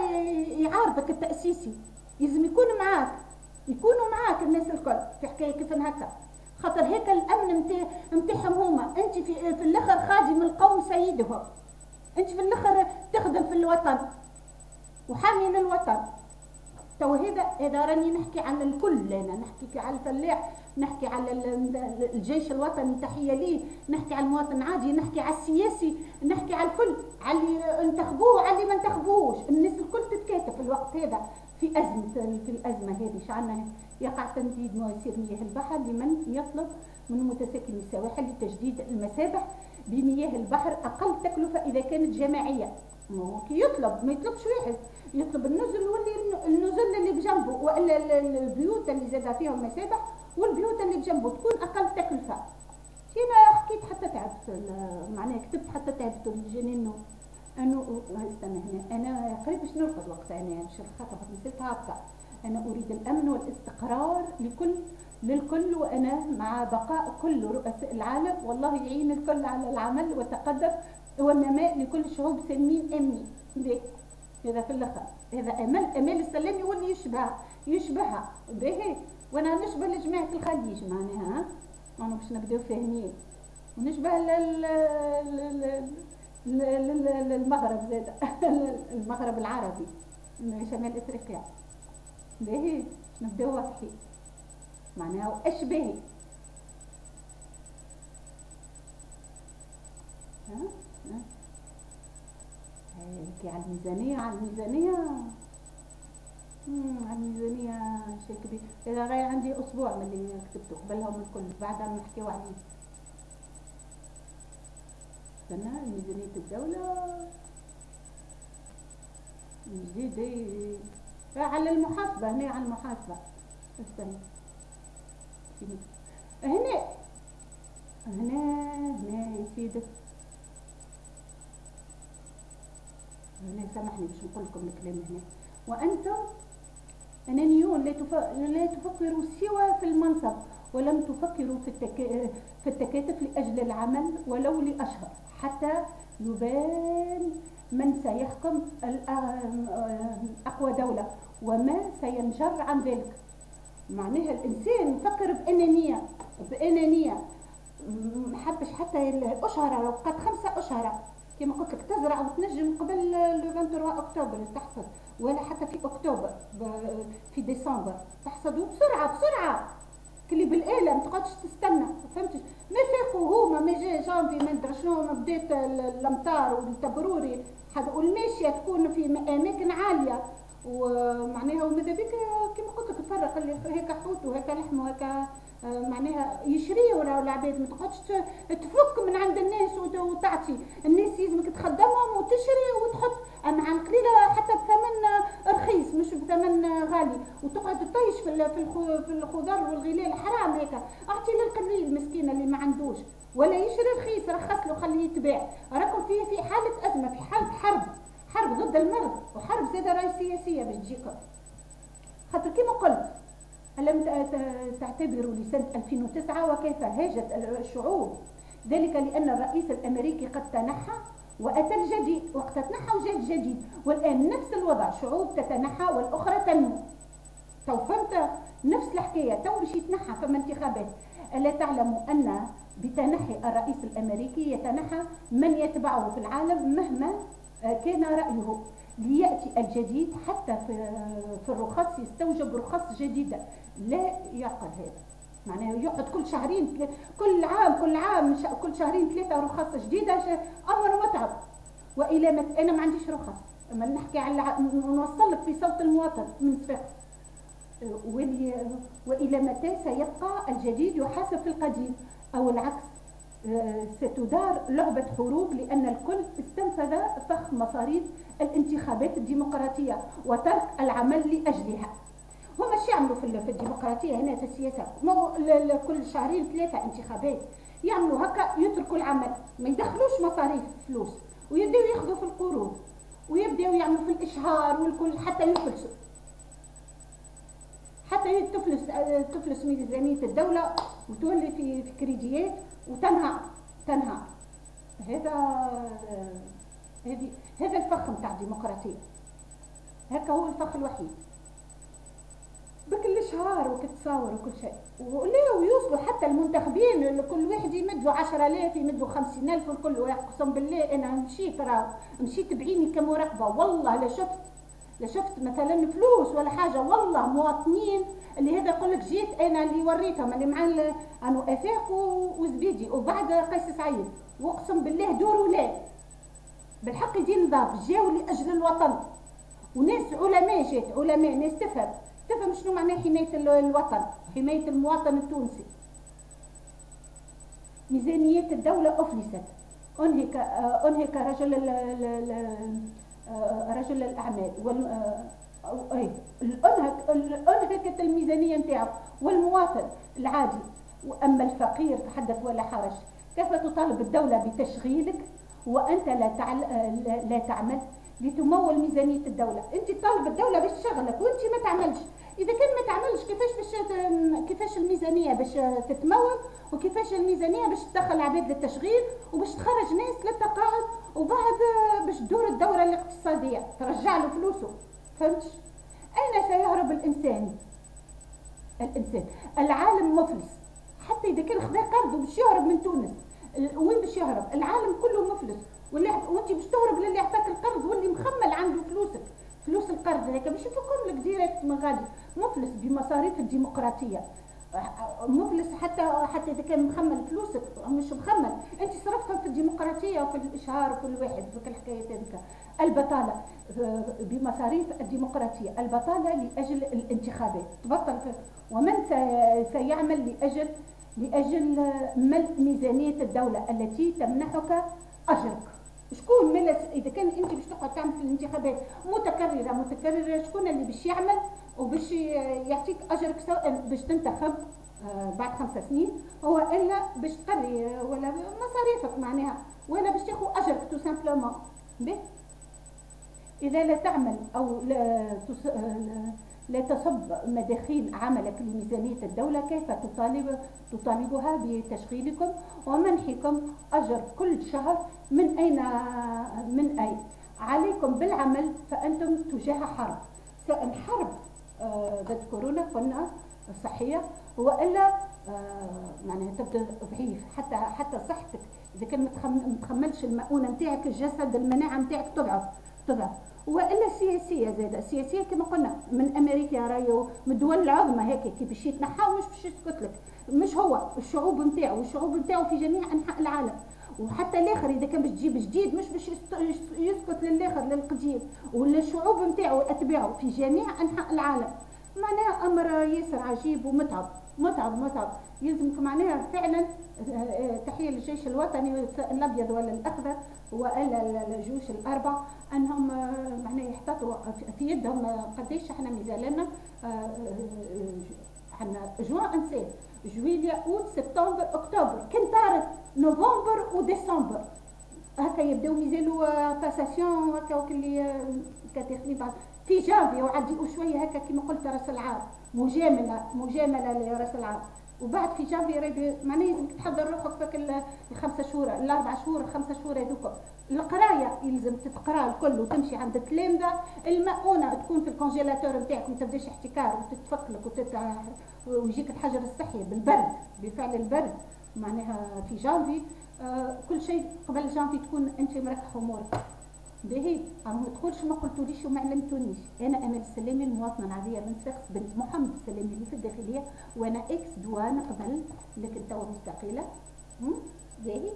يعارضك التاسيسي لازم يكون معاك يكونوا معاك الناس الكل في حكايه كيف هكا خاطر هيك الامن نتاعهم هما. انت في, في الاخر خادم القوم سيدهم انت في الاخر تخدم في الوطن وحامي للوطن. تو هذا هذا راني نحكي عن الكل انا نحكي على الفلاح نحكي على الجيش الوطني تحيه ليه نحكي على المواطن عادي نحكي على السياسي نحكي على الكل على اللي انتخبوه وعلى اللي ما انتخبوش. الناس الكل تتكاتف في الوقت هذا في ازمه في الازمه هذه شعلنا يقع تمديد مواسير مياه البحر لمن يطلب من متساكن السواحل لتجديد المسابح بمياه البحر اقل تكلفه اذا كانت جماعيه. كي يطلب ما يطلبش واحد يطلب النزل واللي النزل اللي بجنبه والا البيوت اللي زاد فيها المسابح والبيوت اللي بجنبه تكون اقل تكلفه. انا حكيت حتى تعبت معناها كتبت حتى تعبت الجنين انه استنى هنا انا قريب باش نرقد وقتها انا مش خاطر نسيت هابطه. انا اريد الامن والاستقرار لكل للكل، وأنا مع بقاء كل رؤساء العالم، والله يعين الكل على العمل والتقدم والنماء لكل شعوب سلمين آمين. هذا في الآخر، هذا أمل، أمال السلام يولي يشبه يشبهها باهي، وأنا نشبه لجماعة الخليج معناها، أنا باش نبداو فاهمين، ونشبه للمغرب زاد المغرب العربي، شمال افريقيا باهي، نبداو واضحين معناها اشباهي. ها ها هيك على الميزانية، على الميزانية امم على الميزانية شيء كبير. إذا غير عندي أسبوع من اللي كتبته قبلهم الكل، بعدها نحكيو عليه. استنى، ميزانية الدولة جديد على المحاسبة، هنا على المحاسبة. استنى هنا هنا هنا يا سيدي، هنا سامحني باش نقول لكم الكلام هنا. وأنتم أنانيون لا لا تفكروا سوى في المنصب، ولم تفكروا في التكا... في التكاتف لأجل العمل ولو لأشهر، حتى يبان من سيحكم أقوى دولة وما سينجر عن ذلك. معناها الإنسان يفكر بأنانية بأنانية، محبش حتى الأشهر، وقت خمسة أشهر كما قلت لك تزرع وتنجم قبل لو ثلاثة أكتوبر تحصد، ولا حتى في أكتوبر في ديسمبر تحصد بسرعة بسرعة، كلي بالآلة ما تقعدش تستنى، فهمتش؟ ما فاقوا هما، ما جا جانفي ما ندري شنو، ما بدات الأمطار والتبروري والماشية تكون في أماكن عالية، ومعناها وماذا بك كما قلت لك تفرق اللي هيك حوت وهيك لحم وهيك معناها يشريوا العباد، ما تقعدش تفك من عند الناس وتعطي الناس، يلزمك تخدمهم وتشري وتحط مع القليله حتى بثمن رخيص مش بثمن غالي، وتقعد تطيش في في الخضر والغلال، حرام هيك. اعطي للقليل المسكين اللي ما عندوش ولا يشري رخيص، رخص له خليه يتباع. راكم في في حاله ازمه، في حاله حرب، حرب ضد المرض، وحرب زاده راهي سياسيه باش تجيكم، خاطر كيما قلت ألم تعتبروا لسنة ألفين وتسعة وكيف هاجت الشعوب؟ ذلك لأن الرئيس الأمريكي قد تنحى وأتى الجديد، وقت تنحى وجاء الجديد، والآن نفس الوضع، شعوب تتنحى والأخرى تنمو. تو فهمت؟ نفس الحكاية، تو باش يتنحى فما انتخابات. ألا تعلموا أن بتنحي الرئيس الأمريكي يتنحى من يتبعه في العالم مهما كان رأيه، ليأتي الجديد، حتى في في الرخص يستوجب رخص جديدة، لا يعقل هذا، معناه يقعد كل شهرين كل عام كل عام كل شهرين ثلاثة رخص جديدة، أمر متعب. وإلى متى؟ أنا ما عنديش رخص، أما نحكي على نوصل لك في صوت المواطن من صفاقس. وإلى متى سيبقى الجديد يحاسب في القديم، أو العكس؟ ستدار لعبة حروب، لأن الكل استنفذ فخ مصاريف الانتخابات الديمقراطية وترك العمل لأجلها. هما ايش يعملوا في الديمقراطية هنا في السياسة؟ كل شهرين ثلاثة انتخابات، يعملوا هكا، يتركوا العمل، ما يدخلوش مصاريف فلوس، ويبداو ياخذوا في القروض، ويبداو يعملوا في الإشهار والكل، حتى يفلسوا، حتى تفلس تفلس ميزانية الدولة وتولي في في كريديات وتنهار تنهار. هذا هذه هذا الفخ نتاع الديمقراطية، هكا هو الفخ الوحيد، بكل شهر وكتصاور وكل شيء، ولا ويوصلوا حتى المنتخبين كل واحد يمدوا عشرة آلاف، يمدوا خمسين ألف، والكل اقسم بالله أنا مشيت راه مشيت بعيني كمراقبة، والله لا شفت لا شفت مثلا فلوس ولا حاجة، والله مواطنين اللي هذا يقول لك جيت انا اللي وريتهم اللي مع انو افاق وزبيدي وبعد قيس سعيد، واقسم بالله دور ولا بالحق يدين نضاف جاوا لاجل الوطن، وناس علماء جات علماء ناس تفهم تفهم شنو معناه حماية الوطن، حماية المواطن التونسي. ميزانية الدولة أفلست، أنهك أنهك رجل رجل الأعمال وال أي الأنهك أنهكت الميزانية نتاعو، والمواطن العادي. وأما الفقير فحدث ولا حرج، كيف تطالب الدولة بتشغيلك وأنت لا تعل... لا تعمل لتمول ميزانية الدولة؟ أنت تطالب الدولة باش تشغلك وأنت ما تعملش، اذا كان ما تعملش كيفاش باش كيفاش الميزانيه باش تتمول، وكيفاش الميزانيه باش تدخل عباد للتشغيل وباش تخرج ناس للتقاعد، وبعد باش تدور الدوره الاقتصاديه ترجع له فلوسه. فهمتش؟ اين سيهرب الانسان؟ الانسان العالم مفلس، حتى اذا كان خذا قرض باش يهرب من تونس، وين باش يهرب؟ العالم كله مفلس، وانت باش تهرب للي عطاك القرض واللي مخمل عنده فلوسك، فلوس القرض هذاك باش يفكهم لك ديريكت من غادي. مفلس بمصاريف الديمقراطيه، مفلس حتى حتى اذا كان مخمل فلوسك مش مخمل، انت صرفتهم في الديمقراطيه وفي الاشهار وفي الواحد في الحكايات هذيك. البطاله بمصاريف الديمقراطيه، البطاله لاجل الانتخابات تبطل، ومن سيعمل لاجل لاجل ملء ميزانيه الدوله التي تمنحك اجرك؟ شكون ملت؟ اذا كان انت باش تقعد تعمل في الانتخابات متكرره متكرره، شكون اللي باش يعمل وباش يعطيك اجرك سواء باش تنتخب آه بعد خمس سنين، هو الا باش تقري ولا مصاريفك معناها، ولا باش تاخذ اجرك تو سامبلومون. اذا لا تعمل او لا لا تصب مداخيل عملك لميزانيه الدوله، كيف تطالب تطالبها بتشغيلكم ومنحكم اجر كل شهر؟ من اين من اين؟ عليكم بالعمل، فانتم تجاه حرب، سواء حرب ضد آه كورونا قلنا الصحيه، والا آه معناها تبدا ضعيف، حتى حتى صحتك اذا كان ما تخملش المؤونه نتاعك، الجسد المناعه نتاعك تضعف تضعف. والا السياسيه زاده، السياسيه كما قلنا من امريكا راهي من الدول العظمى هيك كي باش يتنحى مش باش يسكت لك، مش هو الشعوب نتاعو، الشعوب نتاعو في جميع انحاء العالم. وحتى الاخر اذا كان باش تجيب جديد مش باش يسكت للاخر للقديم، ولا الشعوب نتاعو اتباعه في جميع انحاء العالم. معناها امر ياسر عجيب ومتعب متعب متعب. يلزمك معناها فعلا تحيه للجيش الوطني الابيض ولا الاخضر والا الجيوش الاربع، انهم معناها يحتاطوا في يدهم قديش احنا مازال لنا احنا جوان انسان جويليا اوت سبتمبر اكتوبر، كان طارت نوفمبر وديسمبر هكا يبداو مازالوا باساسيون هكا وكلي كتاخذي بعد في جانفي وعديوا شويه هكا كما قلت راس العام مجامله مجامله لراس العام، وبعد في جانفي راهي معناها لازمك تحضر روحك فك الخمسه شهور الاربع شهور الخمسه شهور هذوك. القرايه يلزم تتقرا الكل وتمشي عند التلامذه، المؤونه تكون في الكونجيلاتور نتاعك ما تبداش احتكار وتتفك لك وتت... ويجيك الحجر الصحي بالبرد بفعل البرد معناها في جانفي. آه كل شيء قبل جانفي تكون انت مركح امورك. باهي ما تقولش ما قلتوليش وما علمتونيش. انا امل السلامي المواطنه العاديه من صفاقس بنت محمد السلامي اللي في الداخليه، وانا اكس دوان قبل لكن توا مستقله. باهي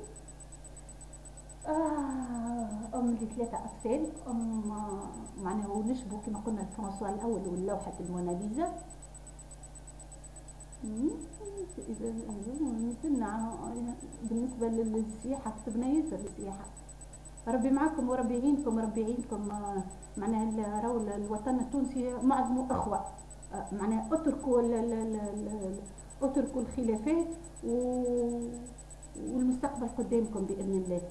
آه ام لثلاثه اطفال، ام معناها ونشبه كما قلنا الفرنسوا الاول واللوحه الموناليزا. اذا نزلنا بالنسبه للسياحه كتبنا ياسر السياحه. ربي معكم وربي يعينكم وربي يعينكم. معناها راهو الوطن التونسي معظمه اخوه، معناها اتركوا اتركوا الخلافات والمستقبل قدامكم باذن الله.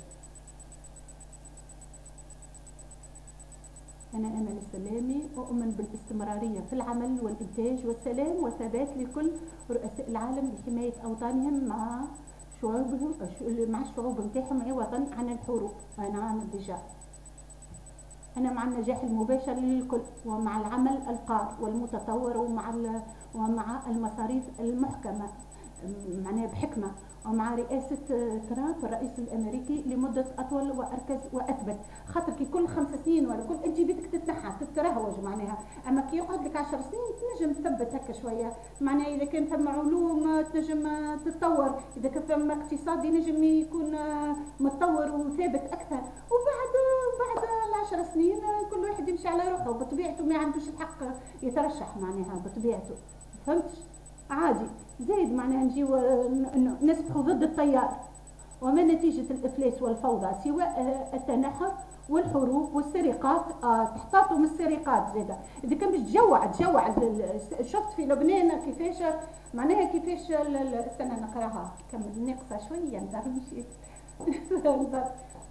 أنا أمل السلامي، أؤمن بالاستمرارية في العمل والإنتاج والسلام والثبات لكل رؤساء العالم لحماية أوطانهم مع شعوبهم مع الشعوب نتاعهم عوضا عن الحروب. أنا عن الضجاع، أنا مع النجاح المباشر للكل ومع العمل القار والمتطور ومع ومع المصاريف المحكمة معناها بحكمة، ومع رئاسة ترامب الرئيس الأمريكي لمدة أطول وأركز وأثبت. خاطر كي كل خمس سنين ولا كل أنت بدك تتنحى تترهوج معناها، أما كي يقعد لك عشر سنين تنجم تثبت هكا شوية معناها. إذا كان ثم علوم تنجم تتطور، إذا كان ثم اقتصاد ينجم يكون متطور وثابت أكثر. وبعد بعد العشر سنين كل واحد يمشي على روحه بطبيعته، ما عندوش الحق يترشح معناها بطبيعته. فهمتش؟ عادي زايد معناها نجيو نسبحوا ضد التيار. وما نتيجة الإفلاس والفوضى سواء التنحر والحروب والسرقات. آه تحتاطوا من السرقات زاده. إذا كان باش تجوع تجوع. شفت في لبنان كيفاش معناها كيفاش استنى نقراها كمل ناقصة شوية نتاع مشيت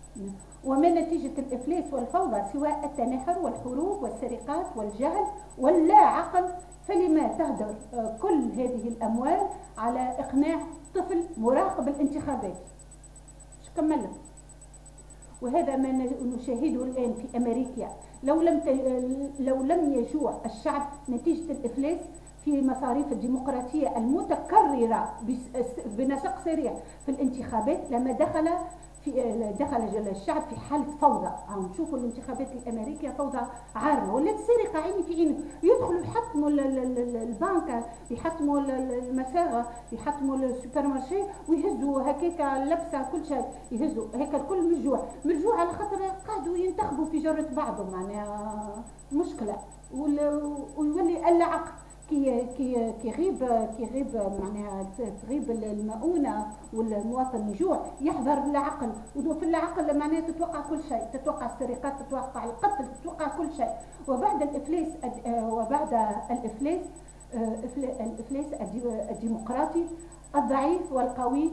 وما نتيجة الإفلاس والفوضى سواء التنحر والحروب والسرقات والجهل واللا عقل، فلما تهدر كل هذه الأموال على إقناع طفل مراقب الانتخابات؟ شو كمل. وهذا ما نشاهده الآن في أمريكا. لو لم لو لم يجوع الشعب نتيجة الإفلاس في مصاريف الديمقراطية المتكررة بنسق سريع في الانتخابات لما دخل في دخل الشعب في حالة فوضى. عم نشوفوا الانتخابات الأمريكية فوضى عارمة، ولات سرقة عيني في عيني، يدخلوا يحطموا البنك، يحطموا المساغة، يحطموا السوبر مارشي، ويهزوا هكاك اللبسة كل شيء، يهزوا هيك الكل من الجوع، من الجوع على خاطر قعدوا ينتخبوا في جرة بعضهم. معناها مشكلة، ويولي العقل كي كي كيغيب كيغيب معناها تغيب المؤونه والمواطن يجوع، يحضر العقل، وفي العقل معناها تتوقع كل شيء، تتوقع السرقات، تتوقع القتل، تتوقع كل شيء. وبعد الافلاس وبعد الافلاس الافلاس الديمقراطي الضعيف والقوي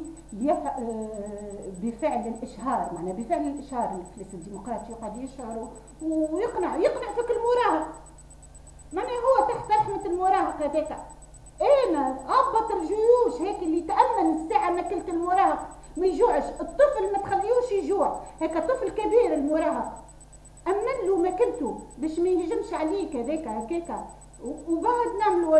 بفعل الاشهار، معناها بفعل الاشهار الافلاس الديمقراطي يقعد يشهر ويقنع يقنع فيك المراهق، معناها هو تحت رحمة المراهق هذاك. انا اضبط الجيوش هيك اللي تأمن الساعة ماكلة المراهق ما يجوعش، الطفل ما تخليوش يجوع، هيك طفل كبير المراهق امن له ماكلته باش ما يهجمش عليك هذاك هكاك، وبعد نعملوا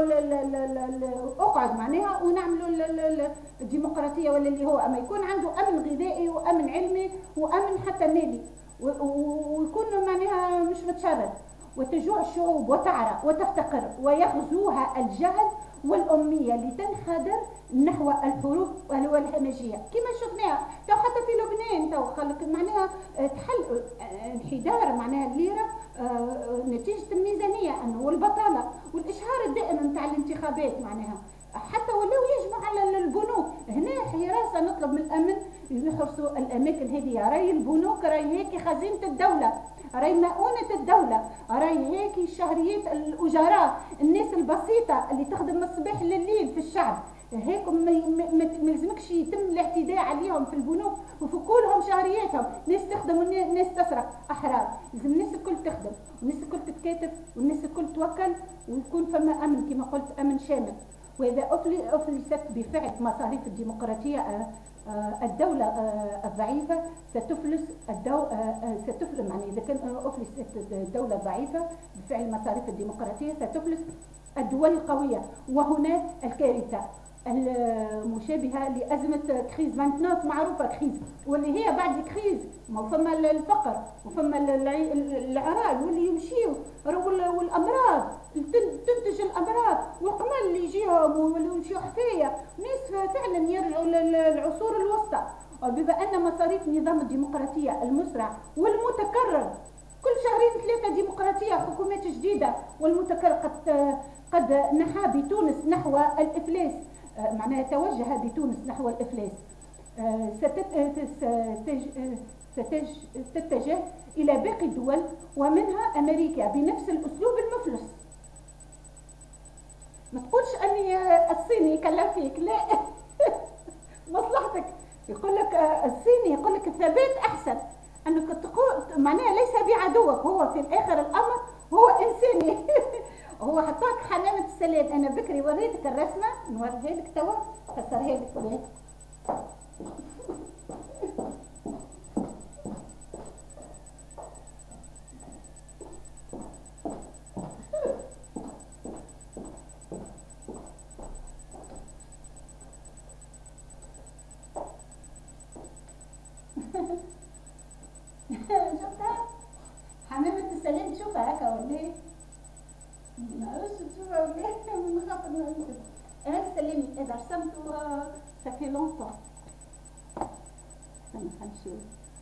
اقعد معناها ونعملوا الديمقراطية ولا اللي هو، اما يكون عنده امن غذائي وامن علمي وامن حتى مالي، ويكون معناها مش متشرد، وتجوع الشعوب وتعرى وتفتقر ويغزوها الجهل والأمية لتنحدر نحو الحروب والهمجية كما شفناها تو حتى في لبنان. تو خلك معناها تحل انحدار معناها الليرة نتيجة الميزانية أنه والبطالة والإشهار الدائم نتاع الانتخابات، معناها حتى ولو يجمع على البنوك. هنا حراسة نطلب من الأمن يحرسوا الأماكن هذه، راي البنوك راي هيك خزينة الدولة، راي مؤونة الدولة، راي هيك شهريات الأجراء، الناس البسيطة اللي تخدم من الصباح لليل في الشعب، هيك ما يلزمكش يتم الاعتداء عليهم في البنوك وفكوا لهم شهرياتهم. ناس تخدم وناس تسرق، أحرار، لازم الناس الكل تخدم والناس الكل تتكاتف والناس الكل توكل ويكون فما أمن كما قلت، أمن شامل. وإذا أفلست بفعل مصاريف الديمقراطية الدولة الضعيفة ستفلس الدولة ستفلس يعني إذا كان أفلست الدولة الضعيفة بفعل مصاريف الديمقراطية ستفلس الدول القوية. وهنا الكارثة المشابهة لأزمة كريز تسعة وعشرين، معروفة كريز واللي هي بعد كريز ما فما الفقر وفما العراق واللي يمشيوا والأمراض تنتج الأمراض والقمل اللي يجيهم واللي يمشيوا حفاية، ناس فعلا يرجعوا للعصور الوسطى. وبما أن مصاريف نظام الديمقراطية المسرع والمتكرر كل شهرين ثلاثة ديمقراطية حكومات جديدة والمتكرر قد قد نحى بتونس نحو الإفلاس، معناها توجه بتونس نحو الإفلاس، ستتجه إلى باقي الدول ومنها أمريكا بنفس الأسلوب المفلس. ما تقولش أني الصيني يكلم فيك، لا مصلحتك. يقول لك الصيني يقول لك الثبات أحسن، أنك تقول معناها ليس بعدوك، هو في الآخر الأمر هو إنساني هو حطاك حمامة السلام. أنا بكري وريتك الرسمة نوريها لك توا، فسرها لك هيك. شفتها حمامة السلام؟ تشوفها هكا ولا ايه؟ معرفش تشوفها ولا ايه، من خاطر ما نكتب. انا السلام اذا رسمته سافي لونطون. استنى خلينا نشوف.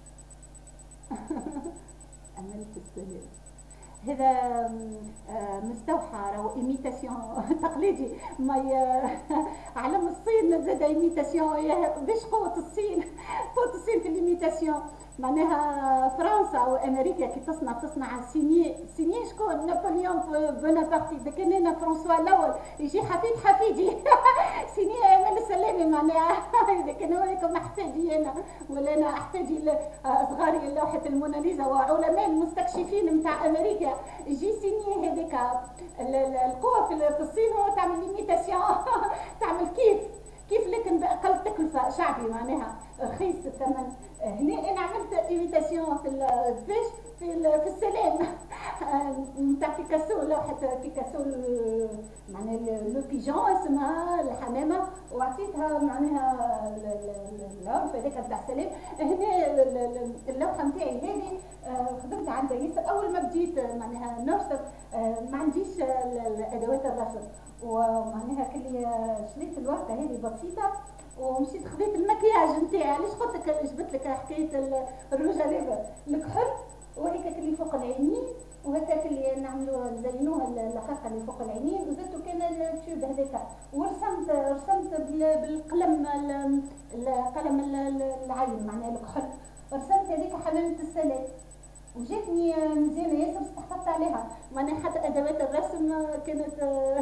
عملت السلام هذا مستوحى راهو ايميتاسيون تقليدي، ما علم الصين زاد ايميتاسيون باش قوة الصين تفوت الصين في الليميتاسيون. معناها فرنسا وامريكا كي تصنع تصنع سيني سيني شكون؟ نابليون بونابرت. اذا كان انا فرنسوا الاول يجي حفيد حفيدي سيني ايمن السلامي معناها اذا كان هو يكون احفادي انا ولا انا احفادي صغاري لوحه الموناليزا وعلماء المستكشفين نتاع امريكا يجي سيني هذيك القوه في الصين هو تعمل ليميتاسيون تعمل كيف كيف لكن باقل تكلفه شعبي معناها رخيص الثمن. هنا انا عملت ايميتاسيون في الفيش في في السلام نتاع بيكاسو، لوحه بيكاسو معناها لو بيجون اسمها الحمامه، وعطيتها معناها العنف هذاك نتاع السلام. هنا اللوحه نتاعي هذه خدمتها عند ياسر اول ما بديت معناها نرسم، ما عنديش ادوات الرسم، ومعناها كلي شريت الورقه هذه بسيطه ومشيت خذيت المكياج نتاعي. علاش قلت لك جبت لك حكايه الروج ليفر الكحل وهيك اللي فوق العينين وهكاك اللي نعملوها نزينوها اللقاقه اللي فوق العينين، وزدتو كان التيوب هذاك، ورسمت رسمت بالقلم القلم العين معناها الكحل، رسمت هذيك حمامه السلام وجاتني مزيانه ياسر استحفظت عليها. معناها حتى ادوات الرسم كانت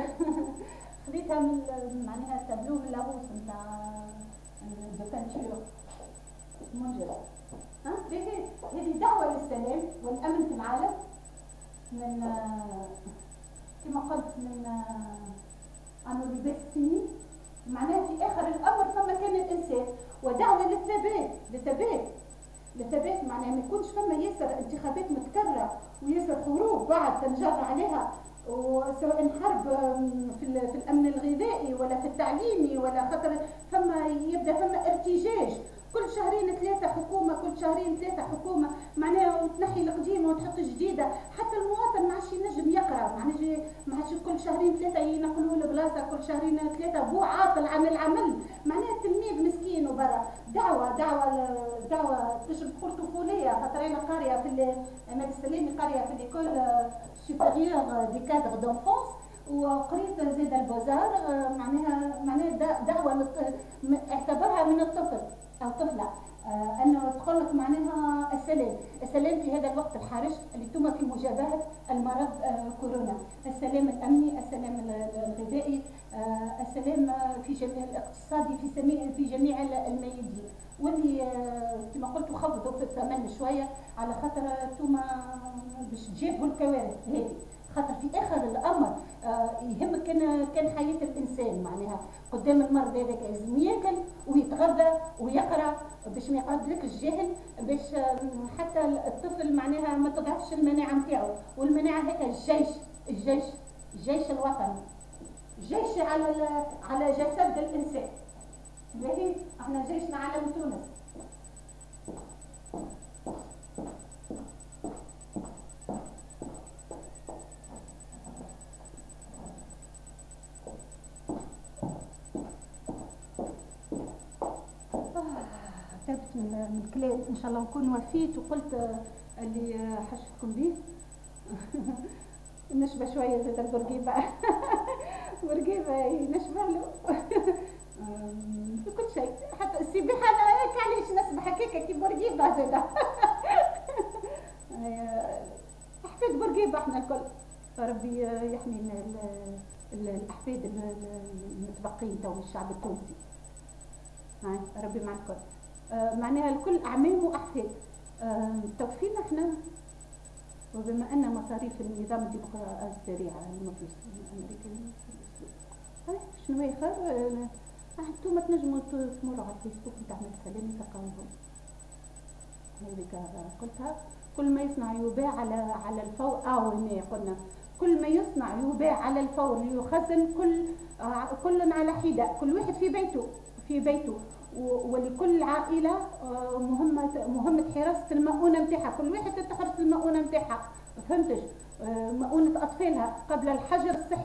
خذيتها من معناها تابلو من لاهوس نتاع دو بانتور منجز. ها هذه هذه دعوه للسلام والامن في العالم من كما قلت من انوري بيستيني. معناها في اخر الامر ثم كان الانسان، ودعوه للثبات للثبات للثبات معناها ما يكونش فما ياسر انتخابات متكرره وياسر حروب بعد تنجر عليها، وسواء حرب في, في الامن الغذائي ولا في التعليمي ولا خاطر فما يبدا فما ارتجاج كل شهرين ثلاثه حكومه كل شهرين ثلاثه حكومه معناها وتنحي القديمه وتحط جديده، حتى المواطن ما عادش ينجم يقرا معناها ما عادش كل شهرين ثلاثه ينقلوا له بلاصه كل شهرين ثلاثه بو عاطل عن العمل معناها التلميذ مسكين وبرا. دعوه دعوه دعوه تجب تقول طفوليه خاطر انا قاريه في عماد السلامي قاريه في ليكول سوبيريور دي كادر دونفونس وقريت زيد البوزار معناها معناها دعوه اعتبرها من الطفل او طفله آه انه تدخل لك معناها السلام، السلام في هذا الوقت الحرج اللي ثم في مجابهه المرض آه كورونا، السلام الامني، السلام الغذائي، آه السلام في جميع الاقتصادي في سميع في جميع الميادين، واللي آه كما قلت خفضوا في الثمن شويه على خاطر ثم باش تجيبوا الكوارث هذه، خاطر في اخر الامر آه يهمك كان كان حياه الانسان معناها قدام المرض هذاك لازم ياكل ويتغذى ويقرا باش ما يقعدلكش الجهل، باش حتى الطفل معناها ما تضعفش المناعه نتاعو، والمناعه هيك الجيش الجيش الجيش الوطني جيش على على جسد الانسان. باهي احنا جيشنا علم تونس. تعبت من الكلام، ان شاء الله نكون وفيت وقلت اللي حشتكم به. نشبه شويه زاد البرقيبه برقيبه نشبه له في كل شيء، حتى السباحه انا علاش نسبح هكاك كي برقيبه زاد احفاد برقيبه احنا الكل، ربي يحمينا الاحفاد المتبقين تو الشعب التونسي. هاي ربي مع الكل. آه معناها الكل اعمام واحفاد. آه توفينا احنا، وبما ان مصاريف النظام الديمقراطي السريع المفروض الامريكي هاي شنو هي خير انتم تنجموا تمروا على الفيسبوك نتاع عماد السلامي تلقاوهم هذيك قلتها. كل ما يصنع يباع على على الفور، او هنا قلنا كل ما يصنع يباع على الفور ليخزن كل آه كل على حده، كل واحد في بيته في بيته، ولكل عائله مهمه مهمه حراسه المؤونه نتاعها، كل واحد تحرس المؤونه نتاعها، فهمتش؟ مؤونه اطفالها قبل الحجر الصحي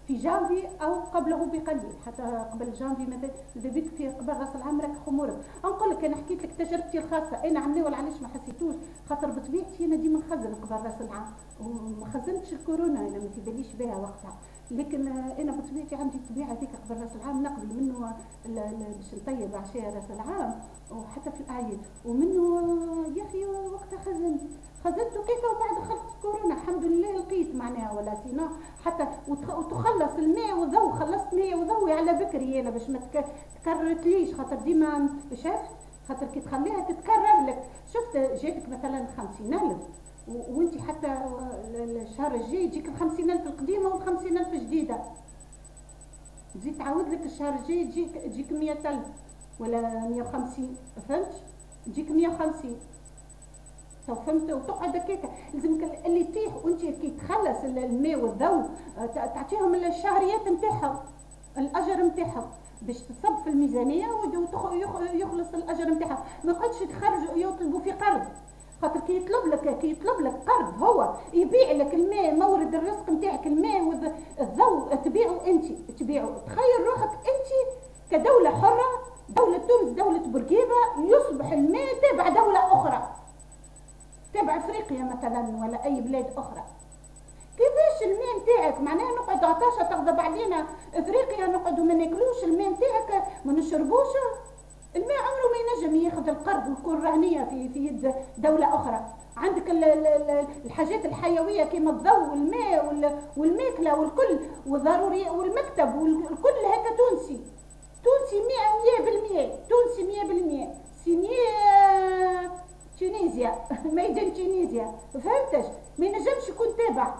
في جانفي او قبله بقليل، حتى قبل جانفي ماذا بك في قبل راس العام راك خمورك. نقول لك انا حكيت لك تجربتي الخاصه، انا عمي ولا علاش ما حسيتوش، خاطر بطبيعتي انا ديما نخزن قبل راس العام، وما خزنتش الكورونا انا ما تباليش بها وقتها، لكن انا بطبيعتي عندي الطبيعه هذيك قبل راس العام نقبل منه باش نطيب عشاء راس العام وحتى في الاعياد، ومنه يا اخي وقتها خزنت خزنت كيف، وبعد خلصت كورونا الحمد لله لقيت معناها ولا سينا حتى وتخلص الماء والضوء، خلصت ماء وضوء على بكري انا باش ما تكررتليش، خاطر ديما شفت خاطر كي تخليها تتكرر لك، شفت جاتك مثلا خمسين ألف وانت حتى الشهر الجاي يجيك الخمسين ألف القديمة والخمسين ألف الجديدة، تزيد تعاود لك الشهر الجاي تجيك تجيك مية ألف ولا مية وخمسين، فهمت؟ تجيك مية وخمسين، فهمت؟ وتقعد هكاك لازمك اللي يطيح وانت كي تخلص الماء والضوء تعطيهم الشهريات نتاعهم الاجر نتاعهم باش تصب في الميزانيه ويخلص الاجر نتاعها، ما يقعدش تخرجوا يطلبوا في قرض، خاطر كي يطلب لك كي يطلب لك قرض هو يبيع لك الماء مورد الرزق نتاعك الماء والضوء تبيعه انت تبيعه، تخيل روحك انت كدوله حره، دوله تونس دوله بورقيبه يصبح الماء تابع دوله اخرى تابع افريقيا مثلا ولا اي بلاد اخرى، كيفاش الماء نتاعك معناها نقعد عطاشة تغضب علينا افريقيا نقعدوا ما ناكلوش الماء نتاعك ما نشربوش، الماء عمره ما ينجم ياخذ القرض ويكون رهنيه في في يد دوله اخرى، عندك ال ال الحاجات الحيويه كما الضوء والماء والماكله والكل والضروري والمكتب والكل هكا تونسي تونسي مية بالمية تونسي مية بالمية سينيه تونيزيا ميدان تونيزيا، فهمتش؟ ما ينجمش يكون تابع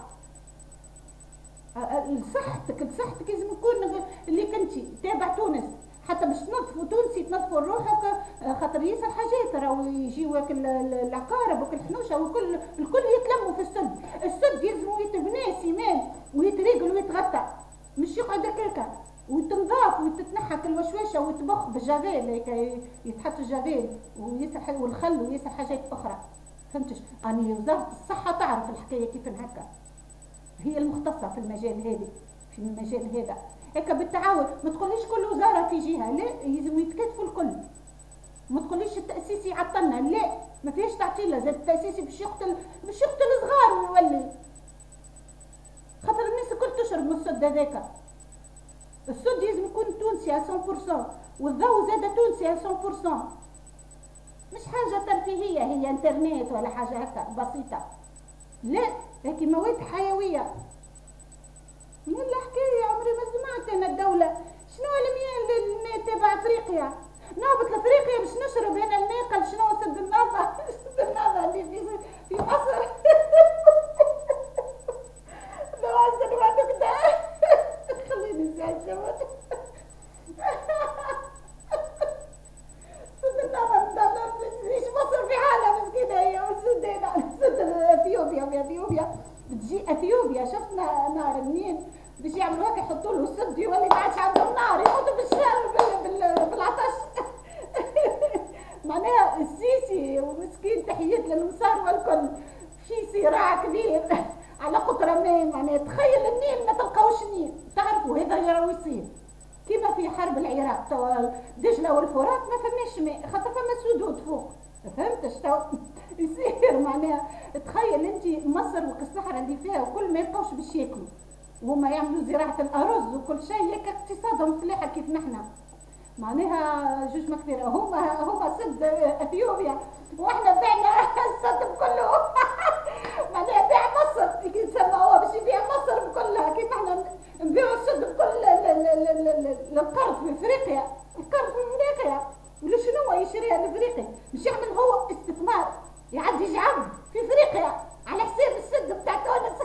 لصحتك لصحتك لازم يكون اللي كنتي تابع تونس، حتى باش تنظفوا تونسي تنظفوا روحك، خاطر ياسر حاجات راهو يجيوك العقارب وكل الحنوشه وكل الكل يتلموا في السد، السد يلزموا يتبنى سيمان ويتريقل ويتغطى مش يقعد هكاكا وتنضاف وتتنحك الوشوشه وتبخ بالجافيل هيك يتحط الجافيل ويسح والخل ويسح حاجات اخرى، فهمتش؟ اني وزاره الصحه تعرف الحكايه كيف هكا، هي المختصه في المجال هذا في المجال هذا هكا بالتعاون، ما تقوليش كل وزاره في جهه، لا لازم يتكاتفوا الكل، ما تقوليش التاسيسي عطلنا، لا ما فيهاش تعطيله، زاد التاسيسي باش يقتل باش يقتل صغار ويولي، خاطر الناس الكل تشرب من السد هذاك، السد لازم يكون تونسي على مية بالمية والضوء زاد تونسي على مية بالمية، مش حاجه ترفيهيه هي انترنت ولا حاجه هكا بسيطه، لا هيك مواد حيويه. من الحكايه عمري ما سمعت انا الدوله شنو المياه الماء تبع افريقيا، نهبط لافريقيا باش نشرب هنا الماء، قال شنو سد النهضه سد النهضه اللي في في مصر لو عزل وعندك ده خليني نسال جواد سد النهضه مش مصر في حالها مسكينه هي والسد هنا سد اثيوبيا في اثيوبيا بتجي اثيوبيا شفت نار منين باش يعملوا هيك يحطوا له السد يولي ما عادش عندهم نار يموتوا بالشهر بالعطش معناها السيسي ومسكين تحيات للمسار والكل في صراع كبير على قطره ماء، معناها تخيل النيل ما تلقاوش نيل، تعرفوا هذا راهو يصير كيما في حرب العراق توا دجله والفرات ما فماش ماء خاطر فما سدود فوق، فهمتش تو يصير معناها تخيل انت مصر والصحراء اللي فيها وكل ما يلقاوش باش ياكلوا وهما يعملوا زراعه الارز وكل شيء هيك اقتصادهم فلاحه كيف نحنا، معناها جوج مكثير هما هما سد اثيوبيا واحنا بعنا السد كله معناها بيع مصر كي يسمى هو باش يبيع مصر بكلها كيف احنا نبيعوا السد بكل للقرض في افريقيا، القرض في افريقيا ولا شنو يشريها لافريقيا مش يعمل هو استثمار يعدي جعب في افريقيا على حساب السد بتاع تونس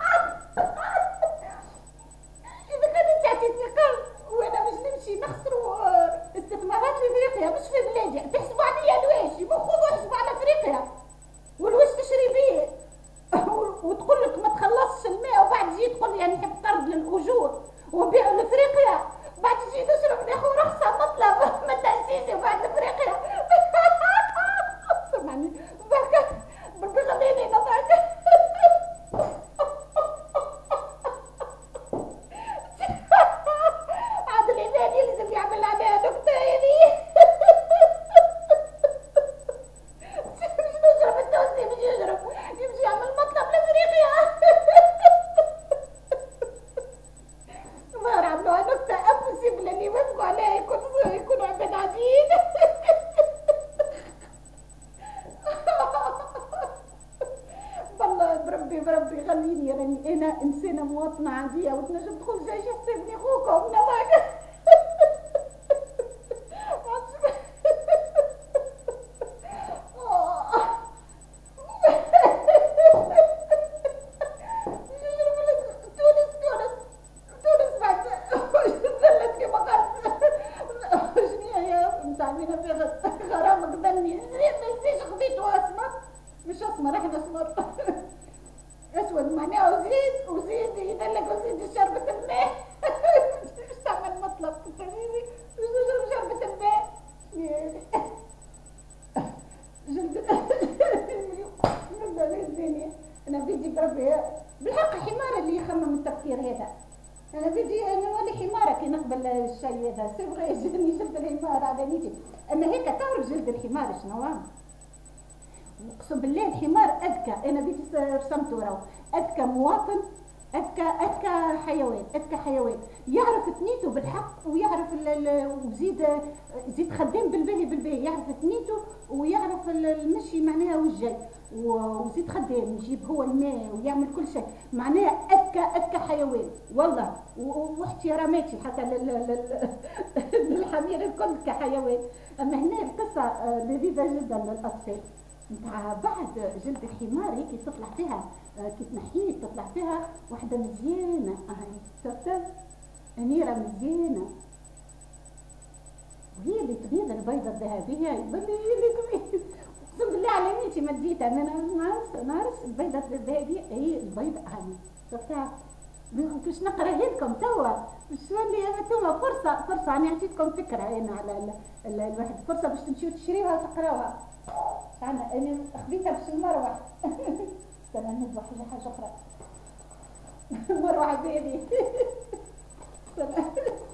اذا كان انت عطيتني قرض وانا باش نمشي نخسروا استثمارات في افريقيا مش في بلادي، تحسبوا عليا الواش يبقوا خذوا حسبوا على افريقيا والواش تشري بيه وتقول لك ما تخلصش الماء وبعد تجي تقول لي انا نحب طرد للاجور ونبيعوا لافريقيا، بعد تجي تشرب ناخذ رخصه مطلب من تاسيسي وبعد افريقيا سمعني بركة بالبغليني نضع يخليني راني انا انسانه مواطنه عاديه وتنجم تقول جاي يحسبني خوكم نواك. مش اسمر، احنا اسمر اسود معناه وزيد وزيد يدلك وزيد شربة الماء. مش تعمل مطلب تسويني شربة الماء. جلد نبدا الدنيا. انا بدي بربي بالحق حمار اللي يخمم التفكير هذا. انا بدي نولي حمارة كي نقبل الشيء هذا سي فغي جلدني جلد الحمار على نيتي. اما هيك تعرف جلد الحمار شنو؟ اقسم بالله الحمار اذكى. انا بيت رسمته راهو اذكى مواطن، اذكى اذكى حيوان، اذكى حيوان يعرف ثنيته بالحق ويعرف وزيد زيد خدام بالباهي بالباهي، يعرف ثنيته ويعرف المشي معناها والجاي وزيد خدام يجيب هو الماء ويعمل كل شيء. معناها اذكى اذكى حيوان والله. واحتراماتي حتى للحمير الكل كحيوان. اما هنا القصه لذيذه جدا للاطفال. نتاع بعد جلد الحمار هيك تطلع فيها كي تنحيه تطلع فيها وحده مزيانه. هاي شفتها اميره مزيانه وهي اللي تبيض البيضه الذهبيه. يبان هي اللي تبيض. اقسم بالله على نيتي مديتها انا نعرف نعرف البيضه الذهبيه هي البيضه. هاي شفتها باش نقراها لكم توا باش تولي انتم فرصه فرصه. انا عطيتكم فكره انا على الواحد فرصه باش تمشيو تشريوها وتقراوها. انا انا خبيتها باش المروحه. استنى نذبح حاجه حاجه اخرى. المروحه بيدي. استنى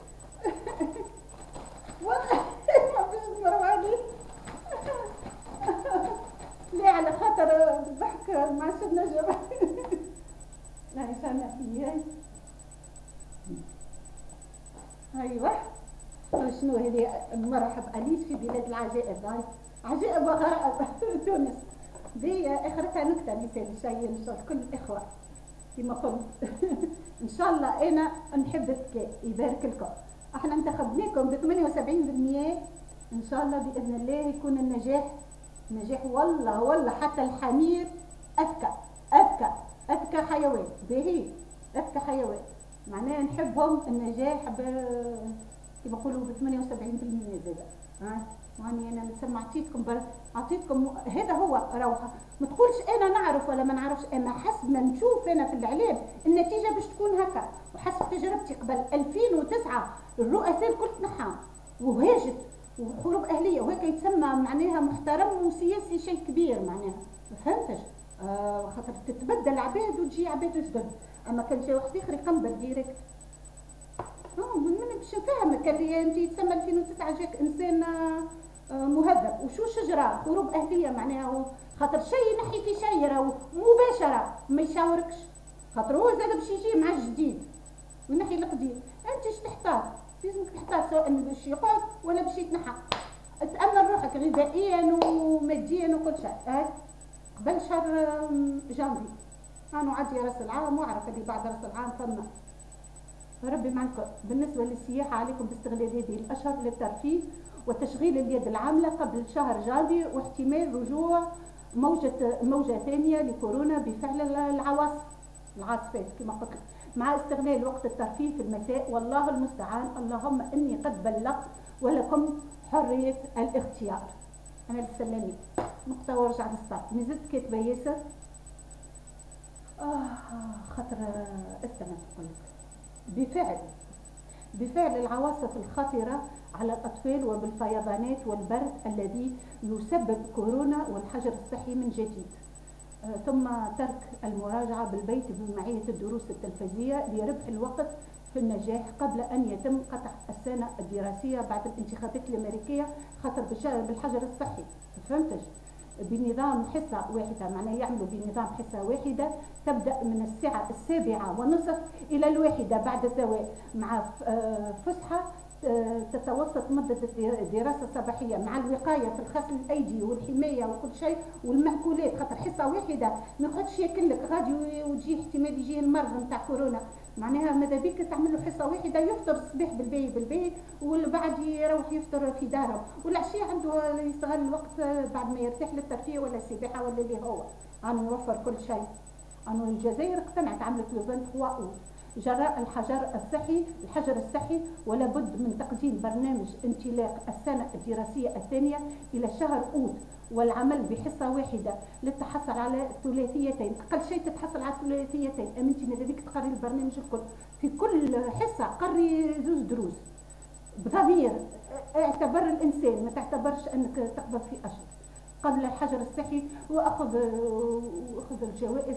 والله باش المروحه دي ليه على خاطر الضحك مع سيد نجم. لا يسامح فيا. ايوه شنو هذه المرحب اليس في بلاد العجائب. هاي عجائب وغرائب تونس دي اخرتها نكته مثال شيء ان شاء الله كل الاخوه كما قلت. ان شاء الله انا نحب الذكاء يبارك لكم. احنا انتخبناكم ب ثمانية وسبعين بالمئة ان شاء الله باذن الله يكون النجاح نجاح. والله والله حتى الحمير اذكى اذكى اذكى حيوان باهي اذكى حيوان. معناها نحبهم النجاح كما نقولوا ب ثمانية وسبعين بالمئة زاده. ها واني انا نسمع عطيتكم بر... عطيتكم هذا هو روحه. ما تقولش انا نعرف ولا ما نعرفش. اما حسب ما نشوف انا في الاعلام النتيجه باش تكون هكا. وحسب تجربتي قبل ألفين وتسعة الرؤساء الكل تنحى وهاجت وحروب اهليه وهيك يتسمى معناها محترم وسياسي شيء كبير معناها. ما فهمتش آه خاطر تتبدل عباد وتجي عباد جدد. اما كان شي واحد اخر يقنبر ديريكت. اه من من باش نفهمك اللي انت يتسمى ألفين وتسعة جاك انسان مهذب وشو شجره حروب اهليه معناها. خاطر شيء ينحي في شيء راهو مباشره ما يشاوركش. خاطر هو زاد باش يجي مع الجديد وينحي القديم. انت اش تحتار؟ لازمك تحتار سواء باش يقعد ولا باش يتنحى. تامن روحك غذائيا وماديا وكل شيء. هاي قبل شهر جانفي انا عدي راس العام واعرف اللي بعد راس العام فما ربي معكم. بالنسبه للسياحه عليكم باستغلال هذه الاشهر للترفيه وتشغيل اليد العامله قبل شهر جانفي واحتمال رجوع موجه موجه ثانيه لكورونا بفعل العواصف العاصفات كما قلت مع استغلال وقت الترفيه في المساء. والله المستعان. اللهم اني قد بلغت ولكم حريه الاختيار. انا السلامي نقطه وارجع للصف. نزلت كاتبه ياسر اه خاطر استنى نقول لك بفعل بفعل العواصف الخطرة على الأطفال وبالفيضانات والبرد الذي يسبب كورونا والحجر الصحي من جديد. آه ثم ترك المراجعة بالبيت بمعية الدروس التلفزية لربح الوقت في النجاح قبل أن يتم قطع السنة الدراسية بعد الانتخابات الأمريكية. خاطر بالحجر الصحي فهمتش بنظام حصة واحدة معناه يعملوا بنظام حصة واحدة تبدأ من الساعة السابعة ونصف إلى الواحدة بعد الزوال مع فسحة تتوسط مدة الدراسة الصباحية مع الوقاية في الغسل الأيدي والحماية وكل شيء والمأكولات، خاطر حصة واحدة ما يقعدش ياكلك غادي وتجي احتمال يجي المرض نتاع كورونا، معناها ماذا بيك تعمل له حصة واحدة يفطر الصباح بالباهي بالباهي والبعد يروح يفطر في داره، والعشية عنده يستغل الوقت بعد ما يرتاح للترفيه ولا السباحة ولا اللي هو أنا يوفر كل شيء. أنا الجزائر اقتنعت عملت لو ثلاثة أوت جراء الحجر الصحي الحجر الصحي ولا بد من تقديم برنامج انطلاق السنة الدراسية الثانية إلى شهر أوت والعمل بحصة واحدة للتحصل على ثلاثيتين، أقل شيء تتحصل على ثلاثيتين، أمنتي ماذا بيك تقري البرنامج الكل في كل حصة قري زوز دروس بضمير، اعتبر الإنسان ما تعتبرش أنك تقبض في أجر قبل الحجر الصحي وأخذ وأخذ الجوائز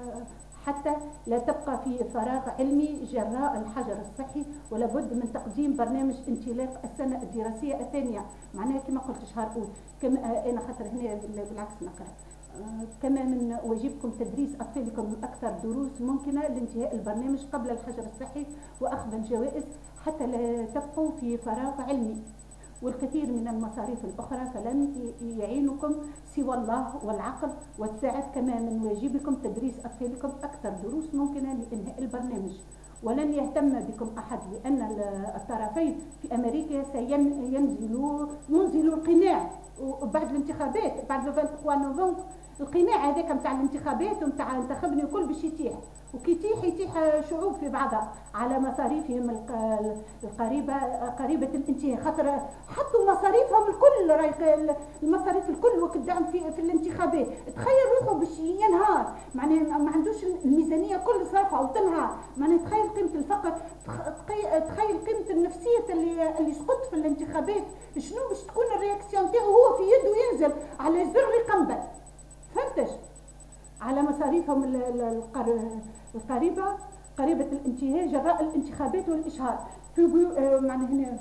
حتى لا تبقى في فراغ علمي جراء الحجر الصحي، ولا بد من تقديم برنامج انطلاق السنة الدراسية الثانية، معناها كما قلت شهر أول كما أنا خاطر هنا بالعكس نقرأ كما من واجبكم تدريس أطفالكم أكثر دروس ممكنة لانتهاء البرنامج قبل الحجر الصحي وأخذ الجوائز حتى لا تبقوا في فراغ علمي، والكثير من المصاريف الأخرى فلن يعينكم سوى الله والعقل والساعد، كما من واجبكم تدريس أطفالكم أكثر دروس ممكنة لإنهاء البرنامج، ولن يهتم بكم أحد لأن الطرفين في أمريكا سينزلوا ينزلوا القناع بعد الانتخابات بعد ثلاثة نوفمبر، القناع هذاك نتاع الانتخابات ونتاع انتخبني الكل باش يتيح وكي يتيح يتيح شعوب في بعضها على مصاريفهم القريبه قريبه الانتهاء، خاطر حطوا مصاريفهم الكل المصاريف الكل وقت الدعم في, في الانتخابات، تخيل روحه باش ينهار معناها ما عندوش الميزانيه كل صرفها وتنهار، معناها تخيل قيمه الفقر، تخيل قيمه النفسيه اللي اللي سقط في الانتخابات، شنو باش تكون الرياكسيون تاعو هو في يده ينزل على زر قنبل فهمتش على مصاريفهم القريبة قريبة الانتهاء جراء الانتخابات والإشهار في آه معنى هنا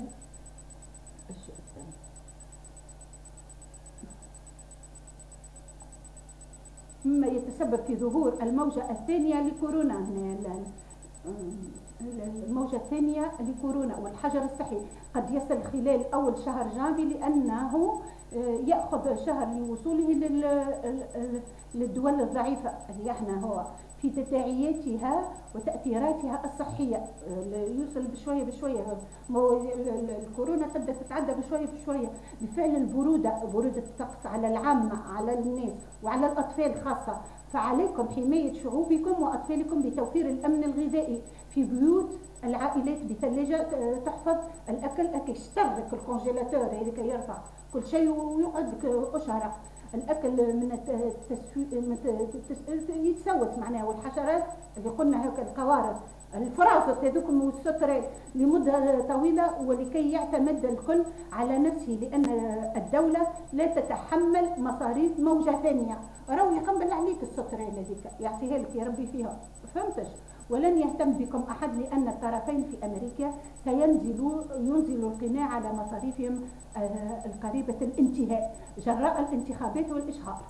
مما يتسبب في ظهور الموجة الثانية لكورونا، هنا الموجة الثانية لكورونا والحجر الصحي قد يصل خلال أول شهر جانفي لأنه يأخذ شهر لوصوله للدول الضعيفة اللي احنا هو في تداعياتها وتأثيراتها الصحية يوصل بشوية بشوية، الكورونا تبدأ تتعدى بشوية بشوية بفعل البرودة برودة الطقس على العامة على الناس وعلى الأطفال خاصة، فعليكم حماية شعوبكم وأطفالكم بتوفير الأمن الغذائي في بيوت العائلات بثلاجة تحفظ الأكل أكل تشترك الكونجيلاتور هذيك يرفع كل شيء ويقعد لك أشهر الأكل من التسويس يتسوس معناها، والحشرات اللي قلنا هكا القوارض الفرازة هذوكم والسترات لمدة طويلة ولكي يعتمد الكل على نفسه لأن الدولة لا تتحمل مصاريف موجة ثانية، راهو يقبل عليك السترة هذيك يعطيها لك يا ربي فيها فهمتش، ولن يهتم بكم أحد لأن الطرفين في أمريكا سينزلوا ينزلوا القناع على مصاريفهم القريبة الانتهاء جراء الانتخابات والإشهار.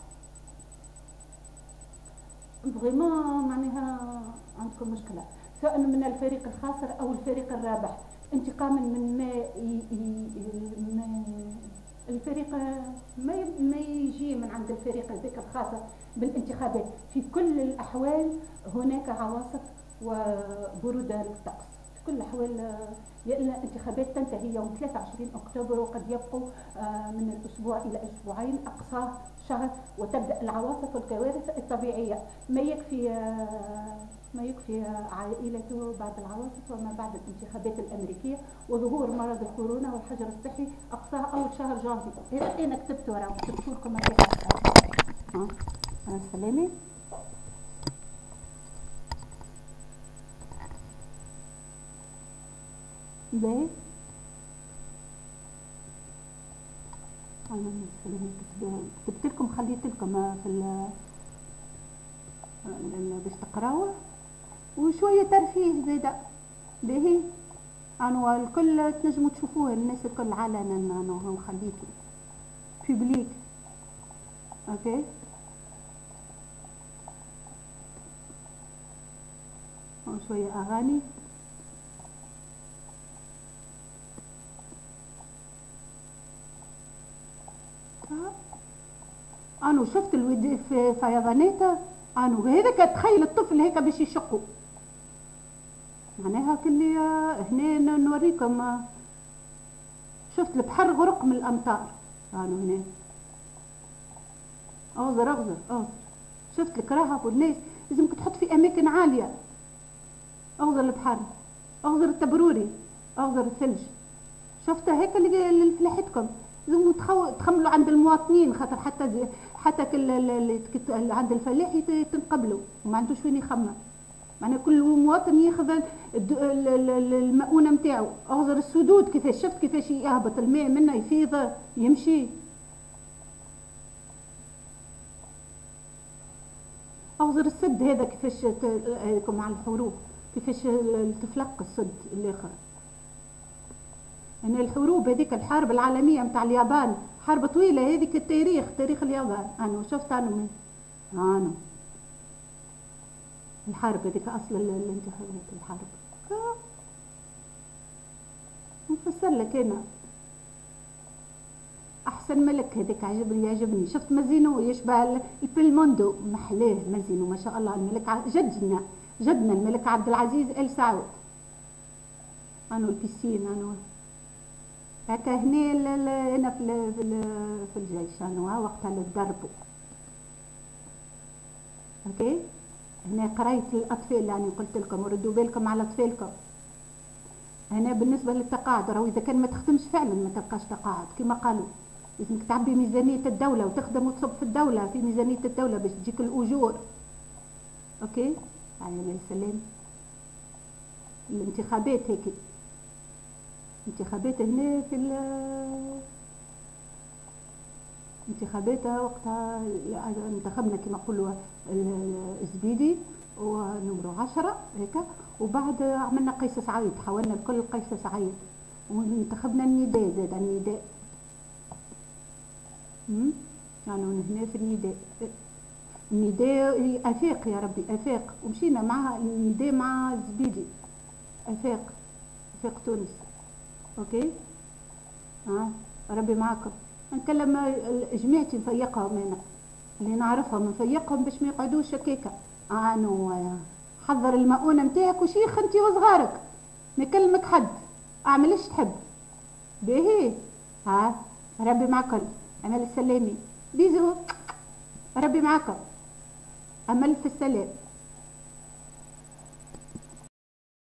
فريمون معناها عندكم مشكلة سواء من الفريق الخاسر أو الفريق الرابح انتقاما من ما, ما الفريق ما ما يجي من عند الفريق ذاك الخاسر بالانتخابات، في كل الأحوال هناك عواصف وبرودة للطقس في كل الأحوال لأن الانتخابات تنتهي يوم ثلاثة وعشرين أكتوبر وقد يبقوا من الأسبوع إلى أسبوعين أقصاه شهر وتبدأ العواصف والكوارث الطبيعية، ما يكفي ما يكفي عائلته بعد العواصف وما بعد الانتخابات الأمريكية وظهور مرض الكورونا والحجر الصحي أقصاه أول شهر جانفي. هذا أنا كتبت وراه كتبت لكم ها ها سلامي باهي انا كتبت لكم خليت لكم في باش تقراوه وشويه ترفيه زاده باهي انا الكل تنجموا تشوفوه الناس الكل علنا انا خليته بوبليك اوكي وشويه اغاني انا شفت الودي في فيضانات، انا هذاك تخيل الطفل هيك باش يشقوا، معناها كلي هنا نوريكم. شفت البحر غرق من الامطار، انا هنا اغزر اغزر اغزر. شفت الكراهب والناس لازمك تحط في اماكن عاليه. اغزر البحر، اغزر التبروري، اغزر الثلج. شفتها هيك اللي فلاحتكم لازم تخملوا عند المواطنين، خاطر حتى زي حتى كل اللي عند الفلاح تنقبلوا وما عندوش وين يخمم. معناها كل مواطن ياخذ المؤونه نتاعو. اغزر السدود كيفاش، شفت كيفاش يهبط الماء منه يفيض يمشي. اغزر السد هذا كيفاش مع الحروب كيفاش تفلق السد الاخر. ان الحروب هذيك الحرب العالميه نتاع اليابان حرب طويله، هذيك التاريخ تاريخ اليابان. انا شفت انا من انا الحرب هذيك اصل الانتخابات الحرب نفسر لك انا. احسن ملك هذيك عجبني يعجبني. شفت مازينو يشبه البلموندو، محلاه مازينو ما شاء الله. الملك جدنا جدنا الملك عبد العزيز ال سعود. انا البيسين انا هكا هنا هنا في في الجيش انا وقتها اللي تدربوا. اوكي هنا قريت الاطفال يعني قلت لكم وردوا بالكم على اطفالكم. هنا بالنسبه للتقاعد راهو اذا كان ما تخدمش فعلا ما تلقاش تقاعد كما قالوا. لازمك تعبي ميزانيه الدوله وتخدم وتصب في الدوله في ميزانيه الدوله باش تجيك الاجور. اوكي على السلام. الانتخابات هيك انتخابات هنا في الانتخابات وقتها انتخبنا كما نقولوا الزبيدي ونمرو عشرة هيك، وبعد عملنا قيس سعيد حولنا الكل قيس سعيد وانتخبنا النداء زاد النداء. امم يعني هنا في النداء النداء افاق يا ربي افاق، ومشينا معها النداء مع الزبيدي افاق افاق تونس. اوكي ها آه. ربي معكم. نكلم جماعتي نفيقهم انا اللي نعرفهم نفيقهم باش ما يقعدوش هكاكا. انا حضر المؤونه نتاعك وشيخ انت وصغارك ما يكلمك حد اعمل ايش تحب باهي. ها ربي معكم. امل السلامي بيزو ربي معكم. امل في السلام.